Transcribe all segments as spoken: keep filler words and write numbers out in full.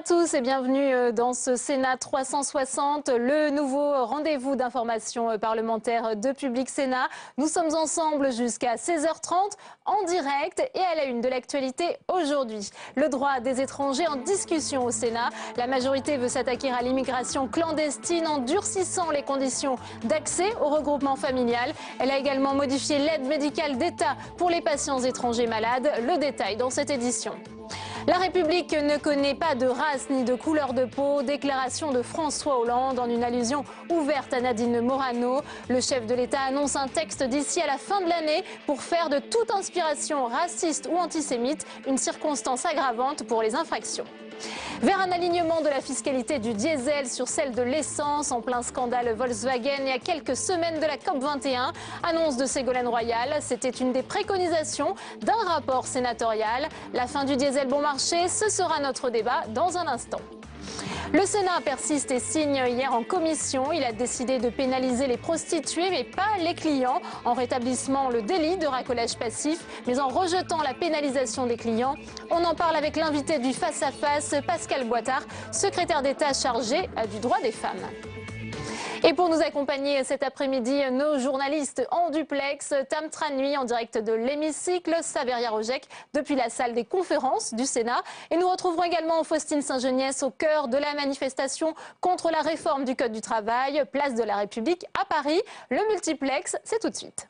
tous et bienvenue dans ce Sénat trois cent soixante, le nouveau rendez-vous d'information parlementaire de Public Sénat. Nous sommes ensemble jusqu'à seize heures trente en direct et à la une de l'actualité aujourd'hui. Le droit des étrangers en discussion au Sénat. La majorité veut s'attaquer à l'immigration clandestine en durcissant les conditions d'accès au regroupement familial. Elle a également modifié l'aide médicale d'État pour les patients étrangers malades. Le détail dans cette édition. La République ne connaît pas de race ni de couleur de peau. Déclaration de François Hollande en une allusion ouverte à Nadine Morano. Le chef de l'État annonce un texte d'ici à la fin de l'année pour faire de toute inspiration raciste ou antisémite une circonstance aggravante pour les infractions. Vers un alignement de la fiscalité du diesel sur celle de l'essence en plein scandale Volkswagen et à quelques semaines de la COP vingt et un, annonce de Ségolène Royal, c'était une des préconisations d'un rapport sénatorial. La fin du diesel bon marché, ce sera notre débat dans un instant. Le Sénat persiste et signe hier en commission. Il a décidé de pénaliser les prostituées mais pas les clients en rétablissant le délit de racolage passif mais en rejetant la pénalisation des clients. On en parle avec l'invité du face-à-face, Pascal Boitard, secrétaire d'État chargé du droit des femmes. Et pour nous accompagner cet après-midi, nos journalistes en duplex, Tam Tranui en direct de l'hémicycle, Saveria Rojek depuis la salle des conférences du Sénat. Et nous retrouverons également Faustine Saint-Geniès au cœur de la manifestation contre la réforme du Code du travail, place de la République à Paris. Le multiplex, c'est tout de suite.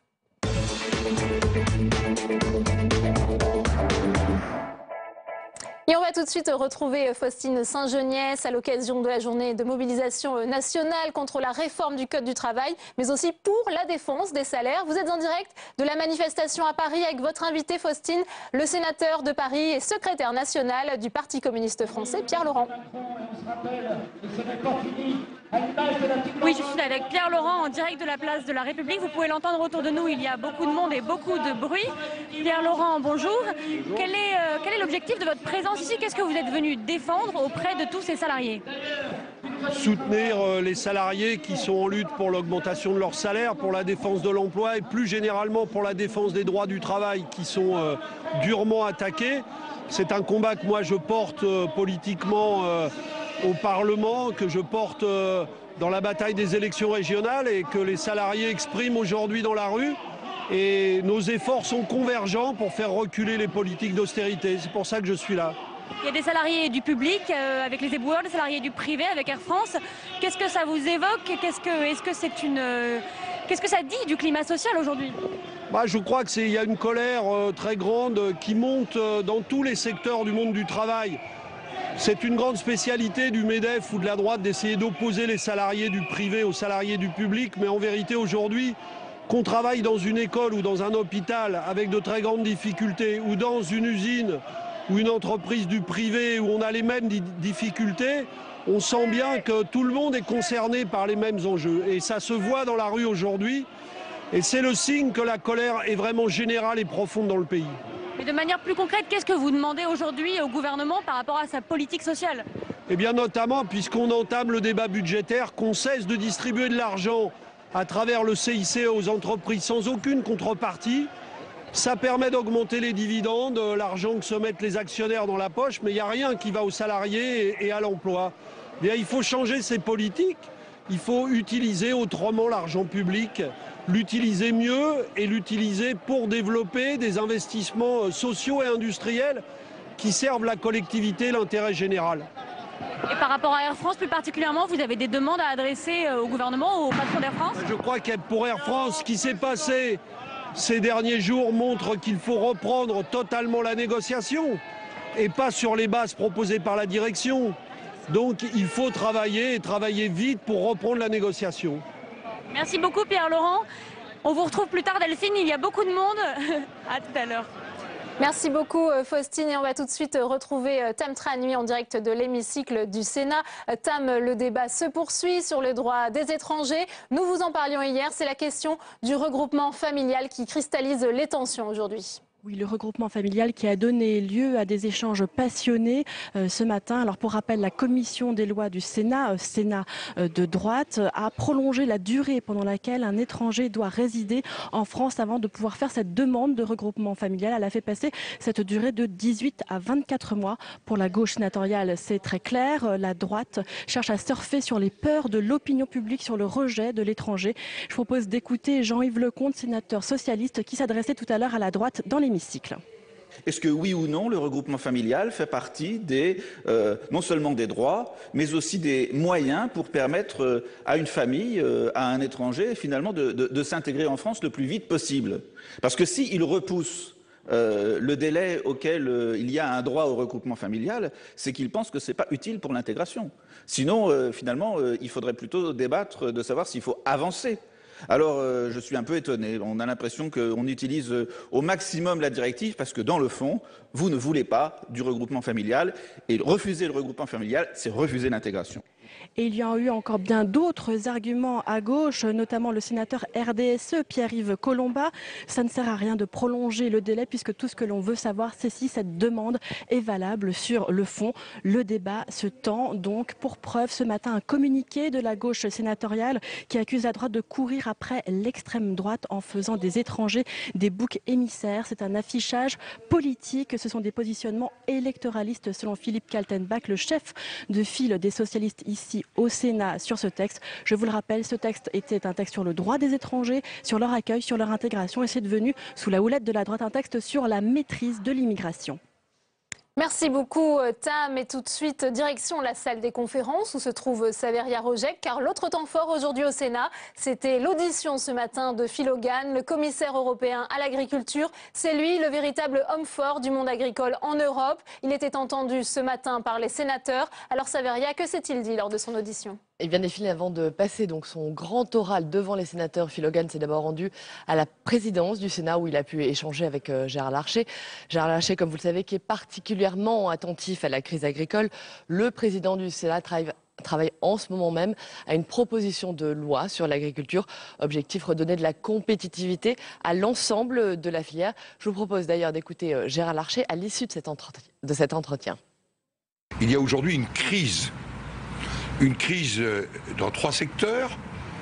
Et on va tout de suite retrouver Faustine Saint-Geniès à l'occasion de la journée de mobilisation nationale contre la réforme du Code du travail, mais aussi pour la défense des salaires. Vous êtes en direct de la manifestation à Paris avec votre invité Faustine, le sénateur de Paris et secrétaire national du Parti communiste français, Pierre Laurent. Oui, je suis avec Pierre Laurent en direct de la place de la République. Vous pouvez l'entendre autour de nous, il y a beaucoup de monde et beaucoup de bruit. Pierre Laurent, bonjour. bonjour. Quel est, euh, quel est l'objectif de votre présence ici? Qu'est-ce que vous êtes venu défendre auprès de tous ces salariés? Soutenir euh, les salariés qui sont en lutte pour l'augmentation de leur salaire, pour la défense de l'emploi et plus généralement pour la défense des droits du travail qui sont euh, durement attaqués. C'est un combat que moi je porte euh, politiquement euh, au Parlement, que je porte euh, dans la bataille des élections régionales et que les salariés expriment aujourd'hui dans la rue. Et nos efforts sont convergents pour faire reculer les politiques d'austérité. C'est pour ça que je suis là. Il y a des salariés du public euh, avec les éboueurs, des salariés du privé avec Air France. Qu'est-ce que ça vous évoque? Qu'est-ce que, est-ce que c'est une, euh, qu'est-ce que ça dit du climat social aujourd'hui? Bah, je crois qu'il y a une colère euh, très grande euh, qui monte euh, dans tous les secteurs du monde du travail. C'est une grande spécialité du MEDEF ou de la droite d'essayer d'opposer les salariés du privé aux salariés du public. Mais en vérité, aujourd'hui, qu'on travaille dans une école ou dans un hôpital avec de très grandes difficultés ou dans une usine ou une entreprise du privé où on a les mêmes difficultés, on sent bien que tout le monde est concerné par les mêmes enjeux. Et ça se voit dans la rue aujourd'hui. Et c'est le signe que la colère est vraiment générale et profonde dans le pays. Mais de manière plus concrète, qu'est-ce que vous demandez aujourd'hui au gouvernement par rapport à sa politique sociale? Eh bien notamment, puisqu'on entame le débat budgétaire, qu'on cesse de distribuer de l'argent à travers le C I C aux entreprises sans aucune contrepartie. Ça permet d'augmenter les dividendes, l'argent que se mettent les actionnaires dans la poche, mais il n'y a rien qui va aux salariés et à l'emploi. Il faut changer ces politiques, il faut utiliser autrement l'argent public, l'utiliser mieux et l'utiliser pour développer des investissements sociaux et industriels qui servent la collectivité et l'intérêt général. Et par rapport à Air France plus particulièrement, vous avez des demandes à adresser au gouvernement, au patron d'Air France? Je crois que pour Air France, ce qui s'est passé ces derniers jours montre qu'il faut reprendre totalement la négociation et pas sur les bases proposées par la direction. Donc il faut travailler et travailler vite pour reprendre la négociation. Merci beaucoup Pierre Laurent. On vous retrouve plus tard Delphine, il y a beaucoup de monde. À tout à l'heure. Merci beaucoup Faustine et on va tout de suite retrouver Tam Tranui en direct de l'hémicycle du Sénat. Tam, le débat se poursuit sur le droit des étrangers. Nous vous en parlions hier, c'est la question du regroupement familial qui cristallise les tensions aujourd'hui. Oui, le regroupement familial qui a donné lieu à des échanges passionnés euh, ce matin. Alors pour rappel, la commission des lois du Sénat, euh, Sénat euh, de droite, a prolongé la durée pendant laquelle un étranger doit résider en France avant de pouvoir faire cette demande de regroupement familial. Elle a fait passer cette durée de dix-huit à vingt-quatre mois. Pour la gauche sénatoriale, c'est très clair. Euh, La droite cherche à surfer sur les peurs de l'opinion publique sur le rejet de l'étranger. Je propose d'écouter Jean-Yves Lecomte, sénateur socialiste, qui s'adressait tout à l'heure à la droite dans les Est-ce que oui ou non, le regroupement familial fait partie des, euh, non seulement des droits, mais aussi des moyens pour permettre euh, à une famille, euh, à un étranger, finalement, de, de, de s'intégrer en France le plus vite possible? Parce que s'il repousse euh, le délai auquel euh, il y a un droit au regroupement familial, c'est qu'il pense que ce n'est pas utile pour l'intégration. Sinon, euh, finalement, euh, il faudrait plutôt débattre de savoir s'il faut avancer. Alors, euh, je suis un peu étonné. On a l'impression qu'on utilise euh, au maximum la directive parce que, dans le fond, vous ne voulez pas du regroupement familial. Et refuser le regroupement familial, c'est refuser l'intégration. Et il y a eu encore bien d'autres arguments à gauche, notamment le sénateur R D S E, Pierre-Yves Collombat. Ça ne sert à rien de prolonger le délai puisque tout ce que l'on veut savoir, c'est si cette demande est valable sur le fond. Le débat se tend donc. Pour preuve, ce matin, un communiqué de la gauche sénatoriale qui accuse la droite de courir après l'extrême droite en faisant des étrangers des boucs émissaires. C'est un affichage politique. Ce sont des positionnements électoralistes selon Philippe Kaltenbach, le chef de file des socialistes ici au Sénat sur ce texte. Je vous le rappelle, ce texte était un texte sur le droit des étrangers, sur leur accueil, sur leur intégration, et c'est devenu, sous la houlette de la droite, un texte sur la maîtrise de l'immigration. Merci beaucoup Tam, et tout de suite direction la salle des conférences où se trouve Saveria Rojek, car l'autre temps fort aujourd'hui au Sénat, c'était l'audition ce matin de Phil Hogan, le commissaire européen à l'agriculture. C'est lui le véritable homme fort du monde agricole en Europe. Il était entendu ce matin par les sénateurs. Alors Saveria, que s'est-il dit lors de son audition ? Il vient défiler avant de passer donc son grand oral devant les sénateurs. Phil Hogan s'est d'abord rendu à la présidence du Sénat où il a pu échanger avec euh, Gérard Larcher. Gérard Larcher, comme vous le savez, qui est particulièrement attentif à la crise agricole. Le président du Sénat travaille, travaille en ce moment même à une proposition de loi sur l'agriculture. Objectif, redonner de la compétitivité à l'ensemble de la filière. Je vous propose d'ailleurs d'écouter euh, Gérard Larcher à l'issue de cet entretien. De cet entretien. Il y a aujourd'hui une crise. Une crise dans trois secteurs,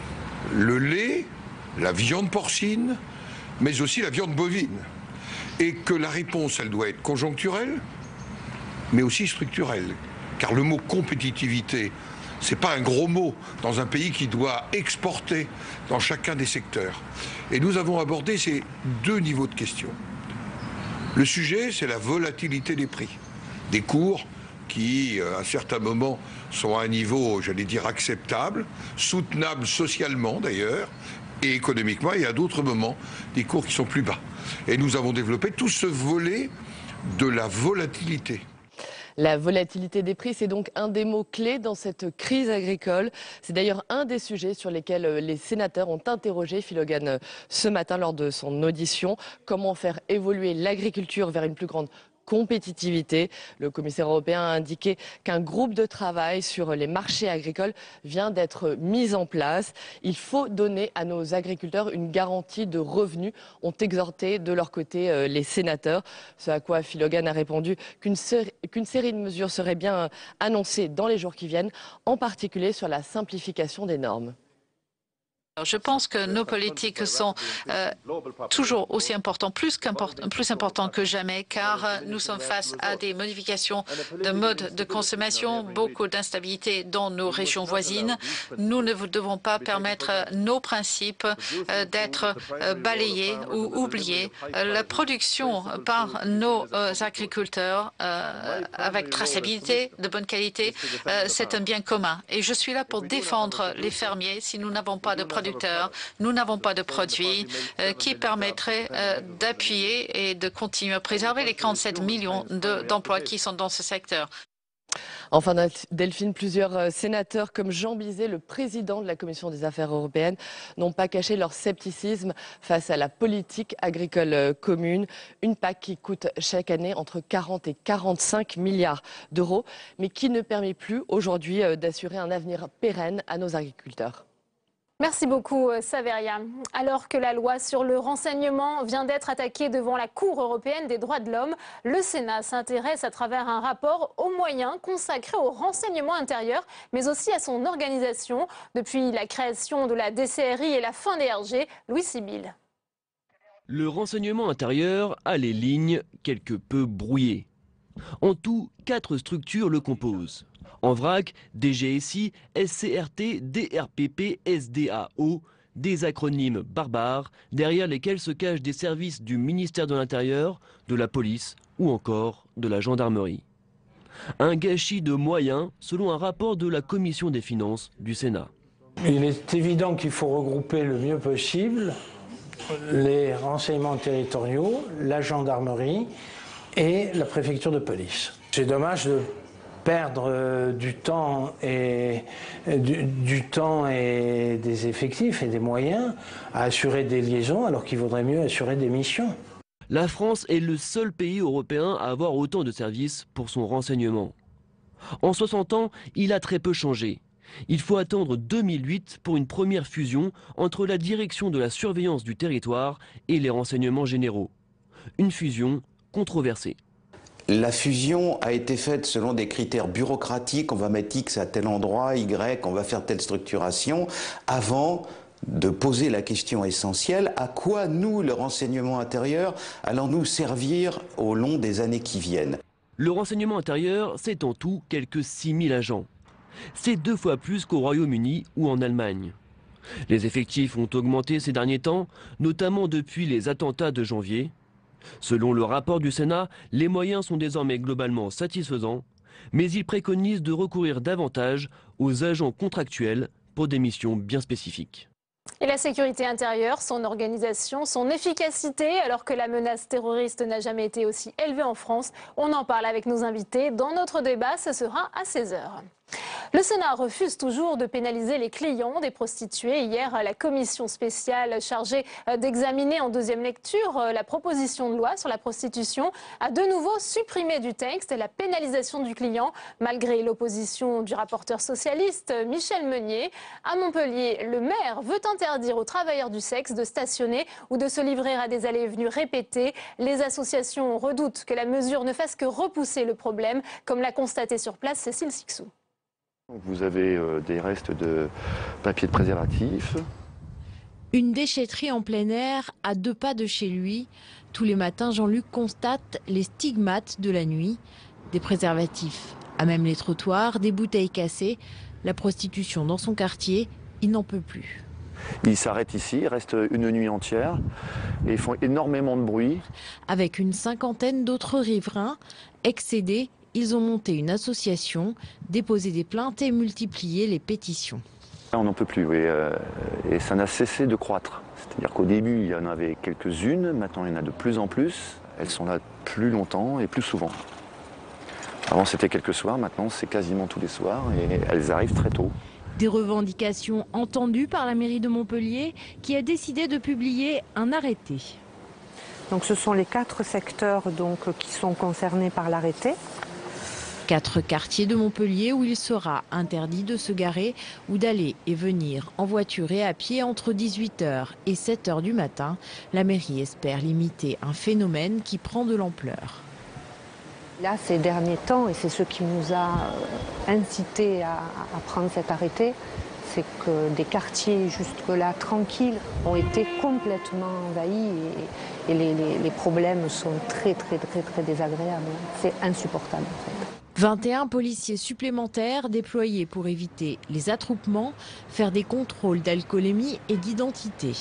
le lait, la viande porcine, mais aussi la viande bovine. Et que la réponse, elle doit être conjoncturelle, mais aussi structurelle. Car le mot compétitivité, c'est pas un gros mot dans un pays qui doit exporter dans chacun des secteurs. Et nous avons abordé ces deux niveaux de questions. Le sujet, c'est la volatilité des prix, des cours qui, à un certain moment, sont à un niveau, j'allais dire, acceptable, soutenable socialement d'ailleurs, et économiquement, et à d'autres moments, des cours qui sont plus bas. Et nous avons développé tout ce volet de la volatilité. La volatilité des prix, c'est donc un des mots-clés dans cette crise agricole. C'est d'ailleurs un des sujets sur lesquels les sénateurs ont interrogé Phil Hogan ce matin lors de son audition. Comment faire évoluer l'agriculture vers une plus grande compétitivité. Le commissaire européen a indiqué qu'un groupe de travail sur les marchés agricoles vient d'être mis en place. Il faut donner à nos agriculteurs une garantie de revenus, ont exhorté de leur côté les sénateurs. Ce à quoi Phil Hogan a répondu qu'une série, qu'une série de mesures serait bien annoncée dans les jours qui viennent, en particulier sur la simplification des normes. Je pense que nos politiques sont euh, toujours aussi importantes, plus, qu'import, plus importantes que jamais, car euh, nous sommes face à des modifications de mode de consommation, beaucoup d'instabilité dans nos régions voisines. Nous ne devons pas permettre nos principes euh, d'être euh, balayés ou oubliés. Euh, la production par nos euh, agriculteurs euh, avec traçabilité, de bonne qualité, euh, c'est un bien commun. Et je suis là pour défendre les fermiers. Si nous n'avons pas de producteurs, nous n'avons pas de produits euh, qui permettraient euh, d'appuyer et de continuer à préserver les quarante-sept millions d'emplois qui sont dans ce secteur. Enfin, Delphine, plusieurs sénateurs comme Jean Bizet, le président de la Commission des Affaires européennes, n'ont pas caché leur scepticisme face à la politique agricole commune. Une P A C qui coûte chaque année entre quarante et quarante-cinq milliards d'euros, mais qui ne permet plus aujourd'hui d'assurer un avenir pérenne à nos agriculteurs. Merci beaucoup, Saveria. Alors que la loi sur le renseignement vient d'être attaquée devant la Cour européenne des droits de l'homme, le Sénat s'intéresse à travers un rapport aux moyens consacrés au renseignement intérieur, mais aussi à son organisation. Depuis la création de la D C R I et la fin des R G, Louis Sibyl. Le renseignement intérieur a les lignes quelque peu brouillées. En tout, quatre structures le composent. En vrac, D G S I, S C R T, D R P P, S D A O, des acronymes barbares derrière lesquels se cachent des services du ministère de l'Intérieur, de la police ou encore de la gendarmerie. Un gâchis de moyens selon un rapport de la Commission des finances du Sénat. Il est évident qu'il faut regrouper le mieux possible les renseignements territoriaux, la gendarmerie et la préfecture de police. C'est dommage de perdre euh, du temps et du, du temps et des effectifs et des moyens à assurer des liaisons alors qu'il vaudrait mieux assurer des missions. La France est le seul pays européen à avoir autant de services pour son renseignement. En soixante ans, il a très peu changé. Il faut attendre deux mille huit pour une première fusion entre la direction de la surveillance du territoire et les renseignements généraux. Une fusion controversée. La fusion a été faite selon des critères bureaucratiques, on va mettre X à tel endroit, Y, on va faire telle structuration, avant de poser la question essentielle, à quoi nous, le renseignement intérieur, allons-nous servir au long des années qui viennent? Le renseignement intérieur, c'est en tout quelques six mille agents. C'est deux fois plus qu'au Royaume-Uni ou en Allemagne. Les effectifs ont augmenté ces derniers temps, notamment depuis les attentats de janvier. Selon le rapport du Sénat, les moyens sont désormais globalement satisfaisants, mais il préconise de recourir davantage aux agents contractuels pour des missions bien spécifiques. Et la sécurité intérieure, son organisation, son efficacité, alors que la menace terroriste n'a jamais été aussi élevée en France, on en parle avec nos invités. Dans notre débat, ce sera à seize heures. Le Sénat refuse toujours de pénaliser les clients des prostituées. Hier, la commission spéciale chargée d'examiner en deuxième lecture la proposition de loi sur la prostitution a de nouveau supprimé du texte la pénalisation du client, malgré l'opposition du rapporteur socialiste Michel Meunier. À Montpellier, le maire veut interdire aux travailleurs du sexe de stationner ou de se livrer à des allées et venues répétées. Les associations redoutent que la mesure ne fasse que repousser le problème, comme l'a constaté sur place Cécile Sixou. Vous avez euh, des restes de papier de préservatif. Une déchetterie en plein air à deux pas de chez lui. Tous les matins, Jean-Luc constate les stigmates de la nuit. Des préservatifs à même les trottoirs, des bouteilles cassées. La prostitution dans son quartier, il n'en peut plus. Ils s'arrêtent ici, ils restent une nuit entière et ils font énormément de bruit. Avec une cinquantaine d'autres riverains, excédés, ils ont monté une association, déposé des plaintes et multiplié les pétitions. On n'en peut plus, oui, euh, et ça n'a cessé de croître. C'est-à-dire qu'au début, il y en avait quelques-unes, maintenant il y en a de plus en plus. Elles sont là plus longtemps et plus souvent. Avant c'était quelques soirs, maintenant c'est quasiment tous les soirs et elles arrivent très tôt. Des revendications entendues par la mairie de Montpellier qui a décidé de publier un arrêté. Donc ce sont les quatre secteurs donc, qui sont concernés par l'arrêté. Quatre quartiers de Montpellier où il sera interdit de se garer ou d'aller et venir en voiture et à pied entre dix-huit heures et sept heures du matin. La mairie espère limiter un phénomène qui prend de l'ampleur. Là, ces derniers temps, et c'est ce qui nous a incité à, à prendre cet arrêté, c'est que des quartiers jusque-là tranquilles ont été complètement envahis et, et les, les, les problèmes sont très très très très désagréables. C'est insupportable en fait. vingt et un policiers supplémentaires déployés pour éviter les attroupements, faire des contrôles d'alcoolémie et d'identité.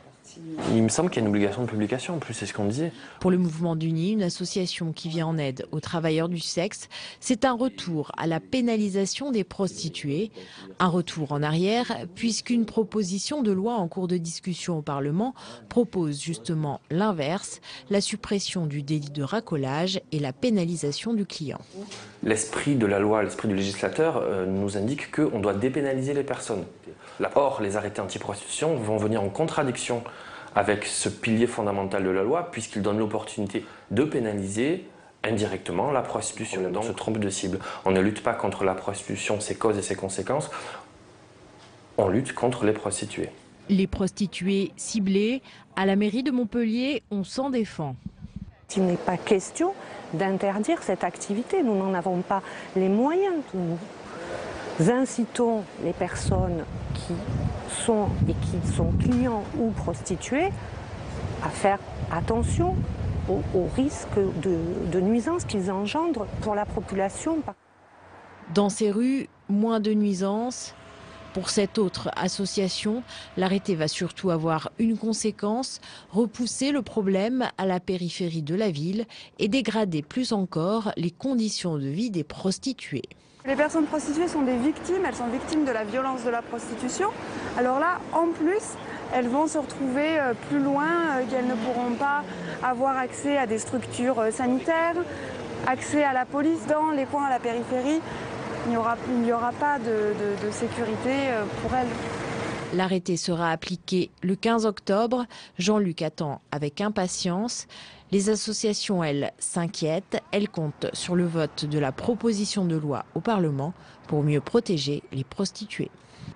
Il me semble qu'il y a une obligation de publication, en plus, c'est ce qu'on disait. Pour le Mouvement d'Uni, une association qui vient en aide aux travailleurs du sexe, c'est un retour à la pénalisation des prostituées. Un retour en arrière, puisqu'une proposition de loi en cours de discussion au Parlement propose justement l'inverse, la suppression du délit de racolage et la pénalisation du client. L'esprit de la loi, l'esprit du législateur euh, nous indique qu'on doit dépénaliser les personnes. Or, les arrêtés anti-prostitution vont venir en contradiction avec ce pilier fondamental de la loi, puisqu'il donne l'opportunité de pénaliser indirectement la prostitution. On se trompe de cible. On ne lutte pas contre la prostitution, ses causes et ses conséquences. on lutte contre les prostituées. Les prostituées ciblées, à la mairie de Montpellier, on s'en défend. Il n'est pas question d'interdire cette activité, nous n'en avons pas les moyens. Nous incitons les personnes qui sont et qui sont clients ou prostituées à faire attention aux, aux risques de, de nuisances qu'ils engendrent pour la population. Dans ces rues, moins de nuisances. Pour cette autre association, l'arrêté va surtout avoir une conséquence, repousser le problème à la périphérie de la ville et dégrader plus encore les conditions de vie des prostituées. Les personnes prostituées sont des victimes, elles sont victimes de la violence de la prostitution. Alors là, en plus, elles vont se retrouver plus loin, qu'elles ne pourront pas avoir accès à des structures sanitaires, accès à la police dans les coins à la périphérie. Il n'y aura, il n'y aura pas de, de, de sécurité pour elles. L'arrêté sera appliqué le quinze octobre. Jean-Luc attend avec impatience. Les associations, elles, s'inquiètent. Elles comptent sur le vote de la proposition de loi au Parlement pour mieux protéger les prostituées.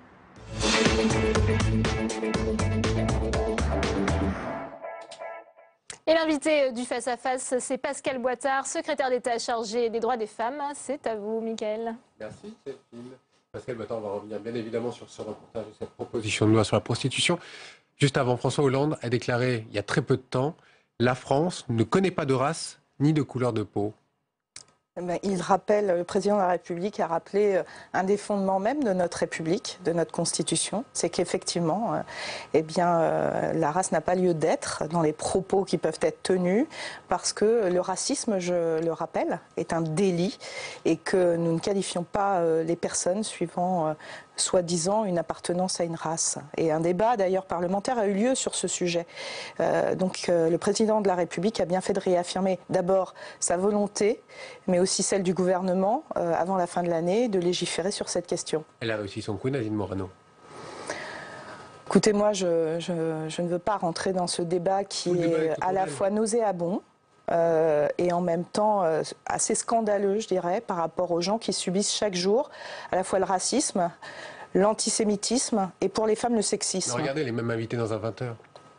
Et l'invité du face-à-face, c'est Pascal Boitard, secrétaire d'État chargé des droits des femmes. C'est à vous, Mickaël. Merci, Cécile. Pascal Boitard, on va revenir bien évidemment sur ce reportage de cette proposition de loi sur la prostitution. Juste avant, François Hollande a déclaré il y a très peu de temps « La France ne connaît pas de race ni de couleur de peau ». Il rappelle, le président de la République a rappelé un des fondements même de notre République, de notre Constitution, c'est qu'effectivement, euh, eh bien, euh, la race n'a pas lieu d'être dans les propos qui peuvent être tenus, parce que le racisme, je le rappelle, est un délit et que nous ne qualifions pas euh, les personnes suivant euh, soi-disant une appartenance à une race. Et un débat d'ailleurs parlementaire a eu lieu sur ce sujet. Euh, donc euh, le président de la République a bien fait de réaffirmer d'abord sa volonté, mais aussi celle du gouvernement, euh, avant la fin de l'année, de légiférer sur cette question. Elle a réussi son coup, Nadine Morano. Écoutez, moi, je, je, je ne veux pas rentrer dans ce débat qui le est débat à la fois nauséabond, Euh, et en même temps euh, assez scandaleux, je dirais, par rapport aux gens qui subissent chaque jour à la fois le racisme, l'antisémitisme et pour les femmes le sexisme. Mais regardez, les mêmes invités dans un vingt heures.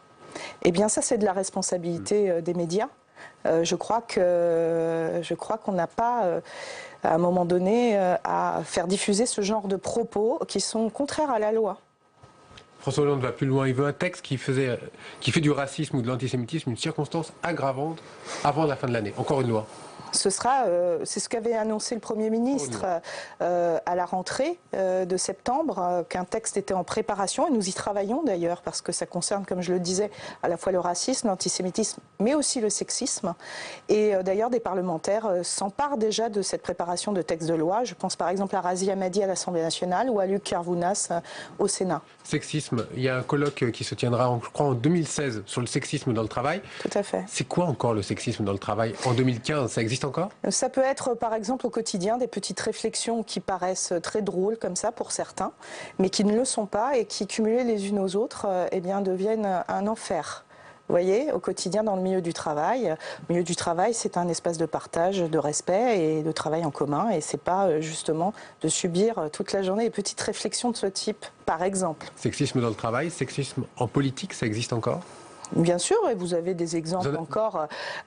Eh bien ça, c'est de la responsabilité euh, des médias. Euh, je crois que je crois qu'on n'a pas, euh, à un moment donné, euh, à faire diffuser ce genre de propos qui sont contraires à la loi. François Hollande va plus loin, il veut un texte qui, faisait, qui fait du racisme ou de l'antisémitisme une circonstance aggravante avant la fin de l'année. Encore une loi. Ce sera, euh, c'est ce qu'avait annoncé le Premier ministre euh, à la rentrée euh, de septembre, euh, qu'un texte était en préparation, et nous y travaillons d'ailleurs, parce que ça concerne, comme je le disais, à la fois le racisme, l'antisémitisme, mais aussi le sexisme. Et euh, d'ailleurs, des parlementaires euh, s'emparent déjà de cette préparation de textes de loi. Je pense par exemple à Razi Hamadi à l'Assemblée nationale ou à Luc Carvounas euh, au Sénat. Sexisme, il y a un colloque qui se tiendra, je crois, en deux mille seize sur le sexisme dans le travail. Tout à fait. C'est quoi encore le sexisme dans le travail en deux mille quinze? Ça existe encore? Ça peut être, par exemple, au quotidien, des petites réflexions qui paraissent très drôles, comme ça, pour certains, mais qui ne le sont pas et qui, cumulées les unes aux autres, euh, eh bien, deviennent un enfer. Vous voyez, au quotidien, dans le milieu du travail. Le milieu du travail, c'est un espace de partage, de respect et de travail en commun. Et c'est pas, justement, de subir toute la journée des petites réflexions de ce type, par exemple. Sexisme dans le travail, sexisme en politique, ça existe encore? Bien sûr, et vous avez des exemples encore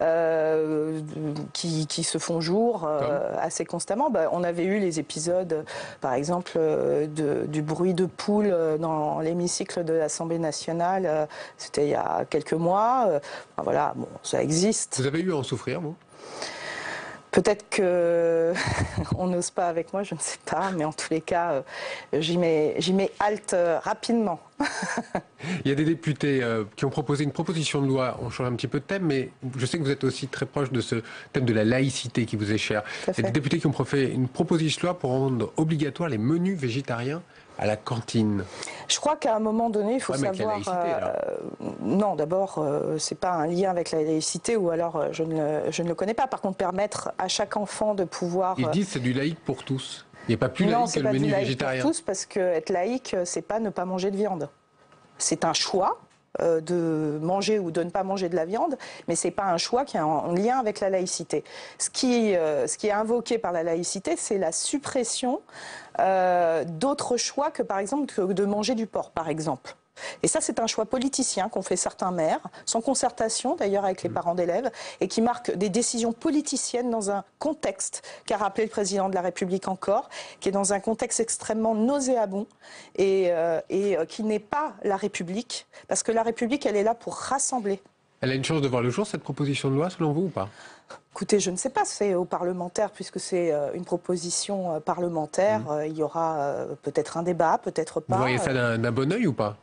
euh, qui, qui se font jour euh, assez constamment. Bah, on avait eu les épisodes, par exemple, euh, de, du bruit de poule dans l'hémicycle de l'Assemblée nationale. Euh, C'était il y a quelques mois. Euh, enfin, voilà, bon, ça existe. Vous avez eu à en souffrir, vous? Peut-être qu'on n'ose pas avec moi, je ne sais pas, mais en tous les cas, euh, j'y mets, j'y mets halte euh, rapidement. Il y a des députés euh, qui ont proposé une proposition de loi, on change un petit peu de thème, mais je sais que vous êtes aussi très proche de ce thème de la laïcité qui vous est cher. Il y a des députés qui ont fait une proposition de loi pour rendre obligatoire les menus végétariens à la cantine. Je crois qu'à un moment donné, il faut ouais, savoir... Laïcité, euh, non, d'abord, euh, c'est pas un lien avec la laïcité, ou alors euh, je, ne, je ne le connais pas. Par contre, permettre à chaque enfant de pouvoir... Ils disent que c'est du laïque pour tous. Il n'y a pas plus non, laïque que le menu végétarien. Non, c'est pas du laïque pour tous, parce qu'être laïque, c'est pas ne pas manger de viande. C'est un choix euh, de manger ou de ne pas manger de la viande, mais ce n'est pas un choix qui est en lien avec la laïcité. Ce qui, euh, ce qui est invoqué par la laïcité, c'est la suppression euh, d'autres choix que, par exemple, que de manger du porc, par exemple. Et ça, c'est un choix politicien qu'ont fait certains maires, sans concertation d'ailleurs avec les parents d'élèves, et qui marque des décisions politiciennes dans un contexte qu'a rappelé le président de la République encore, qui est dans un contexte extrêmement nauséabond et, euh, et euh, qui n'est pas la République, parce que la République, elle est là pour rassembler. Elle a une chance de voir le jour, cette proposition de loi, selon vous, ou pas? Écoutez, je ne sais pas, c'est aux parlementaires, puisque c'est une proposition parlementaire. Mmh. Il y aura peut-être un débat, peut-être pas. Vous voyez ça d'un bon œil ou pas?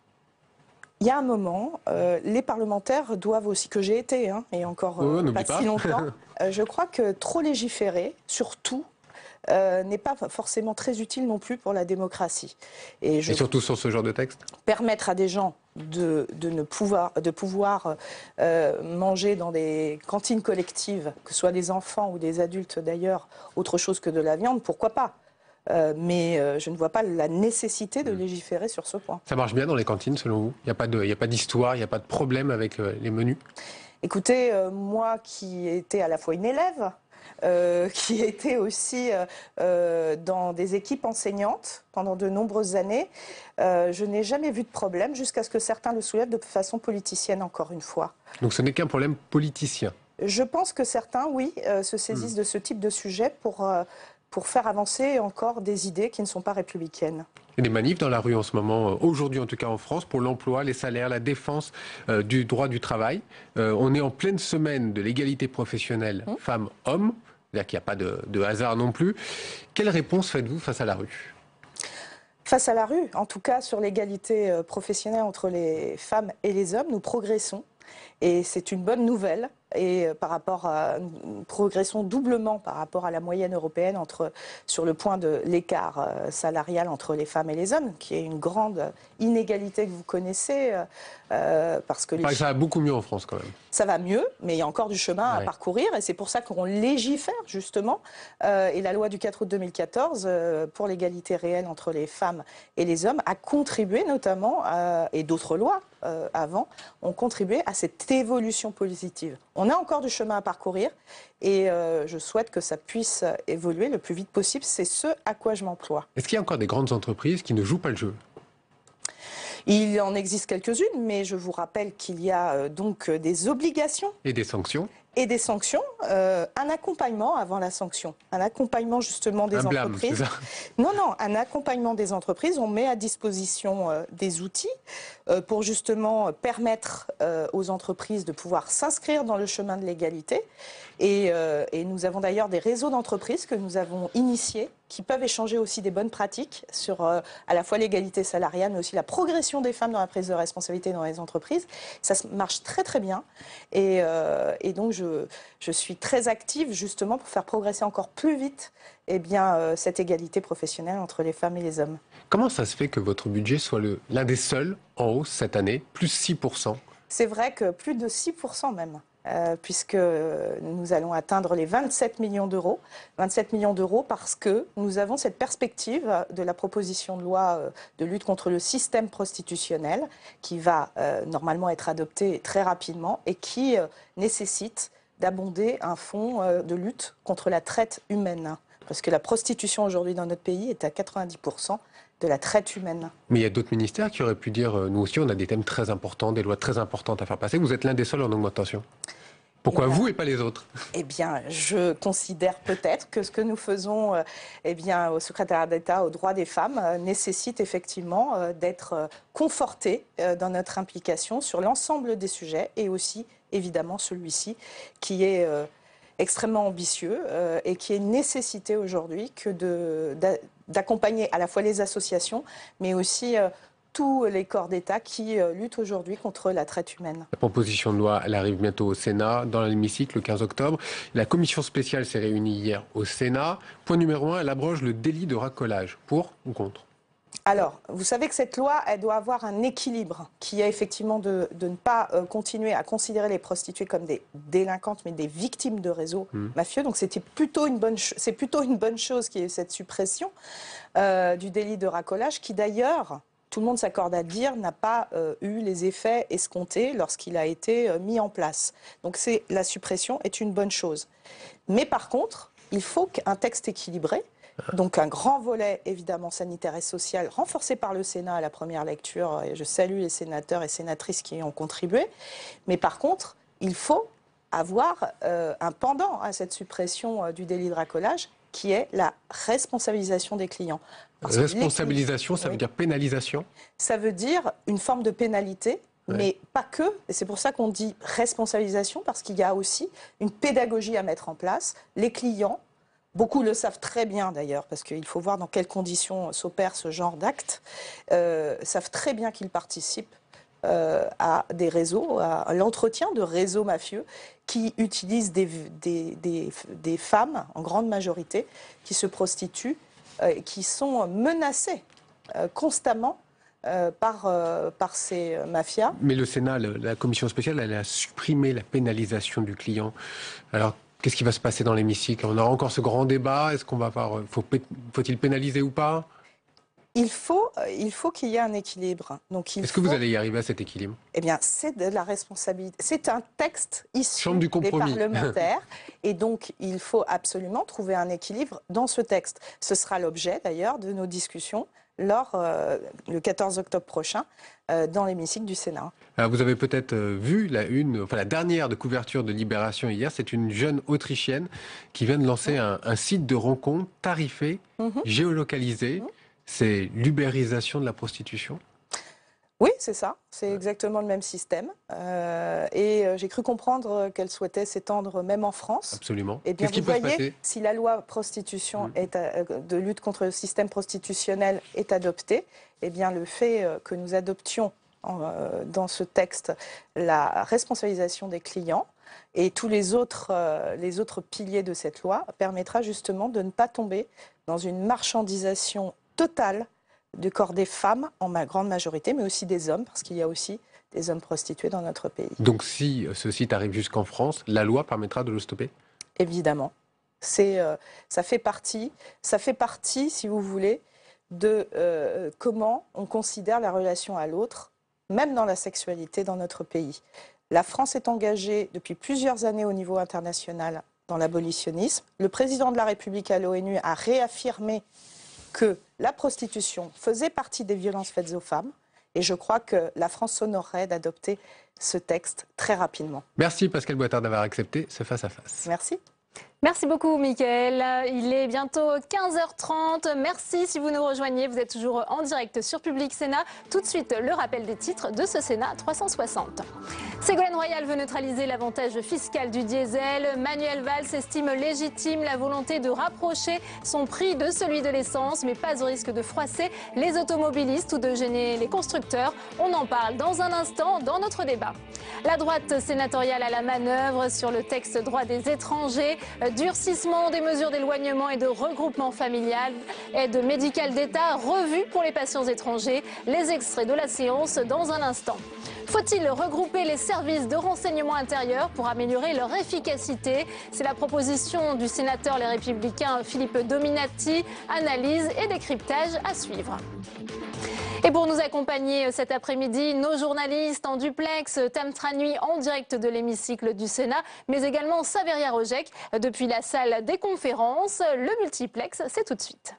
Il y a un moment, euh, les parlementaires doivent aussi, que j'ai été, hein, et encore euh, oh, pas, pas si longtemps, euh, je crois que trop légiférer, surtout, euh, n'est pas forcément très utile non plus pour la démocratie. Et, je... et surtout sur ce genre de texte? Permettre à des gens de, de, ne pouvoir, de pouvoir euh, manger dans des cantines collectives, que ce soit des enfants ou des adultes d'ailleurs, autre chose que de la viande, pourquoi pas? Euh, mais euh, je ne vois pas la nécessité de légiférer sur ce point. Ça marche bien dans les cantines, selon vous? Il n'y a pas d'histoire, il n'y a pas de problème avec euh, les menus? Écoutez, euh, moi qui étais à la fois une élève, euh, qui était aussi euh, euh, dans des équipes enseignantes pendant de nombreuses années, euh, je n'ai jamais vu de problème jusqu'à ce que certains le soulèvent de façon politicienne, encore une fois. Donc ce n'est qu'un problème politicien? Je pense que certains, oui, euh, se saisissent mmh. de ce type de sujet pour... Euh, pour faire avancer encore des idées qui ne sont pas républicaines. Il y a des manifs dans la rue en ce moment, aujourd'hui en tout cas en France, pour l'emploi, les salaires, la défense euh, du droit du travail. Euh, on est en pleine semaine de l'égalité professionnelle mmh. femmes-hommes, c'est-à-dire qu'il n'y a pas de, de hasard non plus. Quelle réponse faites-vous face à la rue? Face à la rue, en tout cas sur l'égalité professionnelle entre les femmes et les hommes, nous progressons. Et c'est une bonne nouvelle. Et par rapport à une progression doublement par rapport à la moyenne européenne entre, sur le point de l'écart salarial entre les femmes et les hommes, qui est une grande inégalité que vous connaissez. Euh, parce que les... Ça va beaucoup mieux en France quand même. Ça va mieux, mais il y a encore du chemin ouais. à parcourir et c'est pour ça qu'on légifère justement. Euh, et la loi du quatre août deux mille quatorze euh, pour l'égalité réelle entre les femmes et les hommes a contribué notamment, à, et d'autres lois euh, avant, ont contribué à cette évolution positive. On a encore du chemin à parcourir et euh, je souhaite que ça puisse évoluer le plus vite possible. C'est ce à quoi je m'emploie. Est-ce qu'il y a encore des grandes entreprises qui ne jouent pas le jeu ? Il en existe quelques-unes, mais je vous rappelle qu'il y a euh, donc des obligations. Et des sanctions. Et des sanctions, euh, un accompagnement avant la sanction, un accompagnement justement des un blâme, entreprises. C'est ça ? Non, non, un accompagnement des entreprises. On met à disposition euh, des outils euh, pour justement permettre euh, aux entreprises de pouvoir s'inscrire dans le chemin de l'égalité. Et, euh, et nous avons d'ailleurs des réseaux d'entreprises que nous avons initiés qui peuvent échanger aussi des bonnes pratiques sur euh, à la fois l'égalité salariale, mais aussi la progression des femmes dans la prise de responsabilité dans les entreprises. Ça marche très très bien. Et, euh, et donc je, je suis très active justement pour faire progresser encore plus vite eh bien, euh, cette égalité professionnelle entre les femmes et les hommes. Comment ça se fait que votre budget soit le, l'un des seuls en hausse cette année, plus six pour cent ? C'est vrai que plus de six pour cent même. Euh, puisque nous allons atteindre les vingt-sept millions d'euros. vingt-sept millions d'euros parce que nous avons cette perspective de la proposition de loi de lutte contre le système prostitutionnel qui va euh, normalement être adoptée très rapidement et qui euh, nécessite d'abonder un fonds euh, de lutte contre la traite humaine. Parce que la prostitution aujourd'hui dans notre pays est à quatre-vingt-dix pour cent de la traite humaine. Mais il y a d'autres ministères qui auraient pu dire, nous aussi on a des thèmes très importants, des lois très importantes à faire passer. Vous êtes l'un des seuls en augmentation. Pourquoi eh bien, vous et pas les autres ? Eh bien, je considère peut-être que ce que nous faisons euh, eh bien, au secrétariat d'État aux droits des femmes euh, nécessite effectivement euh, d'être euh, conforté euh, dans notre implication sur l'ensemble des sujets et aussi, évidemment, celui-ci qui est euh, extrêmement ambitieux euh, et qui est une nécessité aujourd'hui que de, d'accompagner à la fois les associations, mais aussi euh, tous les corps d'État qui euh, luttent aujourd'hui contre la traite humaine. La proposition de loi, elle arrive bientôt au Sénat, dans l'hémicycle, le quinze octobre. La commission spéciale s'est réunie hier au Sénat. Point numéro un, elle abroge le délit de racolage. Pour ou contre ? Alors, vous savez que cette loi, elle doit avoir un équilibre qui est effectivement de, de ne pas euh, continuer à considérer les prostituées comme des délinquantes, mais des victimes de réseaux mmh. mafieux. Donc, c'était plutôt une bonne, c'est plutôt une bonne chose qu'il y ait cette suppression euh, du délit de racolage, qui d'ailleurs tout le monde s'accorde à dire, n'a pas euh, eu les effets escomptés lorsqu'il a été euh, mis en place. Donc c'est, la suppression est une bonne chose. Mais par contre, il faut qu'un texte équilibré, donc un grand volet évidemment sanitaire et social, renforcé par le Sénat à la première lecture, et je salue les sénateurs et sénatrices qui y ont contribué, mais par contre, il faut avoir euh, un pendant à cette suppression euh, du délit de racolage, qui est la responsabilisation des clients. Parce responsabilisation, les... ça veut oui. dire pénalisation? Ça veut dire une forme de pénalité, ouais. mais pas que. Et c'est pour ça qu'on dit responsabilisation, parce qu'il y a aussi une pédagogie à mettre en place. Les clients, beaucoup le savent très bien d'ailleurs, parce qu'il faut voir dans quelles conditions s'opère ce genre d'actes, euh, savent très bien qu'ils participent Euh, à des réseaux, à l'entretien de réseaux mafieux qui utilisent des, des, des, des femmes, en grande majorité, qui se prostituent, euh, qui sont menacées euh, constamment euh, par, euh, par ces mafias. Mais le Sénat, le, la commission spéciale, elle a supprimé la pénalisation du client. Alors, qu'est-ce qui va se passer dans l'hémicycle? On aura encore ce grand débat. Est-ce qu'on va avoir, faut, faut-il pénaliser ou pas? Il faut, il faut qu'il y ait un équilibre. Donc, il Est-ce faut... que vous allez y arriver à cet équilibre? Eh bien, c'est de la responsabilité. C'est un texte issu Chambre du compromis. des parlementaires. Et donc, il faut absolument trouver un équilibre dans ce texte. Ce sera l'objet, d'ailleurs, de nos discussions lors, euh, le quatorze octobre prochain, euh, dans l'hémicycle du Sénat. Alors, vous avez peut-être vu la une, enfin la dernière de couverture de Libération hier. C'est une jeune Autrichienne qui vient de lancer un, un site de rencontre tarifé, mm-hmm. géolocalisé. Mm-hmm. C'est l'ubérisation de la prostitution? Oui, c'est ça. C'est exactement le même système. Euh, et euh, j'ai cru comprendre qu'elle souhaitait s'étendre même en France. Absolument. Et bien, Qu'est-ce qui vous peut se voyez, passer si la loi prostitution mmh. est à, de lutte contre le système prostitutionnel est adoptée, eh bien, le fait que nous adoptions en, euh, dans ce texte la responsabilisation des clients et tous les autres, euh, les autres piliers de cette loi permettra justement de ne pas tomber dans une marchandisation totale du corps des femmes, en ma grande majorité, mais aussi des hommes, parce qu'il y a aussi des hommes prostitués dans notre pays. Donc si ce site arrive jusqu'en France, la loi permettra de le stopper? Évidemment. C'est, euh, ça fait partie, ça fait partie, si vous voulez, de euh, comment on considère la relation à l'autre, même dans la sexualité dans notre pays. La France est engagée depuis plusieurs années au niveau international dans l'abolitionnisme. Le président de la République à l'ONU a réaffirmé que la prostitution faisait partie des violences faites aux femmes. Et je crois que la France s'honorerait d'adopter ce texte très rapidement. Merci Pascale Boitard d'avoir accepté ce face-à-face. Merci. Merci beaucoup, Mickaël. Il est bientôt quinze heures trente. Merci si vous nous rejoignez. Vous êtes toujours en direct sur Public Sénat. Tout de suite, le rappel des titres de ce Sénat trois cent soixante. Ségolène Royal veut neutraliser l'avantage fiscal du diesel. Manuel Valls estime légitime la volonté de rapprocher son prix de celui de l'essence, mais pas au risque de froisser les automobilistes ou de gêner les constructeurs. On en parle dans un instant dans notre débat. La droite sénatoriale à la manœuvre sur le texte droit des étrangers. Durcissement des mesures d'éloignement et de regroupement familial. Aide médicale d'État revue pour les patients étrangers. Les extraits de la séance dans un instant. Faut-il regrouper les services de renseignement intérieur pour améliorer leur efficacité? C'est la proposition du sénateur Les Républicains Philippe Dominati. Analyse et décryptage à suivre. Et pour nous accompagner cet après-midi, nos journalistes en duplex, Tam Tranui en direct de l'hémicycle du Sénat, mais également Saveria Rojek depuis la salle des conférences. Le multiplex, c'est tout de suite.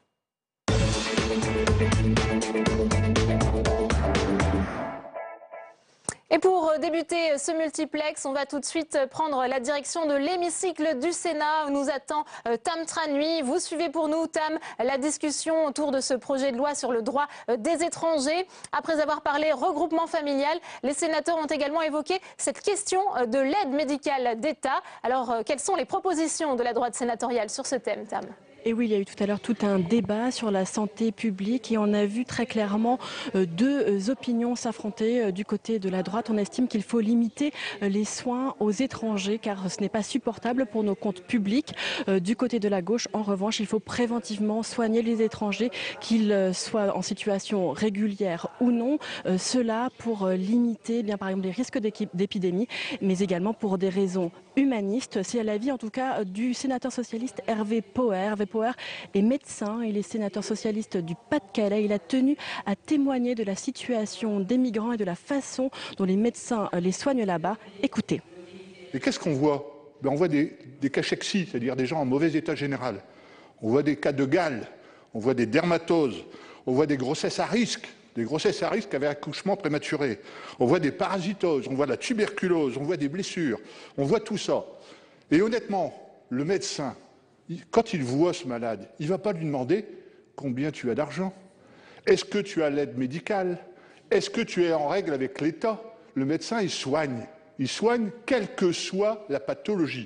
Et pour débuter ce multiplex, on va tout de suite prendre la direction de l'hémicycle du Sénat où nous attend Tam Tranui. Vous suivez pour nous, Tam, la discussion autour de ce projet de loi sur le droit des étrangers. Après avoir parlé regroupement familial, les sénateurs ont également évoqué cette question de l'aide médicale d'État. Alors, quelles sont les propositions de la droite sénatoriale sur ce thème, Tam ? Et oui, il y a eu tout à l'heure tout un débat sur la santé publique et on a vu très clairement deux opinions s'affronter du côté de la droite. On estime qu'il faut limiter les soins aux étrangers car ce n'est pas supportable pour nos comptes publics. Du côté de la gauche, en revanche, il faut préventivement soigner les étrangers, qu'ils soient en situation régulière ou non. Cela pour limiter, bien par exemple, les risques d'épidémie, mais également pour des raisons humaniste. C'est l'avis en tout cas du sénateur socialiste Hervé Poher. Hervé Poher est médecin, il est sénateur socialiste du Pas-de-Calais. Il a tenu à témoigner de la situation des migrants et de la façon dont les médecins les soignent là-bas. Écoutez. Et qu'est-ce qu'on voit? Ben, on voit des, des cachexie, c'est-à-dire des gens en mauvais état général. On voit des cas de gale, on voit des dermatoses, on voit des grossesses à risque, des grossesses à risque avec accouchement prématuré. On voit des parasitoses, on voit la tuberculose, on voit des blessures, on voit tout ça. Et honnêtement, le médecin, quand il voit ce malade, il ne va pas lui demander combien tu as d'argent. Est-ce que tu as l'aide médicale? Est-ce que tu es en règle avec l'État? Le médecin, il soigne. Il soigne quelle que soit la pathologie.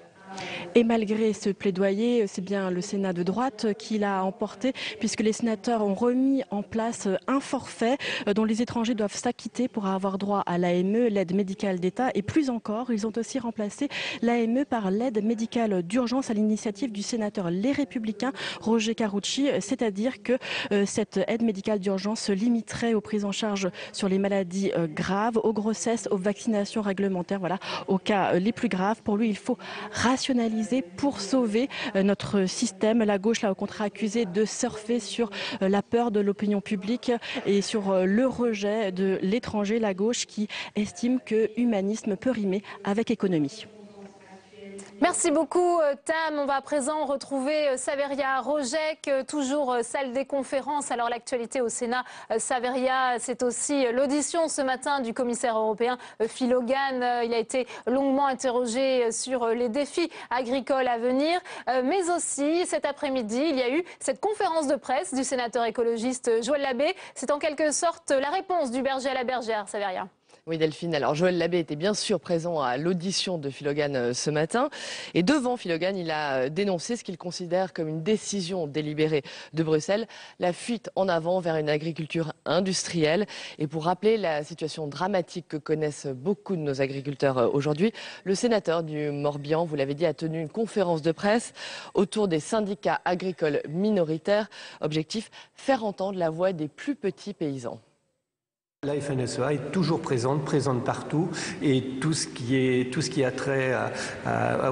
Et malgré ce plaidoyer, c'est bien le Sénat de droite qui l'a emporté, puisque les sénateurs ont remis en place un forfait dont les étrangers doivent s'acquitter pour avoir droit à l'A M E, l'aide médicale d'État, et plus encore, ils ont aussi remplacé l'A M E par l'aide médicale d'urgence à l'initiative du sénateur Les Républicains, Roger Carucci, c'est-à-dire que euh, cette aide médicale d'urgence se limiterait aux prises en charge sur les maladies euh, graves, aux grossesses, aux vaccinations réglementaires, voilà, aux cas euh, les plus graves. Pour lui, il faut rationaliser pour sauver notre système. La gauche l'a au contraire accusé de surfer sur la peur de l'opinion publique et sur le rejet de l'étranger. La gauche qui estime que humanisme peut rimer avec économie. Merci beaucoup Tam. On va à présent retrouver Saveria Rojek, toujours salle des conférences. Alors l'actualité au Sénat, Saveria, c'est aussi l'audition ce matin du commissaire européen Phil Hogan. Il a été longuement interrogé sur les défis agricoles à venir. Mais aussi cet après-midi, il y a eu cette conférence de presse du sénateur écologiste Joël Labbé. C'est en quelque sorte la réponse du berger à la bergère, Saveria. Oui Delphine, alors Joël Labbé était bien sûr présent à l'audition de Phil Hogan ce matin et devant Phil Hogan, il a dénoncé ce qu'il considère comme une décision délibérée de Bruxelles, la fuite en avant vers une agriculture industrielle. Et pour rappeler la situation dramatique que connaissent beaucoup de nos agriculteurs aujourd'hui, le sénateur du Morbihan, vous l'avez dit, a tenu une conférence de presse autour des syndicats agricoles minoritaires. Objectif, faire entendre la voix des plus petits paysans. La F N S E A est toujours présente, présente partout, et tout ce qui, est, tout ce qui a trait à, à,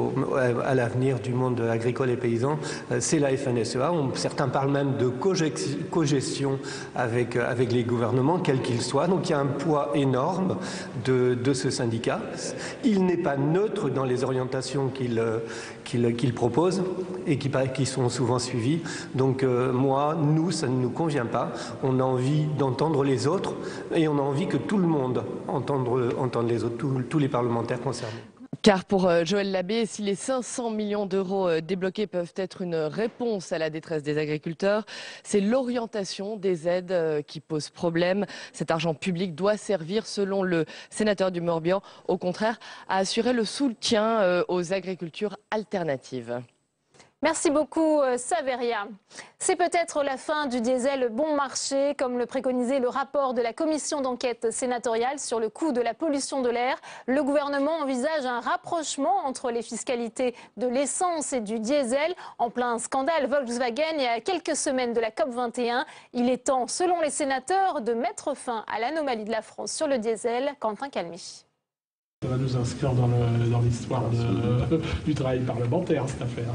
à, à l'avenir du monde agricole et paysan, c'est la F N S E A. On, certains parlent même de cogestion avec, avec les gouvernements, quels qu'ils soient. Donc il y a un poids énorme de, de ce syndicat. Il n'est pas neutre dans les orientations qu'il qu'il qu'il propose et qui, qui sont souvent suivies. Donc euh, moi, nous, ça ne nous convient pas. On a envie d'entendre les autres. Et on a envie que tout le monde entende, entende les autres, tous, tous les parlementaires concernés. Car pour Joël Labbé, si les cinq cents millions d'euros débloqués peuvent être une réponse à la détresse des agriculteurs, c'est l'orientation des aides qui pose problème. Cet argent public doit servir, selon le sénateur du Morbihan, au contraire, à assurer le soutien aux agricultures alternatives. Merci beaucoup Saveria. C'est peut-être la fin du diesel bon marché, comme le préconisait le rapport de la commission d'enquête sénatoriale sur le coût de la pollution de l'air. Le gouvernement envisage un rapprochement entre les fiscalités de l'essence et du diesel. En plein scandale Volkswagen et à quelques semaines de la COP vingt et un, il est temps, selon les sénateurs, de mettre fin à l'anomalie de la France sur le diesel. Quentin Calmy. Ça va nous inscrire dans, le, dans l'histoire de, du travail parlementaire, cette affaire.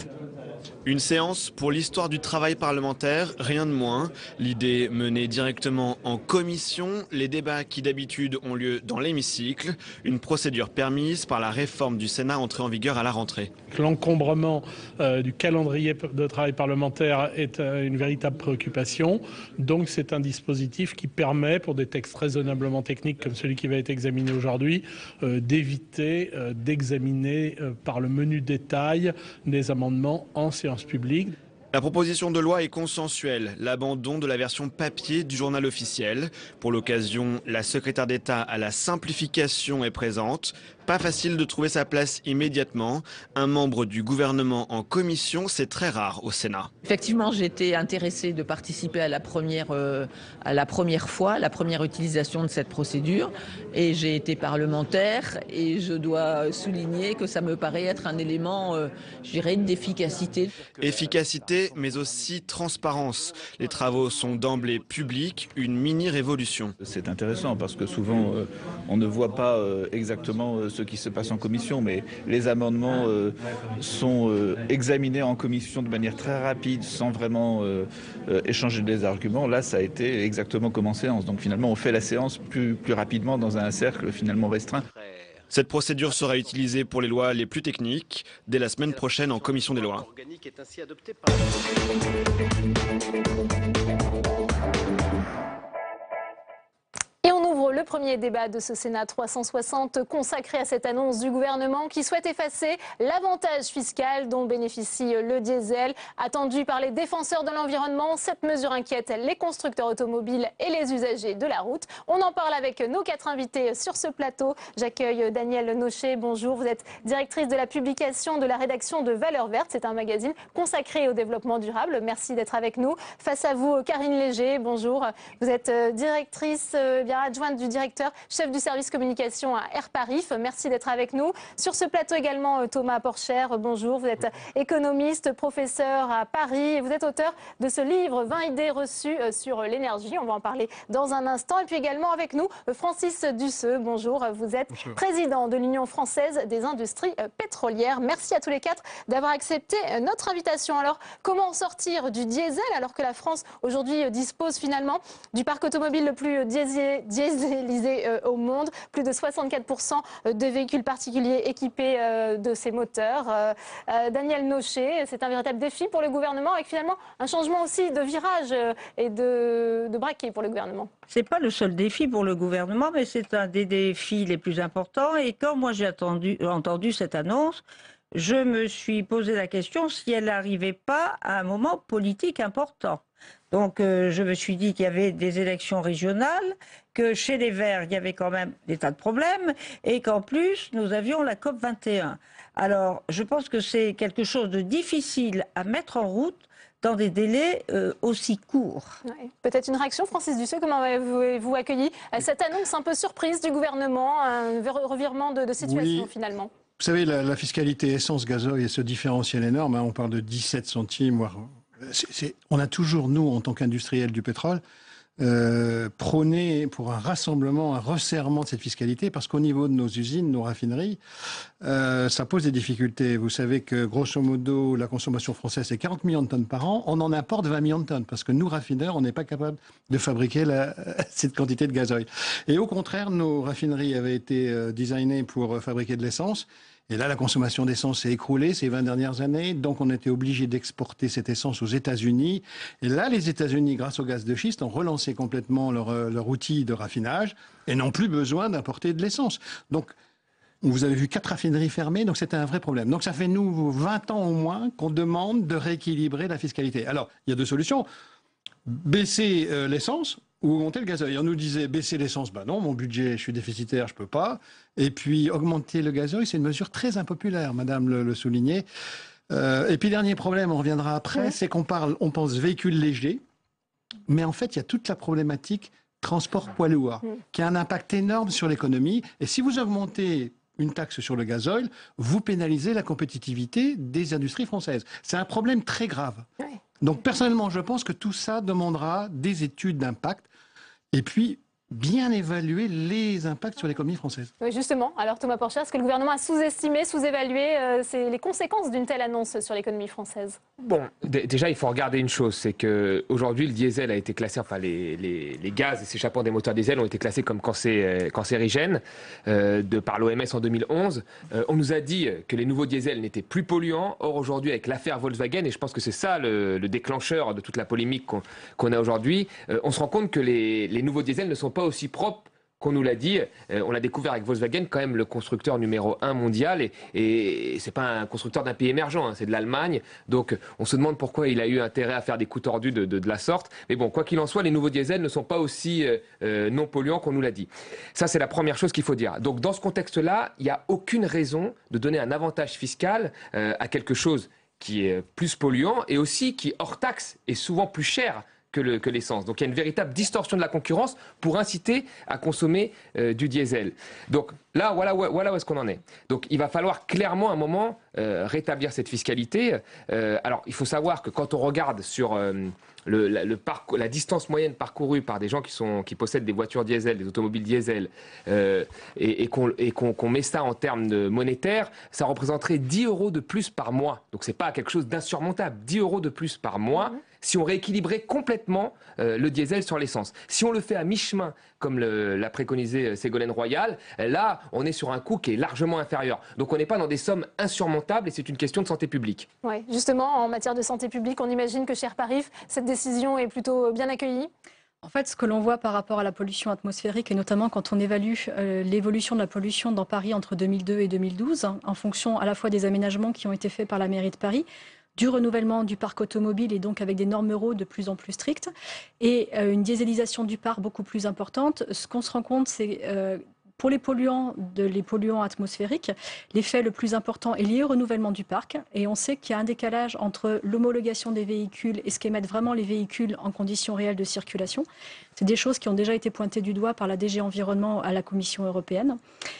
Une séance pour l'histoire du travail parlementaire, rien de moins. L'idée menée directement en commission, les débats qui d'habitude ont lieu dans l'hémicycle, une procédure permise par la réforme du Sénat entrée en vigueur à la rentrée. L'encombrement euh, du calendrier de travail parlementaire est euh, une véritable préoccupation. Donc c'est un dispositif qui permet, pour des textes raisonnablement techniques comme celui qui va être examiné aujourd'hui, euh, d'éviter euh, d'examiner euh, par le menu détail des amendements en séance publique. La proposition de loi est consensuelle, l'abandon de la version papier du journal officiel. Pour l'occasion, la secrétaire d'État à la simplification est présente. Pas facile de trouver sa place immédiatement. Un membre du gouvernement en commission, c'est très rare au Sénat. Effectivement, j'ai été intéressée de participer à la première, euh, à la première fois, la première utilisation de cette procédure. Et j'ai été parlementaire et je dois souligner que ça me paraît être un élément, euh, je dirais, d'efficacité. Efficacité simplicité, mais aussi transparence. Les travaux sont d'emblée publics, une mini-révolution. C'est intéressant parce que souvent euh, on ne voit pas euh, exactement euh, ce qui se passe en commission, mais les amendements euh, sont euh, examinés en commission de manière très rapide, sans vraiment euh, euh, échanger des arguments. Là, ça a été exactement comme en séance. Donc finalement, on fait la séance plus, plus rapidement dans un cercle finalement restreint. Cette procédure sera utilisée pour les lois les plus techniques dès la semaine prochaine en commission des lois. Et on ouvre le premier débat de ce Sénat trois cent soixante consacré à cette annonce du gouvernement qui souhaite effacer l'avantage fiscal dont bénéficie le diesel. Attendu par les défenseurs de l'environnement, cette mesure inquiète les constructeurs automobiles et les usagers de la route. On en parle avec nos quatre invités sur ce plateau. J'accueille Danielle Nochet, bonjour. Vous êtes directrice de la publication de la rédaction de Valeurs Vertes. C'est un magazine consacré au développement durable. Merci d'être avec nous. Face à vous, Karine Léger, bonjour. Vous êtes directrice adjointe du directeur, chef du service communication à Air Paris. Merci d'être avec nous. Sur ce plateau également, Thomas Porcher, bonjour. Vous êtes économiste, professeur à Paris et vous êtes auteur de ce livre vingt idées reçues sur l'énergie. On va en parler dans un instant. Et puis également avec nous, Francis Dusseux, bonjour. Vous êtes bonjour. Président de l'Union française des industries pétrolières. Merci à tous les quatre d'avoir accepté notre invitation. Alors, comment sortir du diesel alors que la France aujourd'hui dispose finalement du parc automobile le plus diesel dieselisé euh, au monde, plus de soixante-quatre pour cent de véhicules particuliers équipés euh, de ces moteurs. Euh, euh, Danielle Nochet, c'est un véritable défi pour le gouvernement avec finalement un changement aussi de virage euh, et de, de braquet pour le gouvernement. Ce n'est pas le seul défi pour le gouvernement, mais c'est un des défis les plus importants. Et quand moi j'ai entendu, entendu cette annonce, je me suis posé la question si elle n'arrivait pas à un moment politique important. Donc euh, je me suis dit qu'il y avait des élections régionales, que chez les Verts, il y avait quand même des tas de problèmes, et qu'en plus, nous avions la COP vingt et un. Alors, je pense que c'est quelque chose de difficile à mettre en route dans des délais euh, aussi courts. Ouais. Peut-être une réaction, Francis Dusseux, comment avez-vous accueilli cette annonce un peu surprise du gouvernement, un revirement de, de situation oui. finalement? Vous savez, la, la fiscalité essence-gazoil et ce différentiel énorme, hein, on parle de dix-sept centimes, voire... C'est, c'est, on a toujours, nous, en tant qu'industriels du pétrole, euh, prôné pour un rassemblement, un resserrement de cette fiscalité, parce qu'au niveau de nos usines, nos raffineries, euh, ça pose des difficultés. Vous savez que, grosso modo, la consommation française, c'est quarante millions de tonnes par an. On en importe vingt millions de tonnes, parce que nous, raffineurs, on n'est pas capable de fabriquer la, cette quantité de gazoil. Et au contraire, nos raffineries avaient été euh, designées pour fabriquer de l'essence. Et là, la consommation d'essence s'est écroulée ces vingt dernières années. Donc, on était obligé d'exporter cette essence aux États-Unis. Et là, les États-Unis, grâce au gaz de schiste, ont relancé complètement leur, leur outil de raffinage et n'ont plus besoin d'importer de l'essence. Donc, vous avez vu quatre raffineries fermées, donc c'était un vrai problème. Donc, ça fait, nous, vingt ans au moins qu'on demande de rééquilibrer la fiscalité. Alors, il y a deux solutions. Baisser euh, l'essence ou augmenter le gazoil. On nous disait baisser l'essence, ben non, mon budget, je suis déficitaire, je peux pas. Et puis augmenter le gazoil, c'est une mesure très impopulaire, Madame le, le soulignait. Euh, et puis dernier problème, on reviendra après, ouais. c'est qu'on parle, on pense véhicules légers, mais en fait il y a toute la problématique transport poids lourd, ouais. qui a un impact énorme sur l'économie. Et si vous augmentez une taxe sur le gazoil, vous pénalisez la compétitivité des industries françaises. C'est un problème très grave. Ouais. Donc personnellement, je pense que tout ça demandera des études d'impact et puis bien évaluer les impacts sur l'économie française. Oui, justement. Alors Thomas Porcher, est-ce que le gouvernement a sous-estimé, sous-évalué euh, les conséquences d'une telle annonce sur l'économie française? Bon, d- déjà, il faut regarder une chose, c'est qu'aujourd'hui, le diesel a été classé, enfin les, les, les gaz et s'échappant des moteurs diesel ont été classés comme cancé, cancérigènes euh, de, par l'O M S en deux mille onze. Euh, on nous a dit que les nouveaux diesels n'étaient plus polluants. Or, aujourd'hui, avec l'affaire Volkswagen, et je pense que c'est ça le, le déclencheur de toute la polémique qu'on, qu'on a aujourd'hui, euh, on se rend compte que les, les nouveaux diesels ne sont pas aussi propre qu'on nous l'a dit. Euh, on l'a découvert avec Volkswagen, quand même le constructeur numéro un mondial, et, et c'est pas un constructeur d'un pays émergent, hein, c'est de l'Allemagne. Donc on se demande pourquoi il a eu intérêt à faire des coups tordus de, de, de la sorte. Mais bon, quoi qu'il en soit, les nouveaux diesels ne sont pas aussi euh, euh, non polluants qu'on nous l'a dit. Ça, c'est la première chose qu'il faut dire. Donc dans ce contexte-là, il n'y a aucune raison de donner un avantage fiscal euh, à quelque chose qui est plus polluant et aussi qui, hors taxe, est souvent plus cher que le- que l'essence. Donc il y a une véritable distorsion de la concurrence pour inciter à consommer euh, du diesel. Donc là, voilà, où- voilà où est-ce qu'on en est. Donc il va falloir clairement à un moment euh, rétablir cette fiscalité. Euh, alors il faut savoir que quand on regarde sur euh, le, la, le parcours, la distance moyenne parcourue par des gens qui, sont, qui possèdent des voitures diesel, des automobiles diesel, euh, et, et qu'on et qu'on- qu'on met ça en termes de monétaires, ça représenterait dix euros de plus par mois. Donc c'est pas quelque chose d'insurmontable. dix euros de plus par mois. Mmh. Si on rééquilibrait complètement euh, le diesel sur l'essence. Si on le fait à mi-chemin, comme l'a préconisé Ségolène Royal, là, on est sur un coût qui est largement inférieur. Donc on n'est pas dans des sommes insurmontables et c'est une question de santé publique. Ouais, justement, en matière de santé publique, on imagine que chez Parif, cette décision est plutôt bien accueillie. En fait, ce que l'on voit par rapport à la pollution atmosphérique, et notamment quand on évalue euh, l'évolution de la pollution dans Paris entre deux mille deux et deux mille douze, hein, en fonction à la fois des aménagements qui ont été faits par la mairie de Paris, du renouvellement du parc automobile et donc avec des normes euro de plus en plus strictes, et euh, une dieselisation du parc beaucoup plus importante, ce qu'on se rend compte, c'est euh, pour les polluants, de, les polluants atmosphériques, l'effet le plus important est lié au renouvellement du parc. Et on sait qu'il y a un décalage entre l'homologation des véhicules et ce qu'émettent vraiment les véhicules en conditions réelles de circulation. C'est des choses qui ont déjà été pointées du doigt par la D G Environnement à la Commission européenne.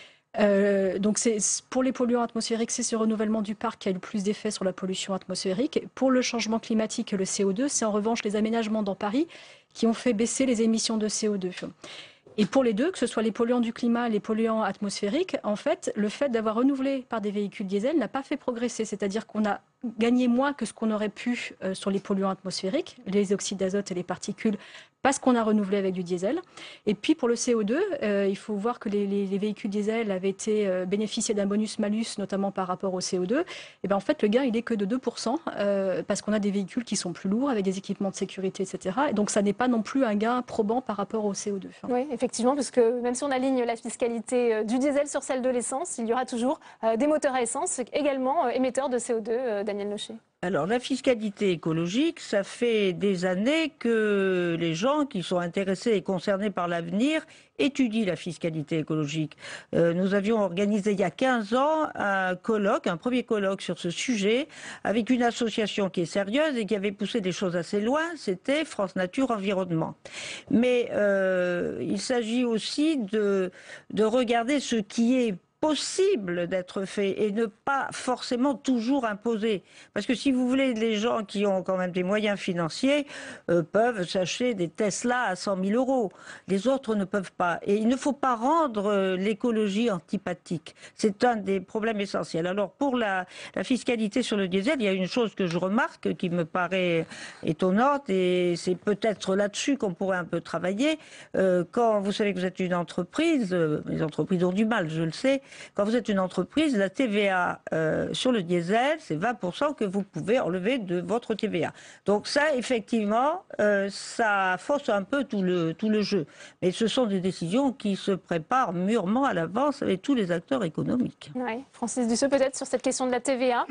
Euh, donc c'est, pour les polluants atmosphériques, c'est ce renouvellement du parc qui a eu le plus d'effet sur la pollution atmosphérique. Pour le changement climatique et le C O deux, c'est en revanche les aménagements dans Paris qui ont fait baisser les émissions de C O deux. Et pour les deux, que ce soit les polluants du climat, les polluants atmosphériques, en fait, le fait d'avoir renouvelé par des véhicules diesel n'a pas fait progresser. C'est-à-dire qu'on a gagné moins que ce qu'on aurait pu euh, sur les polluants atmosphériques, les oxydes d'azote et les particules, parce qu'on a renouvelé avec du diesel. Et puis pour le C O deux, euh, il faut voir que les, les, les véhicules diesel avaient été euh, bénéficiés d'un bonus-malus, notamment par rapport au C O deux. Et bien en fait, le gain, il est que de deux pour cent, euh, parce qu'on a des véhicules qui sont plus lourds, avec des équipements de sécurité, et cetera. Et donc ça n'est pas non plus un gain probant par rapport au C O deux. Oui, effectivement, puisque même si on aligne la fiscalité du diesel sur celle de l'essence, il y aura toujours euh, des moteurs à essence également euh, émetteurs de C O deux, euh, Daniel Nocher. Alors, la fiscalité écologique, ça fait des années que les gens qui sont intéressés et concernés par l'avenir étudient la fiscalité écologique. Euh, nous avions organisé il y a quinze ans un colloque, un premier colloque sur ce sujet, avec une association qui est sérieuse et qui avait poussé des choses assez loin, c'était France Nature Environnement. Mais euh, il s'agit aussi de, de regarder ce qui est possible d'être fait et ne pas forcément toujours imposer. Parce que si vous voulez, les gens qui ont quand même des moyens financiers euh, peuvent s'acheter des Tesla à cent mille euros. Les autres ne peuvent pas. Et il ne faut pas rendre euh, l'écologie antipathique. C'est un des problèmes essentiels. Alors pour la, la fiscalité sur le diesel, il y a une chose que je remarque qui me paraît étonnante et c'est peut-être là-dessus qu'on pourrait un peu travailler. Euh, quand vous savez que vous êtes une entreprise, euh, les entreprises ont du mal, je le sais. Quand vous êtes une entreprise, la T V A euh, sur le diesel, c'est vingt pour cent que vous pouvez enlever de votre T V A. Donc ça, effectivement, euh, ça fausse un peu tout le, tout le jeu. Mais ce sont des décisions qui se préparent mûrement à l'avance avec tous les acteurs économiques. Oui. Francis Dusseux, peut-être sur cette question de la T V A.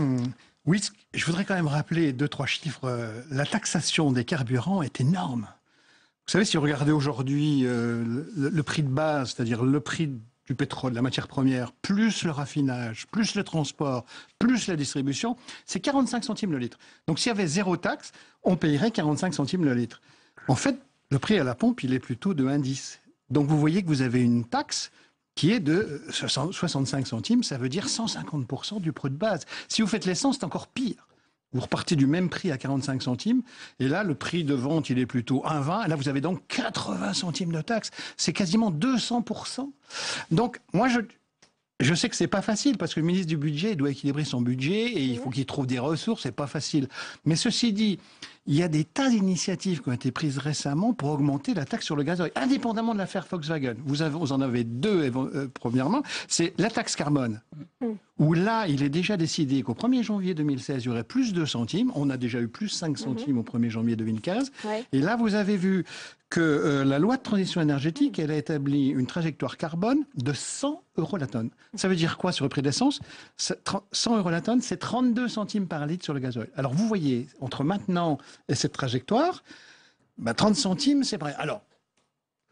Oui, je voudrais quand même rappeler deux, trois chiffres. La taxation des carburants est énorme. Vous savez, si vous regardez aujourd'hui euh, le, le prix de base, c'est-à-dire le prix du pétrole, la matière première, plus le raffinage, plus le transport, plus la distribution, c'est quarante-cinq centimes le litre. Donc s'il y avait zéro taxe, on payerait quarante-cinq centimes le litre. En fait, le prix à la pompe, il est plutôt de un virgule dix. Donc vous voyez que vous avez une taxe qui est de soixante-cinq centimes, ça veut dire cent cinquante pour cent du prix de base. Si vous faites l'essence, c'est encore pire. Vous repartez du même prix à quarante-cinq centimes, et là, le prix de vente, il est plutôt un virgule vingt, et là, vous avez donc quatre-vingts centimes de taxe. C'est quasiment deux cents pour cent. Donc, moi, je, je sais que c'est pas facile, parce que le ministre du Budget doit équilibrer son budget, et il faut qu'il trouve des ressources, c'est pas facile. Mais ceci dit, il y a des tas d'initiatives qui ont été prises récemment pour augmenter la taxe sur le gazole, indépendamment de l'affaire Volkswagen. Vous, avez, vous en avez deux, euh, premièrement, c'est la taxe carbone. Mm. Où là, il est déjà décidé qu'au premier janvier deux mille seize, il y aurait plus de centimes. On a déjà eu plus cinq centimes mmh. au premier janvier deux mille quinze. Ouais. Et là, vous avez vu que euh, la loi de transition énergétique, elle a établi une trajectoire carbone de cent euros la tonne. Ça veut dire quoi sur le prix de l'essence? cent euros la tonne, c'est trente-deux centimes par litre sur le gasoil. Alors, vous voyez, entre maintenant et cette trajectoire, bah, trente centimes, c'est vrai. Alors,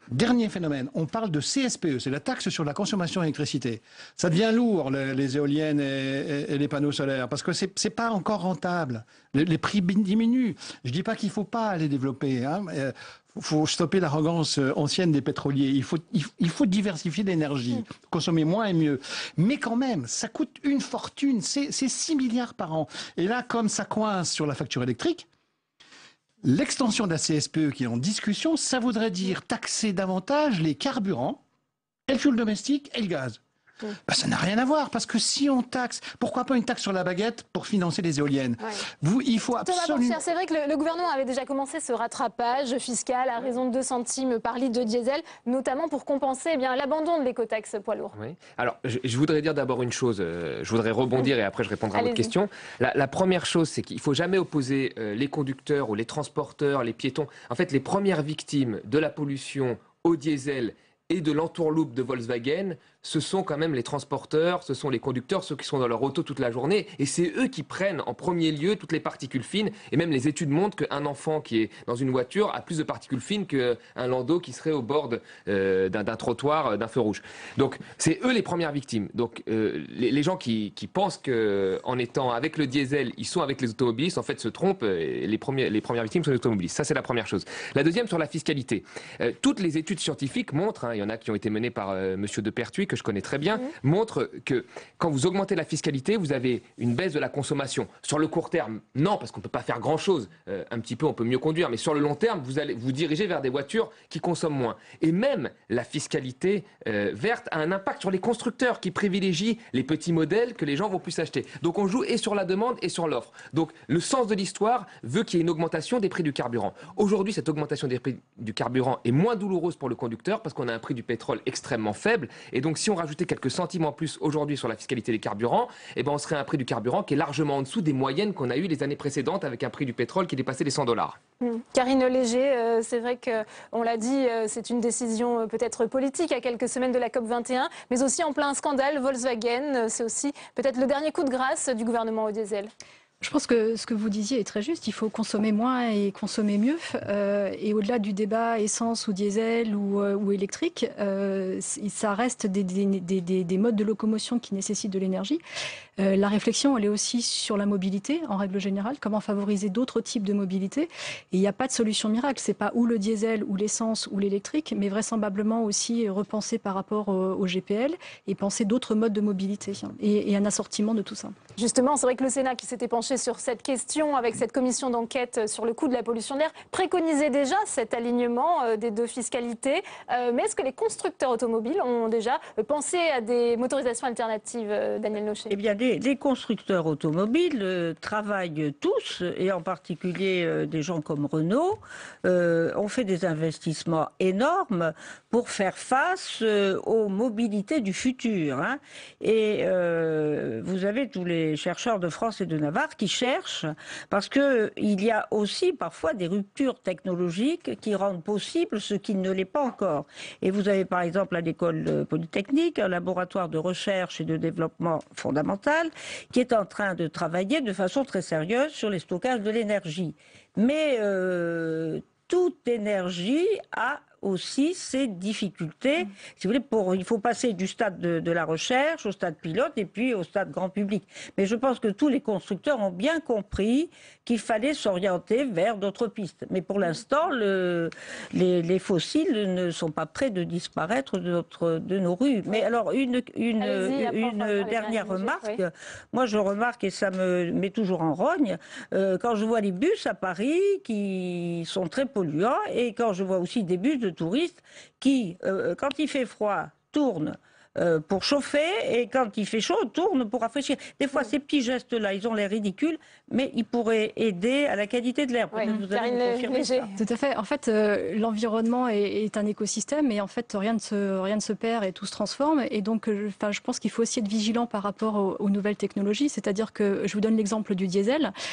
Dernier phénomène, on parle de C S P E, c'est la taxe sur la consommation d'électricité. Ça devient lourd, les, les éoliennes et, et, et les panneaux solaires, parce que c'est c'est pas encore rentable. Les, les prix diminuent. Je dis pas qu'il faut pas les développer, hein. Il faut stopper l'arrogance ancienne des pétroliers. Il faut, il, il faut diversifier l'énergie, consommer moins et mieux. Mais quand même, ça coûte une fortune, c'est six milliards par an. Et là, comme ça coince sur la facture électrique, l'extension de la C S P E qui est en discussion, ça voudrait dire taxer davantage les carburants, et le fioul domestique et le gaz. Ben, ça n'a rien à voir, parce que si on taxe, pourquoi pas une taxe sur la baguette pour financer les éoliennes? Ouais. Vous, il faut absolument... C'est vrai que le, le gouvernement avait déjà commencé ce rattrapage fiscal à raison de deux centimes par litre de diesel, notamment pour compenser eh bien l'abandon de l'écotaxe poids lourd. Oui. Alors, je, je voudrais dire d'abord une chose, euh, je voudrais rebondir et après je répondrai à votre question. La, la première chose, c'est qu'il ne faut jamais opposer euh, les conducteurs ou les transporteurs, les piétons. En fait, les premières victimes de la pollution au diesel et de l'entourloupe de Volkswagen, ce sont quand même les transporteurs, ce sont les conducteurs, ceux qui sont dans leur auto toute la journée, et c'est eux qui prennent en premier lieu toutes les particules fines, et même les études montrent qu'un enfant qui est dans une voiture a plus de particules fines qu'un landau qui serait au bord euh, d'un trottoir, d'un feu rouge. Donc c'est eux les premières victimes. Donc euh, les, les gens qui, qui pensent qu'en étant avec le diesel, ils sont avec les automobilistes, en fait se trompent, et les, premiers, les premières victimes sont les automobilistes. Ça c'est la première chose. La deuxième, sur la fiscalité. Euh, toutes les études scientifiques montrent, hein, il y en a qui ont été menées par euh, monsieur Depertuis, que je connais très bien, mmh. montre que quand vous augmentez la fiscalité, vous avez une baisse de la consommation. Sur le court terme, non, parce qu'on ne peut pas faire grand-chose. Euh, un petit peu, on peut mieux conduire, mais sur le long terme, vous allez vous diriger vers des voitures qui consomment moins. Et même la fiscalité euh, verte a un impact sur les constructeurs qui privilégient les petits modèles que les gens vont plus acheter. Donc on joue et sur la demande et sur l'offre. Donc le sens de l'histoire veut qu'il y ait une augmentation des prix du carburant. Aujourd'hui, cette augmentation des prix du carburant est moins douloureuse pour le conducteur parce qu'on a un prix du pétrole extrêmement faible. Et donc si on rajoutait quelques centimes en plus aujourd'hui sur la fiscalité des carburants, eh ben on serait à un prix du carburant qui est largement en dessous des moyennes qu'on a eues les années précédentes avec un prix du pétrole qui dépassait les cent dollars. Mmh. Karine Léger, euh, c'est vrai qu'on l'a dit, euh, c'est une décision euh, peut-être politique à quelques semaines de la COP vingt et un, mais aussi en plein scandale Volkswagen. Euh, c'est aussi peut-être le dernier coup de grâce du gouvernement au diesel. Je pense que ce que vous disiez est très juste. Il faut consommer moins et consommer mieux. Euh, et au-delà du débat essence ou diesel ou, euh, ou électrique, euh, ça reste des, des, des, des modes de locomotion qui nécessitent de l'énergie. Euh, la réflexion, elle est aussi sur la mobilité, en règle générale. Comment favoriser d'autres types de mobilité. Et il n'y a pas de solution miracle. C'est pas ou le diesel ou l'essence ou l'électrique, mais vraisemblablement aussi repenser par rapport au, au G P L et penser d'autres modes de mobilité et, et un assortiment de tout ça. Justement, c'est vrai que le Sénat qui s'était penché sur cette question avec cette commission d'enquête sur le coût de la pollution de l'air préconisait déjà cet alignement des deux fiscalités. Mais est-ce que les constructeurs automobiles ont déjà pensé à des motorisations alternatives, Daniel Nochet? Eh bien, les, les constructeurs automobiles euh, travaillent tous, et en particulier euh, des gens comme Renault, euh, ont fait des investissements énormes pour faire face euh, aux mobilités du futur. Hein. Et euh, vous avez tous les chercheurs de France et de Navarre qui cherchent, parce qu'il y a aussi parfois des ruptures technologiques qui rendent possible ce qui ne l'est pas encore. Et vous avez par exemple à l'école polytechnique un laboratoire de recherche et de développement fondamental qui est en train de travailler de façon très sérieuse sur les stockages de l'énergie. Mais euh, toute énergie a aussi ses difficultés. Mmh. Si vous voulez, pour, il faut passer du stade de, de la recherche au stade pilote et puis au stade grand public. Mais je pense que tous les constructeurs ont bien compris qu'il fallait s'orienter vers d'autres pistes. Mais pour l'instant, le, les, les fossiles ne sont pas prêts de disparaître de, notre, de nos rues. Mais alors, une, une, une, une dernière remarque. Oui. Moi, je remarque, et ça me met toujours en rogne, euh, quand je vois les bus à Paris qui sont très polluants, et quand je vois aussi des bus de touristes qui, euh, quand il fait froid, tournent euh, pour chauffer, et quand il fait chaud, tournent pour rafraîchir. Des fois, ces petits gestes-là, ils ont l'air ridicules, mais ils pourraient aider à la qualité de l'air. Oui, vous allez me confirmer ça. Tout à fait. En fait, euh, l'environnement est, est un écosystème, et en fait, rien ne se, rien ne se perd et tout se transforme. Et donc, je, enfin, je pense qu'il faut aussi être vigilant par rapport aux, aux nouvelles technologies. C'est-à-dire que, je vous donne l'exemple du diesel.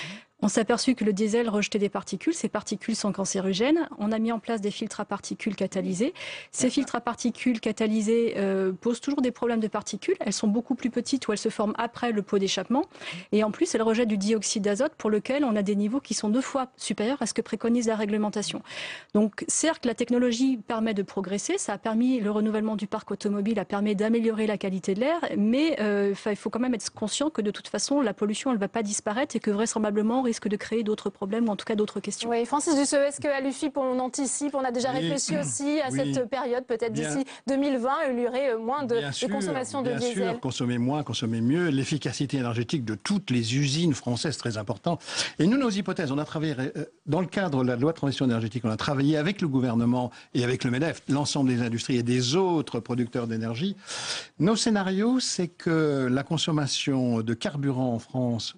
On s'est aperçu que le diesel rejetait des particules. Ces particules sont cancérigènes. On a mis en place des filtres à particules catalysés. Ces filtres à particules catalysés euh, posent toujours des problèmes de particules. Elles sont beaucoup plus petites ou elles se forment après le pot d'échappement. Et en plus, elles rejettent du dioxyde d'azote pour lequel on a des niveaux qui sont deux fois supérieurs à ce que préconise la réglementation. Donc certes, la technologie permet de progresser. Ça a permis, le renouvellement du parc automobile a permis d'améliorer la qualité de l'air. Mais euh, il faut quand même être conscient que de toute façon, la pollution, elle ne va pas disparaître et que vraisemblablement, on risque de créer d'autres problèmes ou en tout cas d'autres questions. Oui, Francis Dusseux, est-ce qu'à l'U F I P on anticipe, on a déjà réfléchi aussi à oui. cette période, peut-être d'ici deux mille vingt, il y aurait moins de, sûr, de consommation de bien diesel? Bien sûr, consommer moins, consommer mieux, l'efficacité énergétique de toutes les usines françaises, très important. Et nous, nos hypothèses, on a travaillé, dans le cadre de la loi de transition énergétique, on a travaillé avec le gouvernement et avec le MEDEF, l'ensemble des industries et des autres producteurs d'énergie. Nos scénarios, c'est que la consommation de carburant en France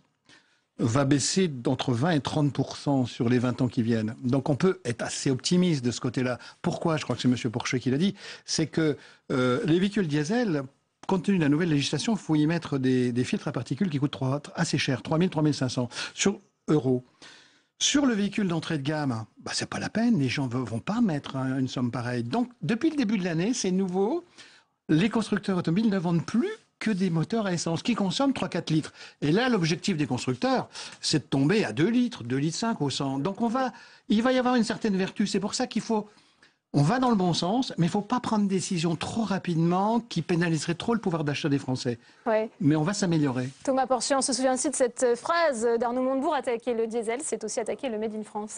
va baisser d'entre vingt et trente pour cent sur les vingt ans qui viennent. Donc on peut être assez optimiste de ce côté-là. Pourquoi? Je crois que c'est M. Pourchet qui l'a dit. C'est que euh, les véhicules diesel, compte tenu de la nouvelle législation, il faut y mettre des, des filtres à particules qui coûtent assez cher, trois mille, trois mille cinq cents sur euros. Sur le véhicule d'entrée de gamme, bah, c'est pas la peine, les gens ne vont pas mettre hein, une somme pareille. Donc depuis le début de l'année, c'est nouveau. Les constructeurs automobiles ne vendent plus que des moteurs à essence qui consomment trois à quatre litres. Et là, l'objectif des constructeurs, c'est de tomber à deux litres, deux litres cinq au cent. Donc on va, il va y avoir une certaine vertu. C'est pour ça qu'il faut... On va dans le bon sens, mais il ne faut pas prendre des décisions trop rapidement qui pénaliseraient trop le pouvoir d'achat des Français. Ouais. Mais on va s'améliorer. Thomas Porcher, on se souvient aussi de cette phrase d'Arnaud Montebourg, attaquer le diesel, c'est aussi attaquer le Made in France.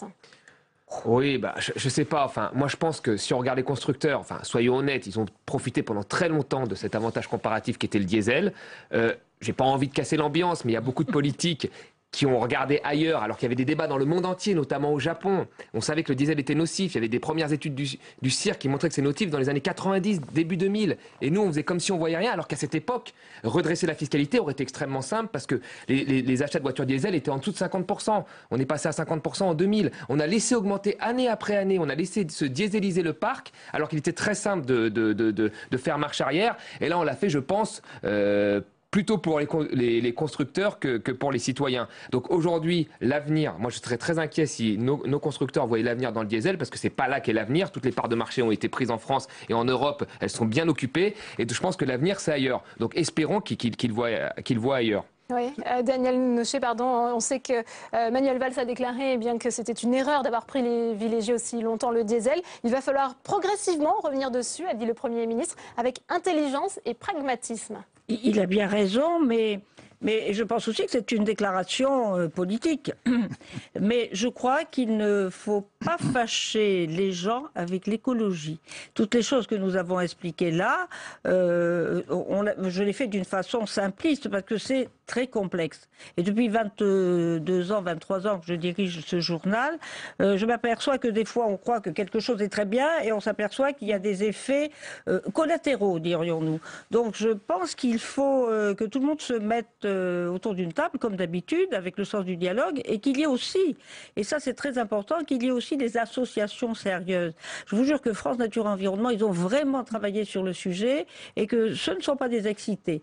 Oui, bah, je, je sais pas. Enfin, moi, je pense que si on regarde les constructeurs, enfin, soyons honnêtes, ils ont profité pendant très longtemps de cet avantage comparatif qui était le diesel. Euh, j'ai pas envie de casser l'ambiance, mais il y a beaucoup de politiques qui ont regardé ailleurs, alors qu'il y avait des débats dans le monde entier, notamment au Japon. On savait que le diesel était nocif. Il y avait des premières études du, du C I R qui montraient que c'est nocif dans les années quatre-vingt-dix, début deux mille. Et nous, on faisait comme si on voyait rien, alors qu'à cette époque, redresser la fiscalité aurait été extrêmement simple parce que les, les, les achats de voitures diesel étaient en dessous de cinquante pour cent. On est passé à cinquante pour cent en deux mille. On a laissé augmenter année après année. On a laissé se dieseliser le parc, alors qu'il était très simple de, de, de, de, de faire marche arrière. Et là, on l'a fait, je pense... Euh, plutôt pour les, les, les constructeurs que, que pour les citoyens. Donc aujourd'hui, l'avenir, moi je serais très inquiet si nos, nos constructeurs voyaient l'avenir dans le diesel, parce que c'est pas là qu'est l'avenir. Toutes les parts de marché ont été prises en France et en Europe, elles sont bien occupées. Et je pense que l'avenir, c'est ailleurs. Donc espérons qu'ils qu'ils, qu'ils voient, qu'ils voient ailleurs. Oui, euh, Daniel Nochet, pardon, on sait que euh, Manuel Valls a déclaré eh bien, que c'était une erreur d'avoir privilégié aussi longtemps le diesel. Il va falloir progressivement revenir dessus, a dit le Premier ministre, avec intelligence et pragmatisme. Il a bien raison, mais, mais je pense aussi que c'est une déclaration euh, politique. Mais je crois qu'il ne faut pas fâcher les gens avec l'écologie. Toutes les choses que nous avons expliquées là, euh, on, je les fais d'une façon simpliste parce que c'est très complexe. Et depuis vingt-deux ans, vingt-trois ans que je dirige ce journal, euh, je m'aperçois que des fois on croit que quelque chose est très bien et on s'aperçoit qu'il y a des effets euh, collatéraux, dirions-nous. Donc je pense qu'il faut euh, que tout le monde se mette euh, autour d'une table, comme d'habitude, avec le sens du dialogue, et qu'il y ait aussi, et ça c'est très important, qu'il y ait aussi des associations sérieuses. Je vous jure que France Nature Environnement, ils ont vraiment travaillé sur le sujet et que ce ne sont pas des excités.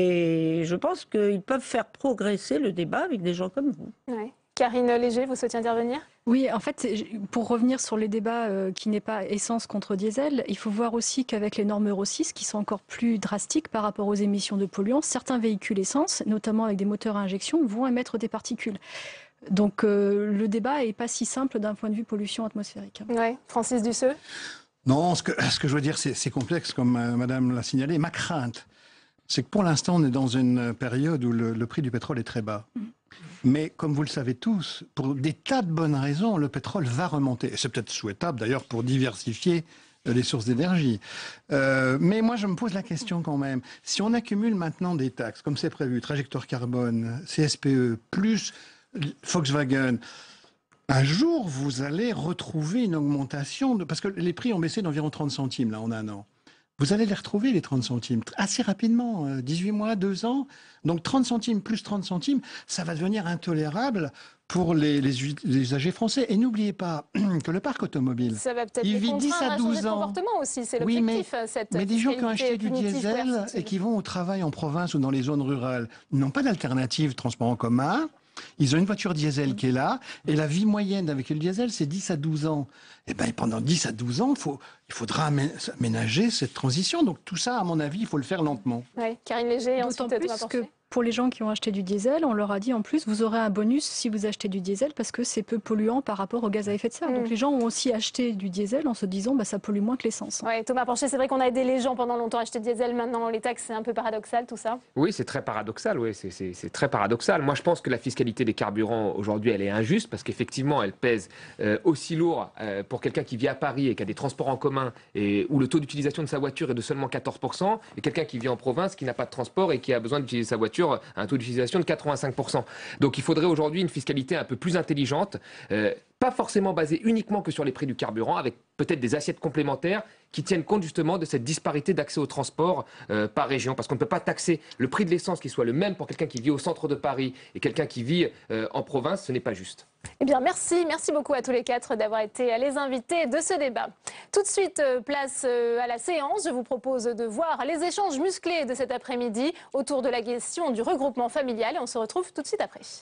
Et je pense qu'ils peuvent faire progresser le débat avec des gens comme vous. Ouais. Karine Léger, vous souhaitez intervenir? Oui, en fait, pour revenir sur les débats euh, qui n'est pas essence contre diesel, il faut voir aussi qu'avec les normes Euro six, qui sont encore plus drastiques par rapport aux émissions de polluants, certains véhicules essence, notamment avec des moteurs à injection, vont émettre des particules. Donc euh, le débat n'est pas si simple d'un point de vue pollution atmosphérique. Oui, Francis Dusseux. Non, ce que, ce que je veux dire, c'est complexe, comme euh, Madame l'a signalé. Ma crainte, c'est que pour l'instant, on est dans une période où le, le prix du pétrole est très bas. Mmh. Mais comme vous le savez tous, pour des tas de bonnes raisons, le pétrole va remonter. Et c'est peut-être souhaitable d'ailleurs pour diversifier les sources d'énergie. Euh, mais moi, je me pose la question quand même. Si on accumule maintenant des taxes, comme c'est prévu, trajectoire carbone, C S P E, plus Volkswagen, un jour, vous allez retrouver une augmentation, de, parce que les prix ont baissé d'environ trente centimes là, en un an. Vous allez les retrouver, les trente centimes, assez rapidement, dix-huit mois, deux ans. Donc trente centimes plus trente centimes, ça va devenir intolérable pour les, les, les usagers français. Et n'oubliez pas que le parc automobile, ça va peut-être il vit dix à douze ans. Comportement aussi, c'est oui, mais, cette mais des gens qui ont acheté du diesel et qui vont au travail en province ou dans les zones rurales, ils n'ont pas d'alternative transport en commun. Ils ont une voiture diesel qui est là, et la vie moyenne d'un véhicule diesel, c'est dix à douze ans. Et bien, pendant dix à douze ans, faut, il faudra aménager cette transition. Donc tout ça, à mon avis, il faut le faire lentement. Oui, Karine Léger, et ensuite D'autant plus Thomas que Porcher. pour les gens qui ont acheté du diesel, on leur a dit en plus, vous aurez un bonus si vous achetez du diesel parce que c'est peu polluant par rapport au gaz à effet de serre. Mm. Donc les gens ont aussi acheté du diesel en se disant, bah, ça pollue moins que l'essence. Ouais, Thomas Porcher, c'est vrai qu'on a aidé les gens pendant longtemps à acheter du diesel. Maintenant, les taxes, c'est un peu paradoxal tout ça. Oui, c'est très paradoxal. Oui, c'est, c'est, c'est très paradoxal. Moi, je pense que la fiscalité des carburants aujourd'hui, elle est injuste parce qu'effectivement, elle pèse euh, aussi lourd euh, pour quelqu'un qui vit à Paris et qui a des transports en commun et où le taux d'utilisation de sa voiture est de seulement quatorze pour cent, et quelqu'un qui vit en province, qui n'a pas de transport et qui a besoin d'utiliser sa voiture à un taux d'utilisation de quatre-vingt-cinq pour cent. Donc il faudrait aujourd'hui une fiscalité un peu plus intelligente, euh, pas forcément basée uniquement que sur les prix du carburant, avec peut-être des assiettes complémentaires qui tiennent compte justement de cette disparité d'accès au transport euh, par région, parce qu'on ne peut pas taxer le prix de l'essence qui soit le même pour quelqu'un qui vit au centre de Paris et quelqu'un qui vit euh, en province, ce n'est pas juste. Eh bien, merci, merci beaucoup à tous les quatre d'avoir été les invités de ce débat. Tout de suite, place à la séance. Je vous propose de voir les échanges musclés de cet après-midi autour de la question du regroupement familial et on se retrouve tout de suite après.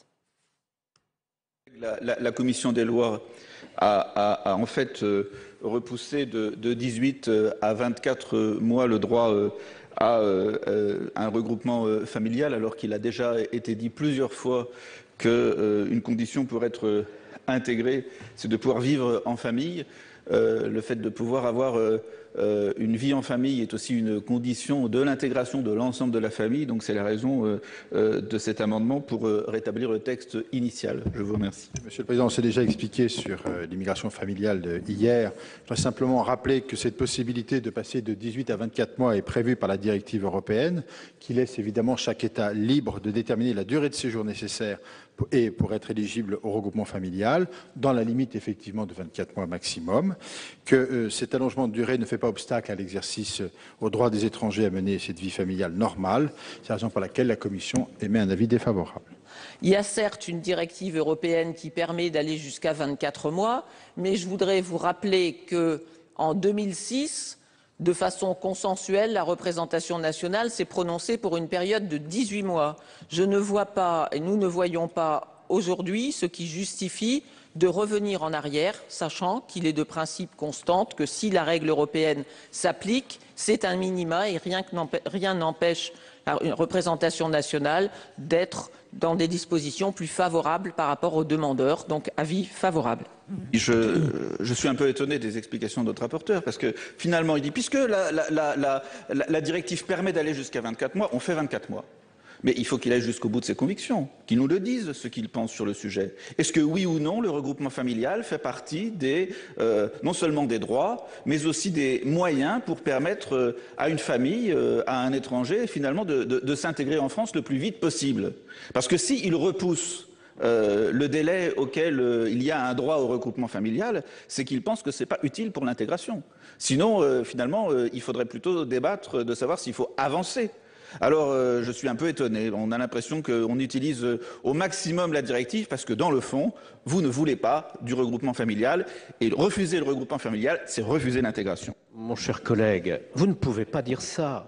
La, la, la commission des lois a, a, a en fait euh, repoussé de, de dix-huit à vingt-quatre mois le droit euh, à euh, un regroupement euh, familial, alors qu'il a déjà été dit plusieurs fois qu'une euh, condition pour être euh, intégrée, c'est de pouvoir vivre en famille. Euh, le fait de pouvoir avoir euh, euh, une vie en famille est aussi une condition de l'intégration de l'ensemble de la famille. Donc c'est la raison euh, euh, de cet amendement pour euh, rétablir le texte initial. Je vous remercie. Monsieur le Président, on s'est déjà expliqué sur euh, l'immigration familiale de, hier. Je voudrais simplement rappeler que cette possibilité de passer de dix-huit à vingt-quatre mois est prévue par la directive européenne, qui laisse évidemment chaque État libre de déterminer la durée de séjour nécessaire et pour être éligible au regroupement familial, dans la limite effectivement de vingt-quatre mois maximum, que euh, cet allongement de durée ne fait pas obstacle à l'exercice euh, au droit des étrangers à mener cette vie familiale normale. C'est la raison pour laquelle la Commission émet un avis défavorable. Il y a certes une directive européenne qui permet d'aller jusqu'à vingt-quatre mois, mais je voudrais vous rappeler qu'en deux mille six, de façon consensuelle, la représentation nationale s'est prononcée pour une période de dix-huit mois. Je ne vois pas, et nous ne voyons pas aujourd'hui, ce qui justifie de revenir en arrière, sachant qu'il est de principe constante que si la règle européenne s'applique, c'est un minima et rien n'empêche la représentation nationale d'être dans des dispositions plus favorables par rapport aux demandeurs. Donc, avis favorable. Je, je suis un peu étonné des explications de notre rapporteur, parce que finalement, il dit, puisque la, la, la, la, la directive permet d'aller jusqu'à vingt-quatre mois, on fait vingt-quatre mois. Mais il faut qu'il aille jusqu'au bout de ses convictions, qu'il nous le dise, ce qu'il pense sur le sujet. Est-ce que oui ou non, le regroupement familial fait partie des, euh, non seulement des droits, mais aussi des moyens pour permettre euh, à une famille, euh, à un étranger, finalement, de, de, de s'intégrer en France le plus vite possible? Parce que s'il repousse Euh, le délai auquel euh, il y a un droit au regroupement familial, c'est qu'il pense que ce n'est pas utile pour l'intégration. Sinon, euh, finalement, euh, il faudrait plutôt débattre de savoir s'il faut avancer. Alors, euh, je suis un peu étonné. On a l'impression qu'on utilise euh, au maximum la directive parce que, dans le fond, vous ne voulez pas du regroupement familial. Et refuser le regroupement familial, c'est refuser l'intégration. Mon cher collègue, vous ne pouvez pas dire ça.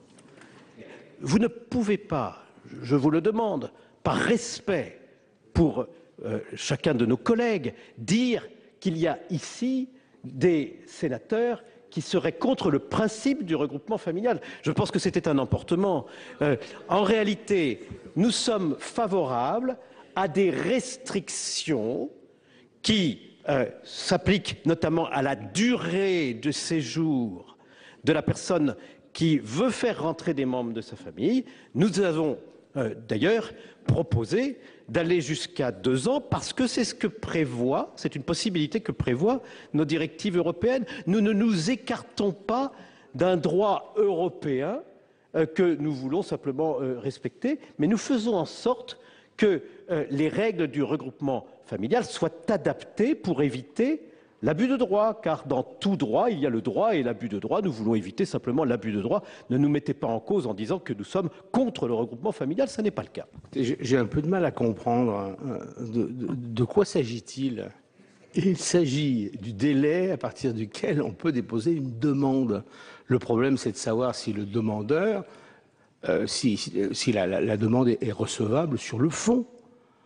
Vous ne pouvez pas, je vous le demande, par respect pour euh, chacun de nos collègues, dire qu'il y a ici des sénateurs qui seraient contre le principe du regroupement familial. Je pense que c'était un emportement. Euh, en réalité, nous sommes favorables à des restrictions qui euh, s'appliquent notamment à la durée de séjour de la personne qui veut faire rentrer des membres de sa famille. Nous avons euh, d'ailleurs proposé d'aller jusqu'à deux ans parce que c'est ce que prévoit, c'est une possibilité que prévoient nos directives européennes. Nous ne nous écartons pas d'un droit européen euh, que nous voulons simplement euh, respecter, mais nous faisons en sorte que euh, les règles du regroupement familial soient adaptées pour éviter l'abus de droit, car dans tout droit, il y a le droit et l'abus de droit. Nous voulons éviter simplement l'abus de droit. Ne nous mettez pas en cause en disant que nous sommes contre le regroupement familial, ce n'est pas le cas. J'ai un peu de mal à comprendre de, de, de quoi s'agit-il. Il s'agit du délai à partir duquel on peut déposer une demande. Le problème, c'est de savoir si le demandeur, euh, si, si, si la, la, la demande est, est recevable sur le fond.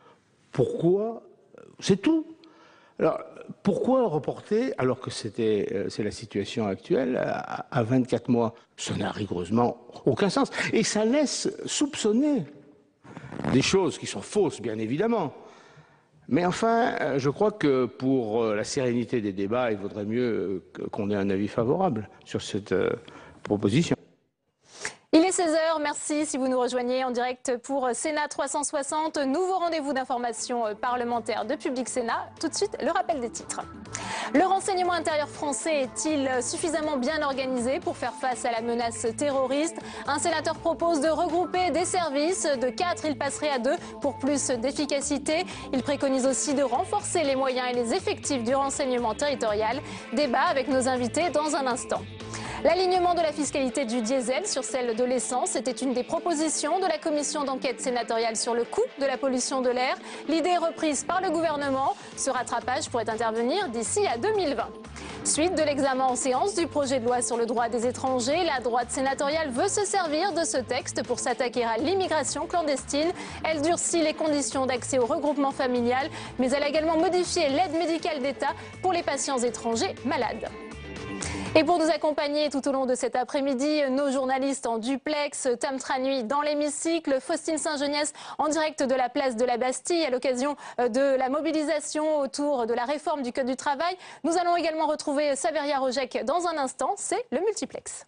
Pourquoi? C'est tout. Alors, pourquoi reporter, alors que c'était, c'est la situation actuelle, à, à vingt-quatre mois? Ça n'a rigoureusement aucun sens. Et ça laisse soupçonner des choses qui sont fausses, bien évidemment. Mais enfin, je crois que pour la sérénité des débats, il vaudrait mieux qu'on ait un avis favorable sur cette proposition. Il est seize heures, merci si vous nous rejoignez en direct pour Sénat trois cent soixante, nouveau rendez-vous d'information parlementaire de Public Sénat. Tout de suite, le rappel des titres. Le renseignement intérieur français est-il suffisamment bien organisé pour faire face à la menace terroriste? Un sénateur propose de regrouper des services. De quatre, il passerait à deux pour plus d'efficacité. Il préconise aussi de renforcer les moyens et les effectifs du renseignement territorial. Débat avec nos invités dans un instant. L'alignement de la fiscalité du diesel sur celle de l'essence était une des propositions de la commission d'enquête sénatoriale sur le coût de la pollution de l'air. L'idée reprise par le gouvernement. Ce rattrapage pourrait intervenir d'ici à deux mille vingt. Suite de l'examen en séance du projet de loi sur le droit des étrangers, la droite sénatoriale veut se servir de ce texte pour s'attaquer à l'immigration clandestine. Elle durcit les conditions d'accès au regroupement familial, mais elle a également modifié l'aide médicale d'État pour les patients étrangers malades. Et pour nous accompagner tout au long de cet après-midi, nos journalistes en duplex, Tam Tranui dans l'hémicycle, Faustine Saint-Geniès en direct de la place de la Bastille à l'occasion de la mobilisation autour de la réforme du Code du travail. Nous allons également retrouver Saveria Rojek dans un instant, c'est le multiplex.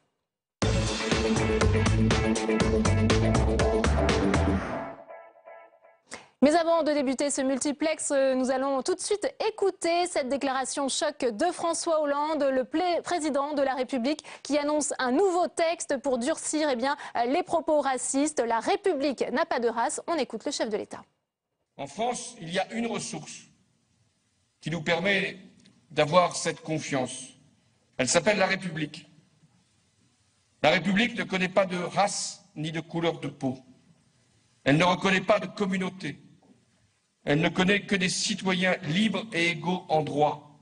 Mais avant de débuter ce multiplex, nous allons tout de suite écouter cette déclaration choc de François Hollande, le président de la République, qui annonce un nouveau texte pour durcir eh bien, les propos racistes. La République n'a pas de race. On écoute le chef de l'État. En France, il y a une ressource qui nous permet d'avoir cette confiance. Elle s'appelle la République. La République ne connaît pas de race ni de couleur de peau. Elle ne reconnaît pas de communauté. Elle ne connaît que des citoyens libres et égaux en droit.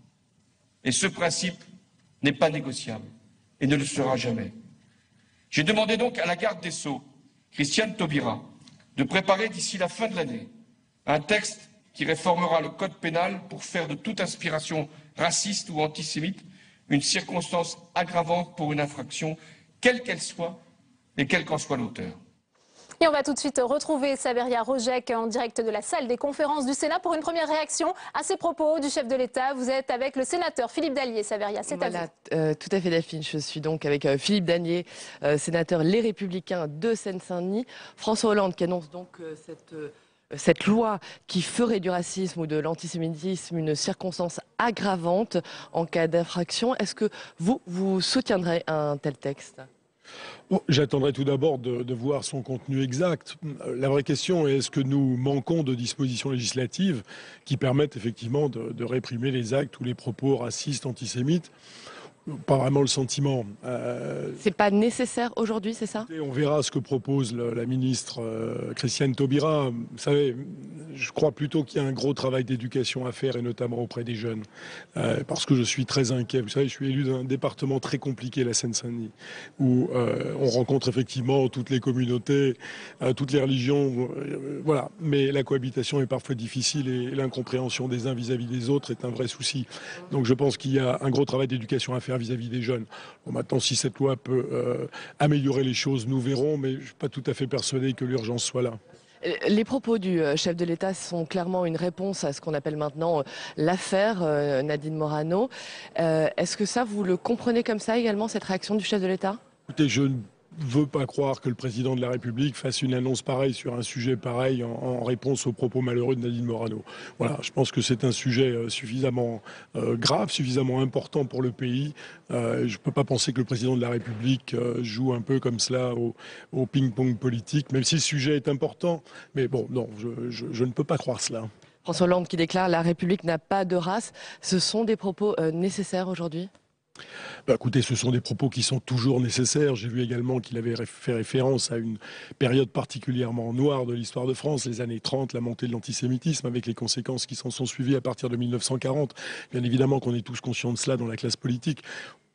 Et ce principe n'est pas négociable et ne le sera jamais. J'ai demandé donc à la garde des Sceaux, Christiane Taubira, de préparer d'ici la fin de l'année un texte qui réformera le code pénal pour faire de toute inspiration raciste ou antisémite une circonstance aggravante pour une infraction, quelle qu'elle soit et quel qu'en soit l'auteur. Et on va tout de suite retrouver Saveria Rojek en direct de la salle des conférences du Sénat pour une première réaction à ces propos du chef de l'État. Vous êtes avec le sénateur Philippe Dallier. Saveria, c'est voilà, à vous. Euh, tout à fait, Delphine. Je suis donc avec euh, Philippe Dallier, euh, sénateur Les Républicains de Seine-Saint-Denis. François Hollande qui annonce donc euh, cette... Euh, cette loi qui ferait du racisme ou de l'antisémitisme une circonstance aggravante en cas d'infraction. Est-ce que vous, vous soutiendrez un tel texte ? Bon, j'attendrai tout d'abord de, de voir son contenu exact. La vraie question est, est-ce que nous manquons de dispositions législatives qui permettent effectivement de, de réprimer les actes ou les propos racistes, antisémites ? Pas vraiment le sentiment. Euh... C'est pas nécessaire aujourd'hui, c'est ça ? On verra ce que propose le, la ministre euh, Christiane Taubira. Vous savez, je crois plutôt qu'il y a un gros travail d'éducation à faire, et notamment auprès des jeunes. Euh, parce que je suis très inquiet. Vous savez, je suis élu d'un département très compliqué, la Seine-Saint-Denis, où euh, on rencontre effectivement toutes les communautés, euh, toutes les religions. Euh, voilà. Mais la cohabitation est parfois difficile et l'incompréhension des uns vis-à-vis des autres est un vrai souci. Donc je pense qu'il y a un gros travail d'éducation à faire vis-à-vis des jeunes. Bon, maintenant, si cette loi peut euh, améliorer les choses, nous verrons, mais je ne suis pas tout à fait persuadé que l'urgence soit là. Les propos du chef de l'État sont clairement une réponse à ce qu'on appelle maintenant l'affaire Nadine Morano. Euh, Est-ce que ça, vous le comprenez comme ça également, cette réaction du chef de l'État ? Écoutez, je ne veux pas croire que le président de la République fasse une annonce pareille sur un sujet pareil en, en réponse aux propos malheureux de Nadine Morano. Voilà, je pense que c'est un sujet suffisamment euh, grave, suffisamment important pour le pays. Euh, je ne peux pas penser que le président de la République euh, joue un peu comme cela au, au ping-pong politique, même si le sujet est important. Mais bon, non, je, je, je ne peux pas croire cela. François Hollande qui déclare « La République n'a pas de race ». Ce sont des propos euh, nécessaires aujourd'hui ? Bah, écoutez, ce sont des propos qui sont toujours nécessaires. J'ai vu également qu'il avait fait référence à une période particulièrement noire de l'histoire de France, les années trente, la montée de l'antisémitisme, avec les conséquences qui s'en sont suivies à partir de mille neuf cent quarante. Bien évidemment qu'on est tous conscients de cela dans la classe politique.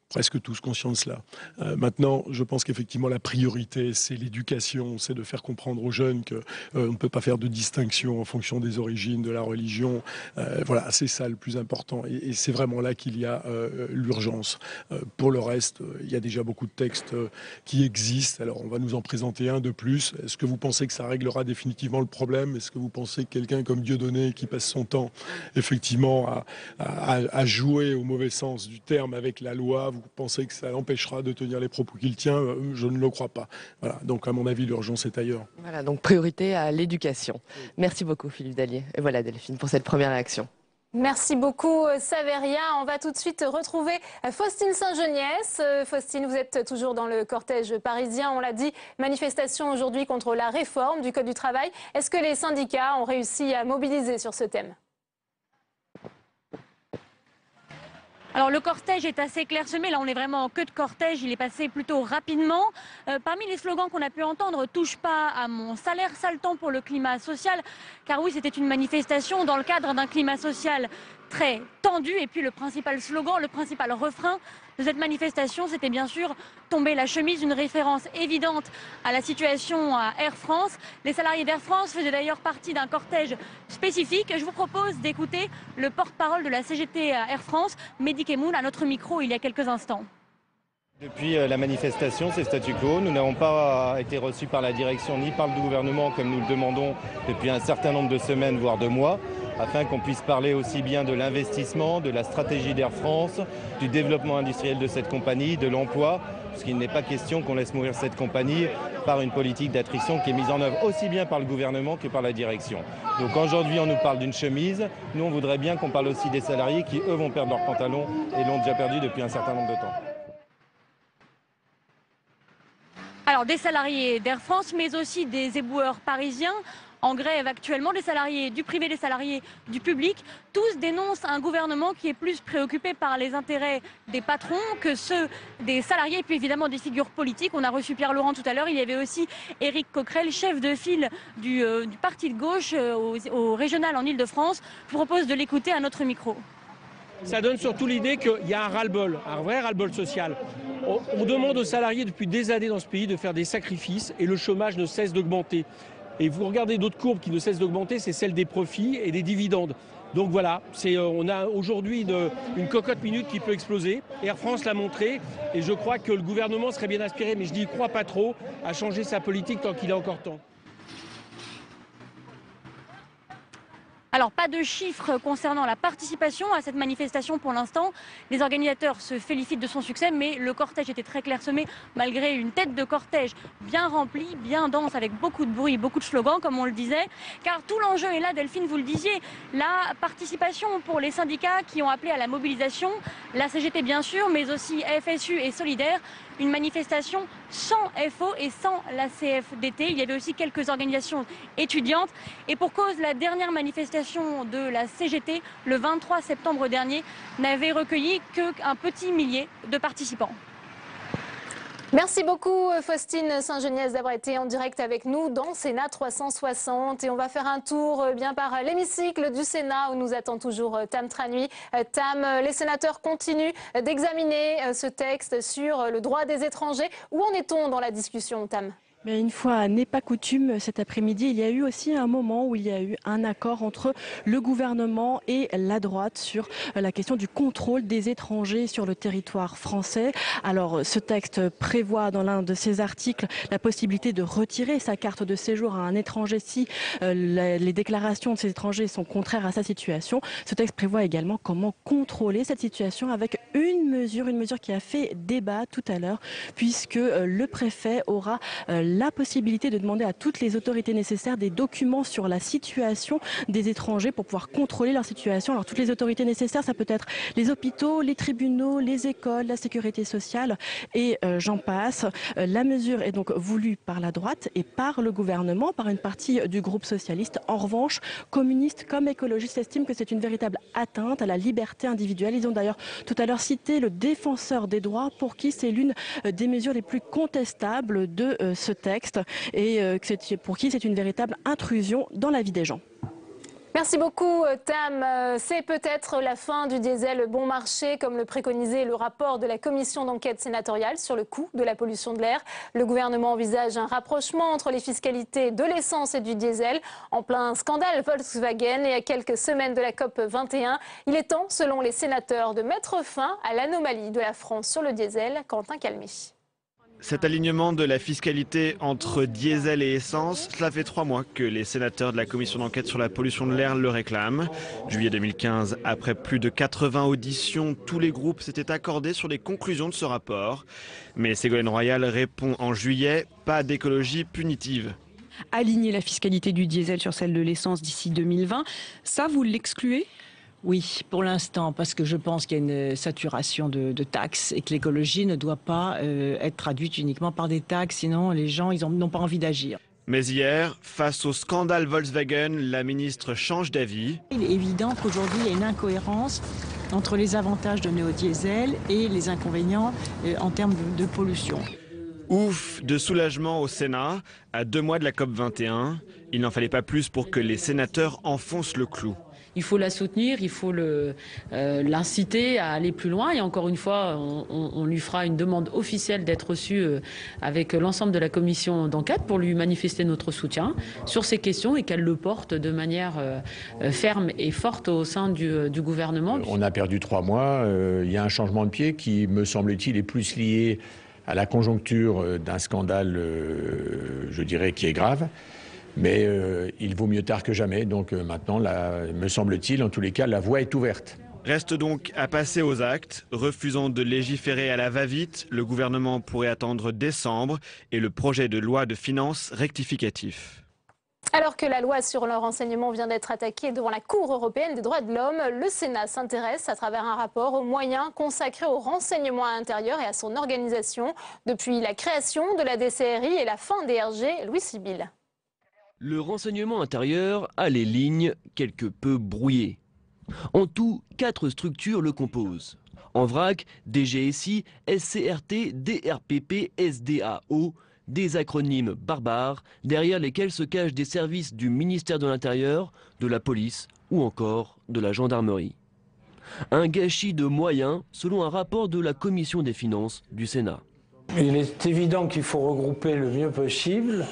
presque tous conscients de cela. Euh, maintenant, je pense qu'effectivement, la priorité, c'est l'éducation, c'est de faire comprendre aux jeunes qu'on euh, ne peut pas faire de distinction en fonction des origines, de la religion. Euh, voilà, c'est ça le plus important. Et, et c'est vraiment là qu'il y a euh, l'urgence. Euh, pour le reste, euh, il y a déjà beaucoup de textes euh, qui existent. Alors, on va nous en présenter un de plus. Est-ce que vous pensez que ça réglera définitivement le problème? Est-ce que vous pensez que quelqu'un comme Dieudonné, qui passe son temps, effectivement, à, à, à jouer au mauvais sens du terme avec la loi, vous pensez que ça l'empêchera de tenir les propos qu'il tient? Je ne le crois pas. Voilà. Donc, à mon avis, l'urgence est ailleurs. Voilà, donc priorité à l'éducation. Merci beaucoup, Philippe Dallier. Et voilà, Delphine, pour cette première réaction. Merci beaucoup, Saveria. On va tout de suite retrouver Faustine Saint-Geniès. Faustine, vous êtes toujours dans le cortège parisien. On l'a dit, manifestation aujourd'hui contre la réforme du Code du travail. Est-ce que les syndicats ont réussi à mobiliser sur ce thème ? Alors le cortège est assez clairsemé, là on est vraiment en queue de cortège, il est passé plutôt rapidement. Euh, parmi les slogans qu'on a pu entendre, touche pas à mon salaire, sale temps pour le climat social, car oui c'était une manifestation dans le cadre d'un climat social très tendu. Et puis le principal slogan, le principal refrain de cette manifestation, c'était bien sûr tomber la chemise, une référence évidente à la situation à Air France. Les salariés d'Air France faisaient d'ailleurs partie d'un cortège spécifique. Je vous propose d'écouter le porte-parole de la C G T à Air France, Mehdi Kemoun, à notre micro il y a quelques instants. Depuis la manifestation, c'est statu quo. Nous n'avons pas été reçus par la direction ni par le gouvernement comme nous le demandons depuis un certain nombre de semaines, voire de mois, afin qu'on puisse parler aussi bien de l'investissement, de la stratégie d'Air France, du développement industriel de cette compagnie, de l'emploi, parce qu'il n'est pas question qu'on laisse mourir cette compagnie par une politique d'attrition qui est mise en œuvre aussi bien par le gouvernement que par la direction. Donc aujourd'hui on nous parle d'une chemise, nous on voudrait bien qu'on parle aussi des salariés qui eux vont perdre leurs pantalons et l'ont déjà perdu depuis un certain nombre de temps. Alors des salariés d'Air France, mais aussi des éboueurs parisiens en grève actuellement, des salariés du privé, des salariés du public. Tous dénoncent un gouvernement qui est plus préoccupé par les intérêts des patrons que ceux des salariés et puis évidemment des figures politiques. On a reçu Pierre Laurent tout à l'heure, il y avait aussi Éric Coquerel, chef de file du, euh, du parti de gauche euh, au, au régional en Ile-de-France. Je vous propose de l'écouter à notre micro. Ça donne surtout l'idée qu'il y a un ras-le-bol, un vrai ras-le-bol social. On, on demande aux salariés depuis des années dans ce pays de faire des sacrifices et le chômage ne cesse d'augmenter. Et vous regardez d'autres courbes qui ne cessent d'augmenter, c'est celle des profits et des dividendes. Donc voilà, c'est, on a aujourd'hui une, une cocotte minute qui peut exploser. Air France l'a montré et je crois que le gouvernement serait bien inspiré, mais je n'y crois pas trop, à changer sa politique tant qu'il est encore temps. Alors, pas de chiffres concernant la participation à cette manifestation pour l'instant. Les organisateurs se félicitent de son succès, mais le cortège était très clairsemé, malgré une tête de cortège bien remplie, bien dense, avec beaucoup de bruit, beaucoup de slogans, comme on le disait. Car tout l'enjeu est là, Delphine, vous le disiez, la participation pour les syndicats qui ont appelé à la mobilisation, la C G T bien sûr, mais aussi F S U et Solidaires. Une manifestation sans F O et sans la C F D T. Il y avait aussi quelques organisations étudiantes. Et pour cause, la dernière manifestation de la C G T, le vingt-trois septembre dernier, n'avait recueilli qu'un petit millier de participants. Merci beaucoup Faustine Saint-Geniès d'avoir été en direct avec nous dans Sénat trois cent soixante. Et on va faire un tour bien par l'hémicycle du Sénat où nous attend toujours Tam Tranui. Tam, les sénateurs continuent d'examiner ce texte sur le droit des étrangers. Où en est-on dans la discussion, Tam ? Mais une fois n'est pas coutume, cet après-midi, il y a eu aussi un moment où il y a eu un accord entre le gouvernement et la droite sur la question du contrôle des étrangers sur le territoire français. Alors, ce texte prévoit dans l'un de ses articles la possibilité de retirer sa carte de séjour à un étranger si euh, les déclarations de ces étrangers sont contraires à sa situation. Ce texte prévoit également comment contrôler cette situation avec une mesure, une mesure qui a fait débat tout à l'heure, puisque euh, le préfet aura euh, la possibilité de demander à toutes les autorités nécessaires des documents sur la situation des étrangers pour pouvoir contrôler leur situation. Alors toutes les autorités nécessaires, ça peut être les hôpitaux, les tribunaux, les écoles, la sécurité sociale et euh, j'en passe. Euh, la mesure est donc voulue par la droite et par le gouvernement, par une partie du groupe socialiste. En revanche, communistes comme écologistes estiment que c'est une véritable atteinte à la liberté individuelle. Ils ont d'ailleurs tout à l'heure cité le défenseur des droits pour qui c'est l'une des mesures les plus contestables de euh, ce texte. texte et pour qui c'est une véritable intrusion dans la vie des gens. Merci beaucoup Tam. C'est peut-être la fin du diesel bon marché comme le préconisait le rapport de la commission d'enquête sénatoriale sur le coût de la pollution de l'air. Le gouvernement envisage un rapprochement entre les fiscalités de l'essence et du diesel en plein scandale Volkswagen et à quelques semaines de la COP vingt et un. Il est temps, selon les sénateurs, de mettre fin à l'anomalie de la France sur le diesel. Quentin Calmy. Cet alignement de la fiscalité entre diesel et essence, cela fait trois mois que les sénateurs de la commission d'enquête sur la pollution de l'air le réclament. Juillet deux mille quinze, après plus de quatre-vingts auditions, tous les groupes s'étaient accordés sur les conclusions de ce rapport. Mais Ségolène Royal répond en juillet, pas d'écologie punitive. Aligner la fiscalité du diesel sur celle de l'essence d'ici deux mille vingt, ça vous l'excluez ? Oui, pour l'instant, parce que je pense qu'il y a une saturation de, de taxes et que l'écologie ne doit pas euh, être traduite uniquement par des taxes, sinon les gens ils n'ont pas envie d'agir. Mais hier, face au scandale Volkswagen, la ministre change d'avis. Il est évident qu'aujourd'hui, il y a une incohérence entre les avantages donnés au diesel et les inconvénients euh, en termes de, de pollution. Ouf de soulagement au Sénat. À deux mois de la COP vingt et un, il n'en fallait pas plus pour que les sénateurs enfoncent le clou. Il faut la soutenir, il faut le, euh, l'inciter à aller plus loin. Et encore une fois, on, on, on lui fera une demande officielle d'être reçu euh, avec l'ensemble de la commission d'enquête pour lui manifester notre soutien sur ces questions et qu'elle le porte de manière euh, ferme et forte au sein du, du gouvernement. On a perdu trois mois. Euh, il y a un changement de pied qui, me semble-t-il, est plus lié à la conjoncture d'un scandale, euh, je dirais, qui est grave. Mais euh, il vaut mieux tard que jamais, donc euh, maintenant, là, me semble-t-il, en tous les cas, la voie est ouverte. Reste donc à passer aux actes. Refusant de légiférer à la va-vite, le gouvernement pourrait attendre décembre et le projet de loi de finances rectificatif. Alors que la loi sur le renseignement vient d'être attaquée devant la Cour européenne des droits de l'homme, le Sénat s'intéresse à travers un rapport aux moyens consacrés au renseignement intérieur et à son organisation depuis la création de la D C R I et la fin des R G. Louis Sibyl. Le renseignement intérieur a les lignes quelque peu brouillées. En tout, quatre structures le composent. En vrac, D G S I, S C R T, D R P P, S D A O, des acronymes barbares derrière lesquels se cachent des services du ministère de l'Intérieur, de la police ou encore de la gendarmerie. Un gâchis de moyens selon un rapport de la Commission des finances du Sénat. Il est évident qu'il faut regrouper le mieux possible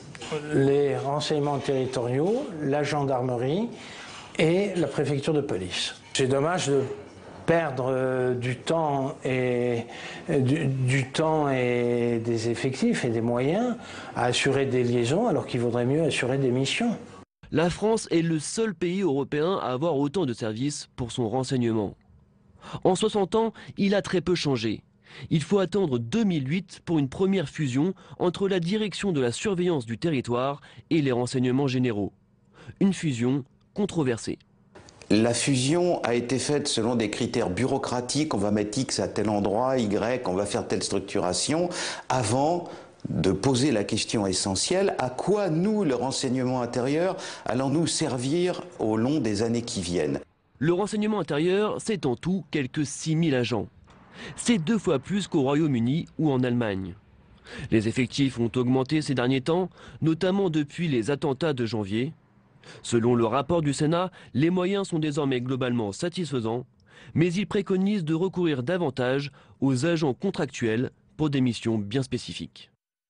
les renseignements territoriaux, la gendarmerie et la préfecture de police. C'est dommage de perdre euh, du temps et du, du temps et des effectifs et des moyens à assurer des liaisons alors qu'il vaudrait mieux assurer des missions. La France est le seul pays européen à avoir autant de services pour son renseignement. En soixante ans, il a très peu changé. Il faut attendre deux mille huit pour une première fusion entre la direction de la surveillance du territoire et les renseignements généraux. Une fusion controversée. La fusion a été faite selon des critères bureaucratiques, on va mettre X à tel endroit, Y, on va faire telle structuration, avant de poser la question essentielle, à quoi nous, le renseignement intérieur, allons-nous servir au long des années qui viennent? Le renseignement intérieur, c'est en tout quelques six mille agents. C'est deux fois plus qu'au Royaume-Uni ou en Allemagne. Les effectifs ont augmenté ces derniers temps, notamment depuis les attentats de janvier. Selon le rapport du Sénat, les moyens sont désormais globalement satisfaisants, mais il préconise de recourir davantage aux agents contractuels pour des missions bien spécifiques.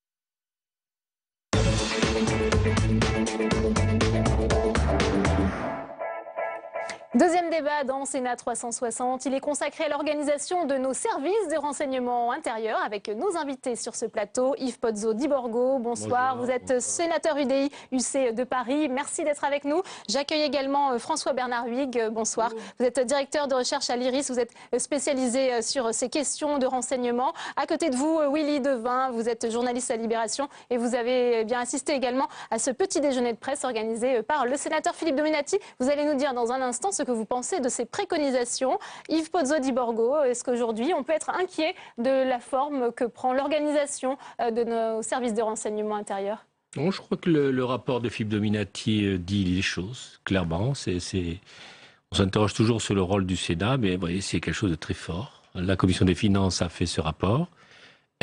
Deuxième débat dans Sénat trois cent soixante. Il est consacré à l'organisation de nos services de renseignement intérieur avec nos invités sur ce plateau. Yves Pozzo di Borgo, bonsoir. Bonjour, vous êtes bonsoir. Sénateur U D I U C de Paris. Merci d'être avec nous. J'accueille également François-Bernard Huyghe. Bonsoir. Bonjour. Vous êtes directeur de recherche à l'I R I S. Vous êtes spécialisé sur ces questions de renseignement. À côté de vous, Willy Devin. Vous êtes journaliste à Libération et vous avez bien assisté également à ce petit déjeuner de presse organisé par le sénateur Philippe Dominati. Vous allez nous dire dans un instant ce que vous pensez de ces préconisations. Yves Pozzo di Borgo, est-ce qu'aujourd'hui on peut être inquiet de la forme que prend l'organisation de nos services de renseignement intérieur? Non, je crois que le, le rapport de Philippe Dominati dit les choses, clairement. C'est, c'est... On s'interroge toujours sur le rôle du Sénat, mais vous voyez, c'est quelque chose de très fort. La Commission des finances a fait ce rapport.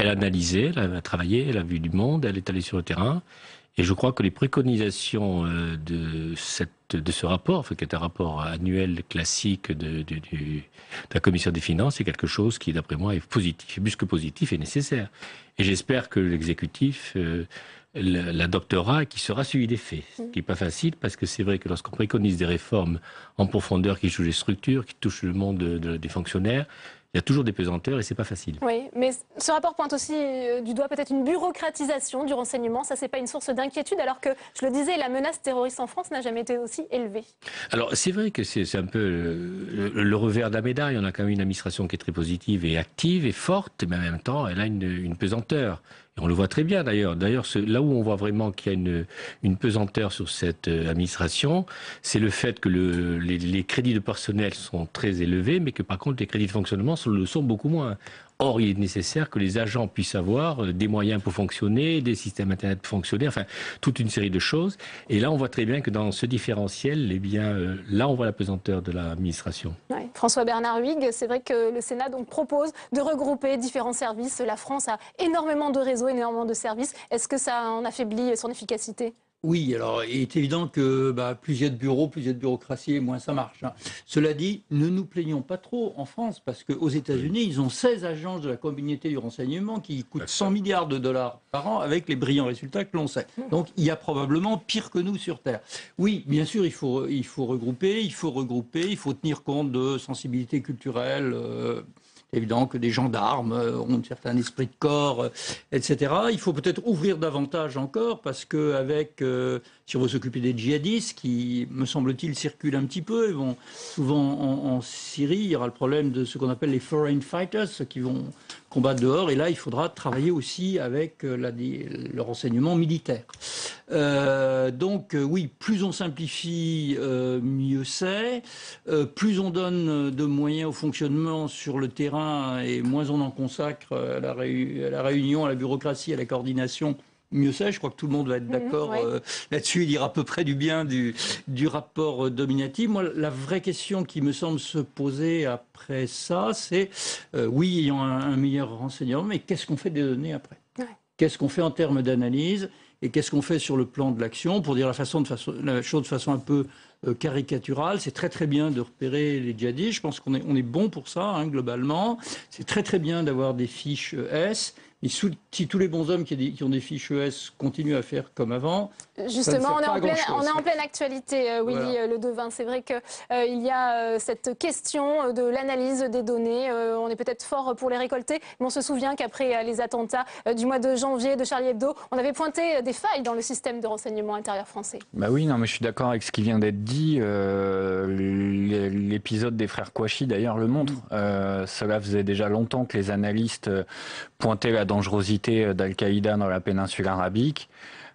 Elle a analysé, elle a travaillé, elle a vu du monde, elle est allée sur le terrain. Et je crois que les préconisations de, cette, de ce rapport, enfin, qui est un rapport annuel classique de, de, de, de la Commission des finances, c'est quelque chose qui, d'après moi, est positif, plus que positif et nécessaire. Et j'espère que l'exécutif euh, l'adoptera et qu'il sera suivi des faits. Ce qui n'est pas facile, parce que c'est vrai que lorsqu'on préconise des réformes en profondeur qui touchent les structures, qui touchent le monde de, de, des fonctionnaires, il y a toujours des pesanteurs et c'est pas facile. Oui, mais ce rapport pointe aussi euh, du doigt peut-être une bureaucratisation du renseignement. Ça, c'est pas une source d'inquiétude, alors que, je le disais, la menace terroriste en France n'a jamais été aussi élevée. Alors, c'est vrai que c'est un peu le, le, le revers de la médaille. On a quand même une administration qui est très positive et active et forte, mais en même temps, elle a une, une pesanteur. Et on le voit très bien d'ailleurs. D'ailleurs, là où on voit vraiment qu'il y a une, une pesanteur sur cette euh, administration, c'est le fait que le, les, les crédits de personnel sont très élevés, mais que par contre les crédits de fonctionnement sont, le sont beaucoup moins. Or, il est nécessaire que les agents puissent avoir des moyens pour fonctionner, des systèmes Internet pour fonctionner, enfin, toute une série de choses. Et là, on voit très bien que dans ce différentiel, eh bien, euh, là, on voit la pesanteur de l'administration. Ouais. François-Bernard Huyghe, c'est vrai que le Sénat donc, propose de regrouper différents services. La France a énormément de réseaux, énormément de services. Est-ce que ça en affaiblit son efficacité ? Oui, alors il est évident que bah, plus il y a de bureaux, plus il y a de bureaucratie, moins ça marche. Hein. Cela dit, ne nous plaignons pas trop en France, parce qu'aux États-Unis, ils ont seize agences de la communauté du renseignement qui coûtent cent milliards de dollars par an, avec les brillants résultats que l'on sait. Donc il y a probablement pire que nous sur Terre. Oui, bien sûr, il faut, il faut regrouper, il faut regrouper, il faut tenir compte de sensibilités culturelles. Euh, évident que des gendarmes ont un certain esprit de corps, et cetera. Il faut peut-être ouvrir davantage encore, parce qu'avec, euh, si on veut s'occuper des djihadistes, qui, me semble-t-il, circulent un petit peu, ils vont souvent en, en Syrie, il y aura le problème de ce qu'on appelle les foreign fighters, ceux qui vont combattre dehors, et là, il faudra travailler aussi avec la, le renseignement militaire. Euh, donc, euh, oui, plus on simplifie, euh, mieux c'est. Euh, plus on donne de moyens au fonctionnement sur le terrain et moins on en consacre à la, réu à la réunion, à la bureaucratie, à la coordination, mieux c'est. Je crois que tout le monde va être d'accord mmh, oui. euh, là-dessus. Il ira à peu près du bien du, du rapport dominatif. Moi, la vraie question qui me semble se poser après ça, c'est, euh, oui, ayant un, un meilleur renseignement, mais qu'est-ce qu'on fait des données après ? ouais. Qu'est-ce qu'on fait en termes d'analyse ? Et qu'est-ce qu'on fait sur le plan de l'action ? Pour dire la, façon de façon, la chose de façon un peu euh, caricaturale, c'est très très bien de repérer les djihadistes. Je pense qu'on est, on est bon pour ça, hein, globalement. C'est très très bien d'avoir des fiches E S. Et sous, si tous les bons hommes qui, des, qui ont des fiches E S continuent à faire comme avant, justement, on est, en pleine, on est en pleine actualité, euh, Willy voilà. Ledevin. C'est vrai qu'il euh, y a euh, cette question de l'analyse des données. Euh, on est peut-être fort pour les récolter, mais on se souvient qu'après euh, les attentats euh, du mois de janvier de Charlie Hebdo, on avait pointé des failles dans le système de renseignement intérieur français. Bah oui, non, mais je suis d'accord avec ce qui vient d'être dit. Euh, L'épisode des frères Kouachi, d'ailleurs, le montre. Euh, cela faisait déjà longtemps que les analystes pointaient la dangerosité d'Al-Qaïda dans la péninsule arabique.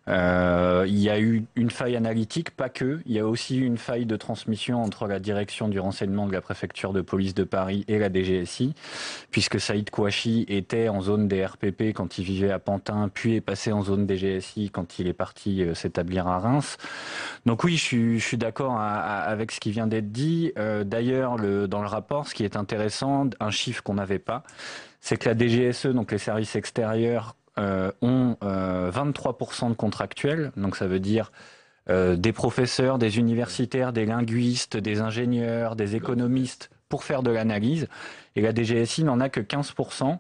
Euh, il y a eu une faille analytique, pas que. Il y a aussi eu une faille de transmission entre la direction du renseignement de la préfecture de police de Paris et la D G S I, puisque Saïd Kouachi était en zone des R P P quand il vivait à Pantin, puis est passé en zone D G S I quand il est parti euh, s'établir à Reims. Donc oui, je suis, je suis d'accord avec ce qui vient d'être dit. Euh, D'ailleurs, le, dans le rapport, ce qui est intéressant, un chiffre qu'on n'avait pas, c'est que la D G S E, donc les services extérieurs, euh, ont euh, vingt-trois pour cent de contractuels, donc ça veut dire euh, des professeurs, des universitaires, des linguistes, des ingénieurs, des économistes pour faire de l'analyse, et la D G S I n'en a que quinze pour cent.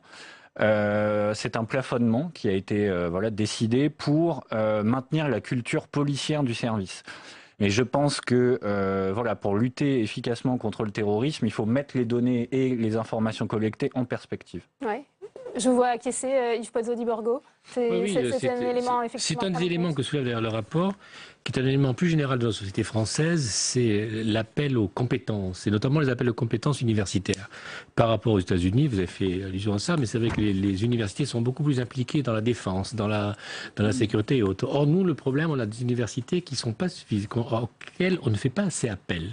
Euh, c'est un plafonnement qui a été euh, voilà, décidé pour euh, maintenir la culture policière du service. Mais je pense que euh, voilà, pour lutter efficacement contre le terrorisme, il faut mettre les données et les informations collectées en perspective. Ouais. Je vous vois acquiescer, euh, Yves Pozzo-di-Borgo. C'est oui, oui, un élément, effectivement. C'est un des éléments que soulève d'ailleurs le rapport, qui est un élément plus général de la société française, c'est l'appel aux compétences, et notamment les appels aux compétences universitaires. Par rapport aux États-Unis, vous avez fait allusion à ça, mais c'est vrai que les, les universités sont beaucoup plus impliquées dans la défense, dans la, dans la sécurité et autres. Or, nous, le problème, on a des universités qui sont pas suffisantes, auxquelles on ne fait pas assez appel.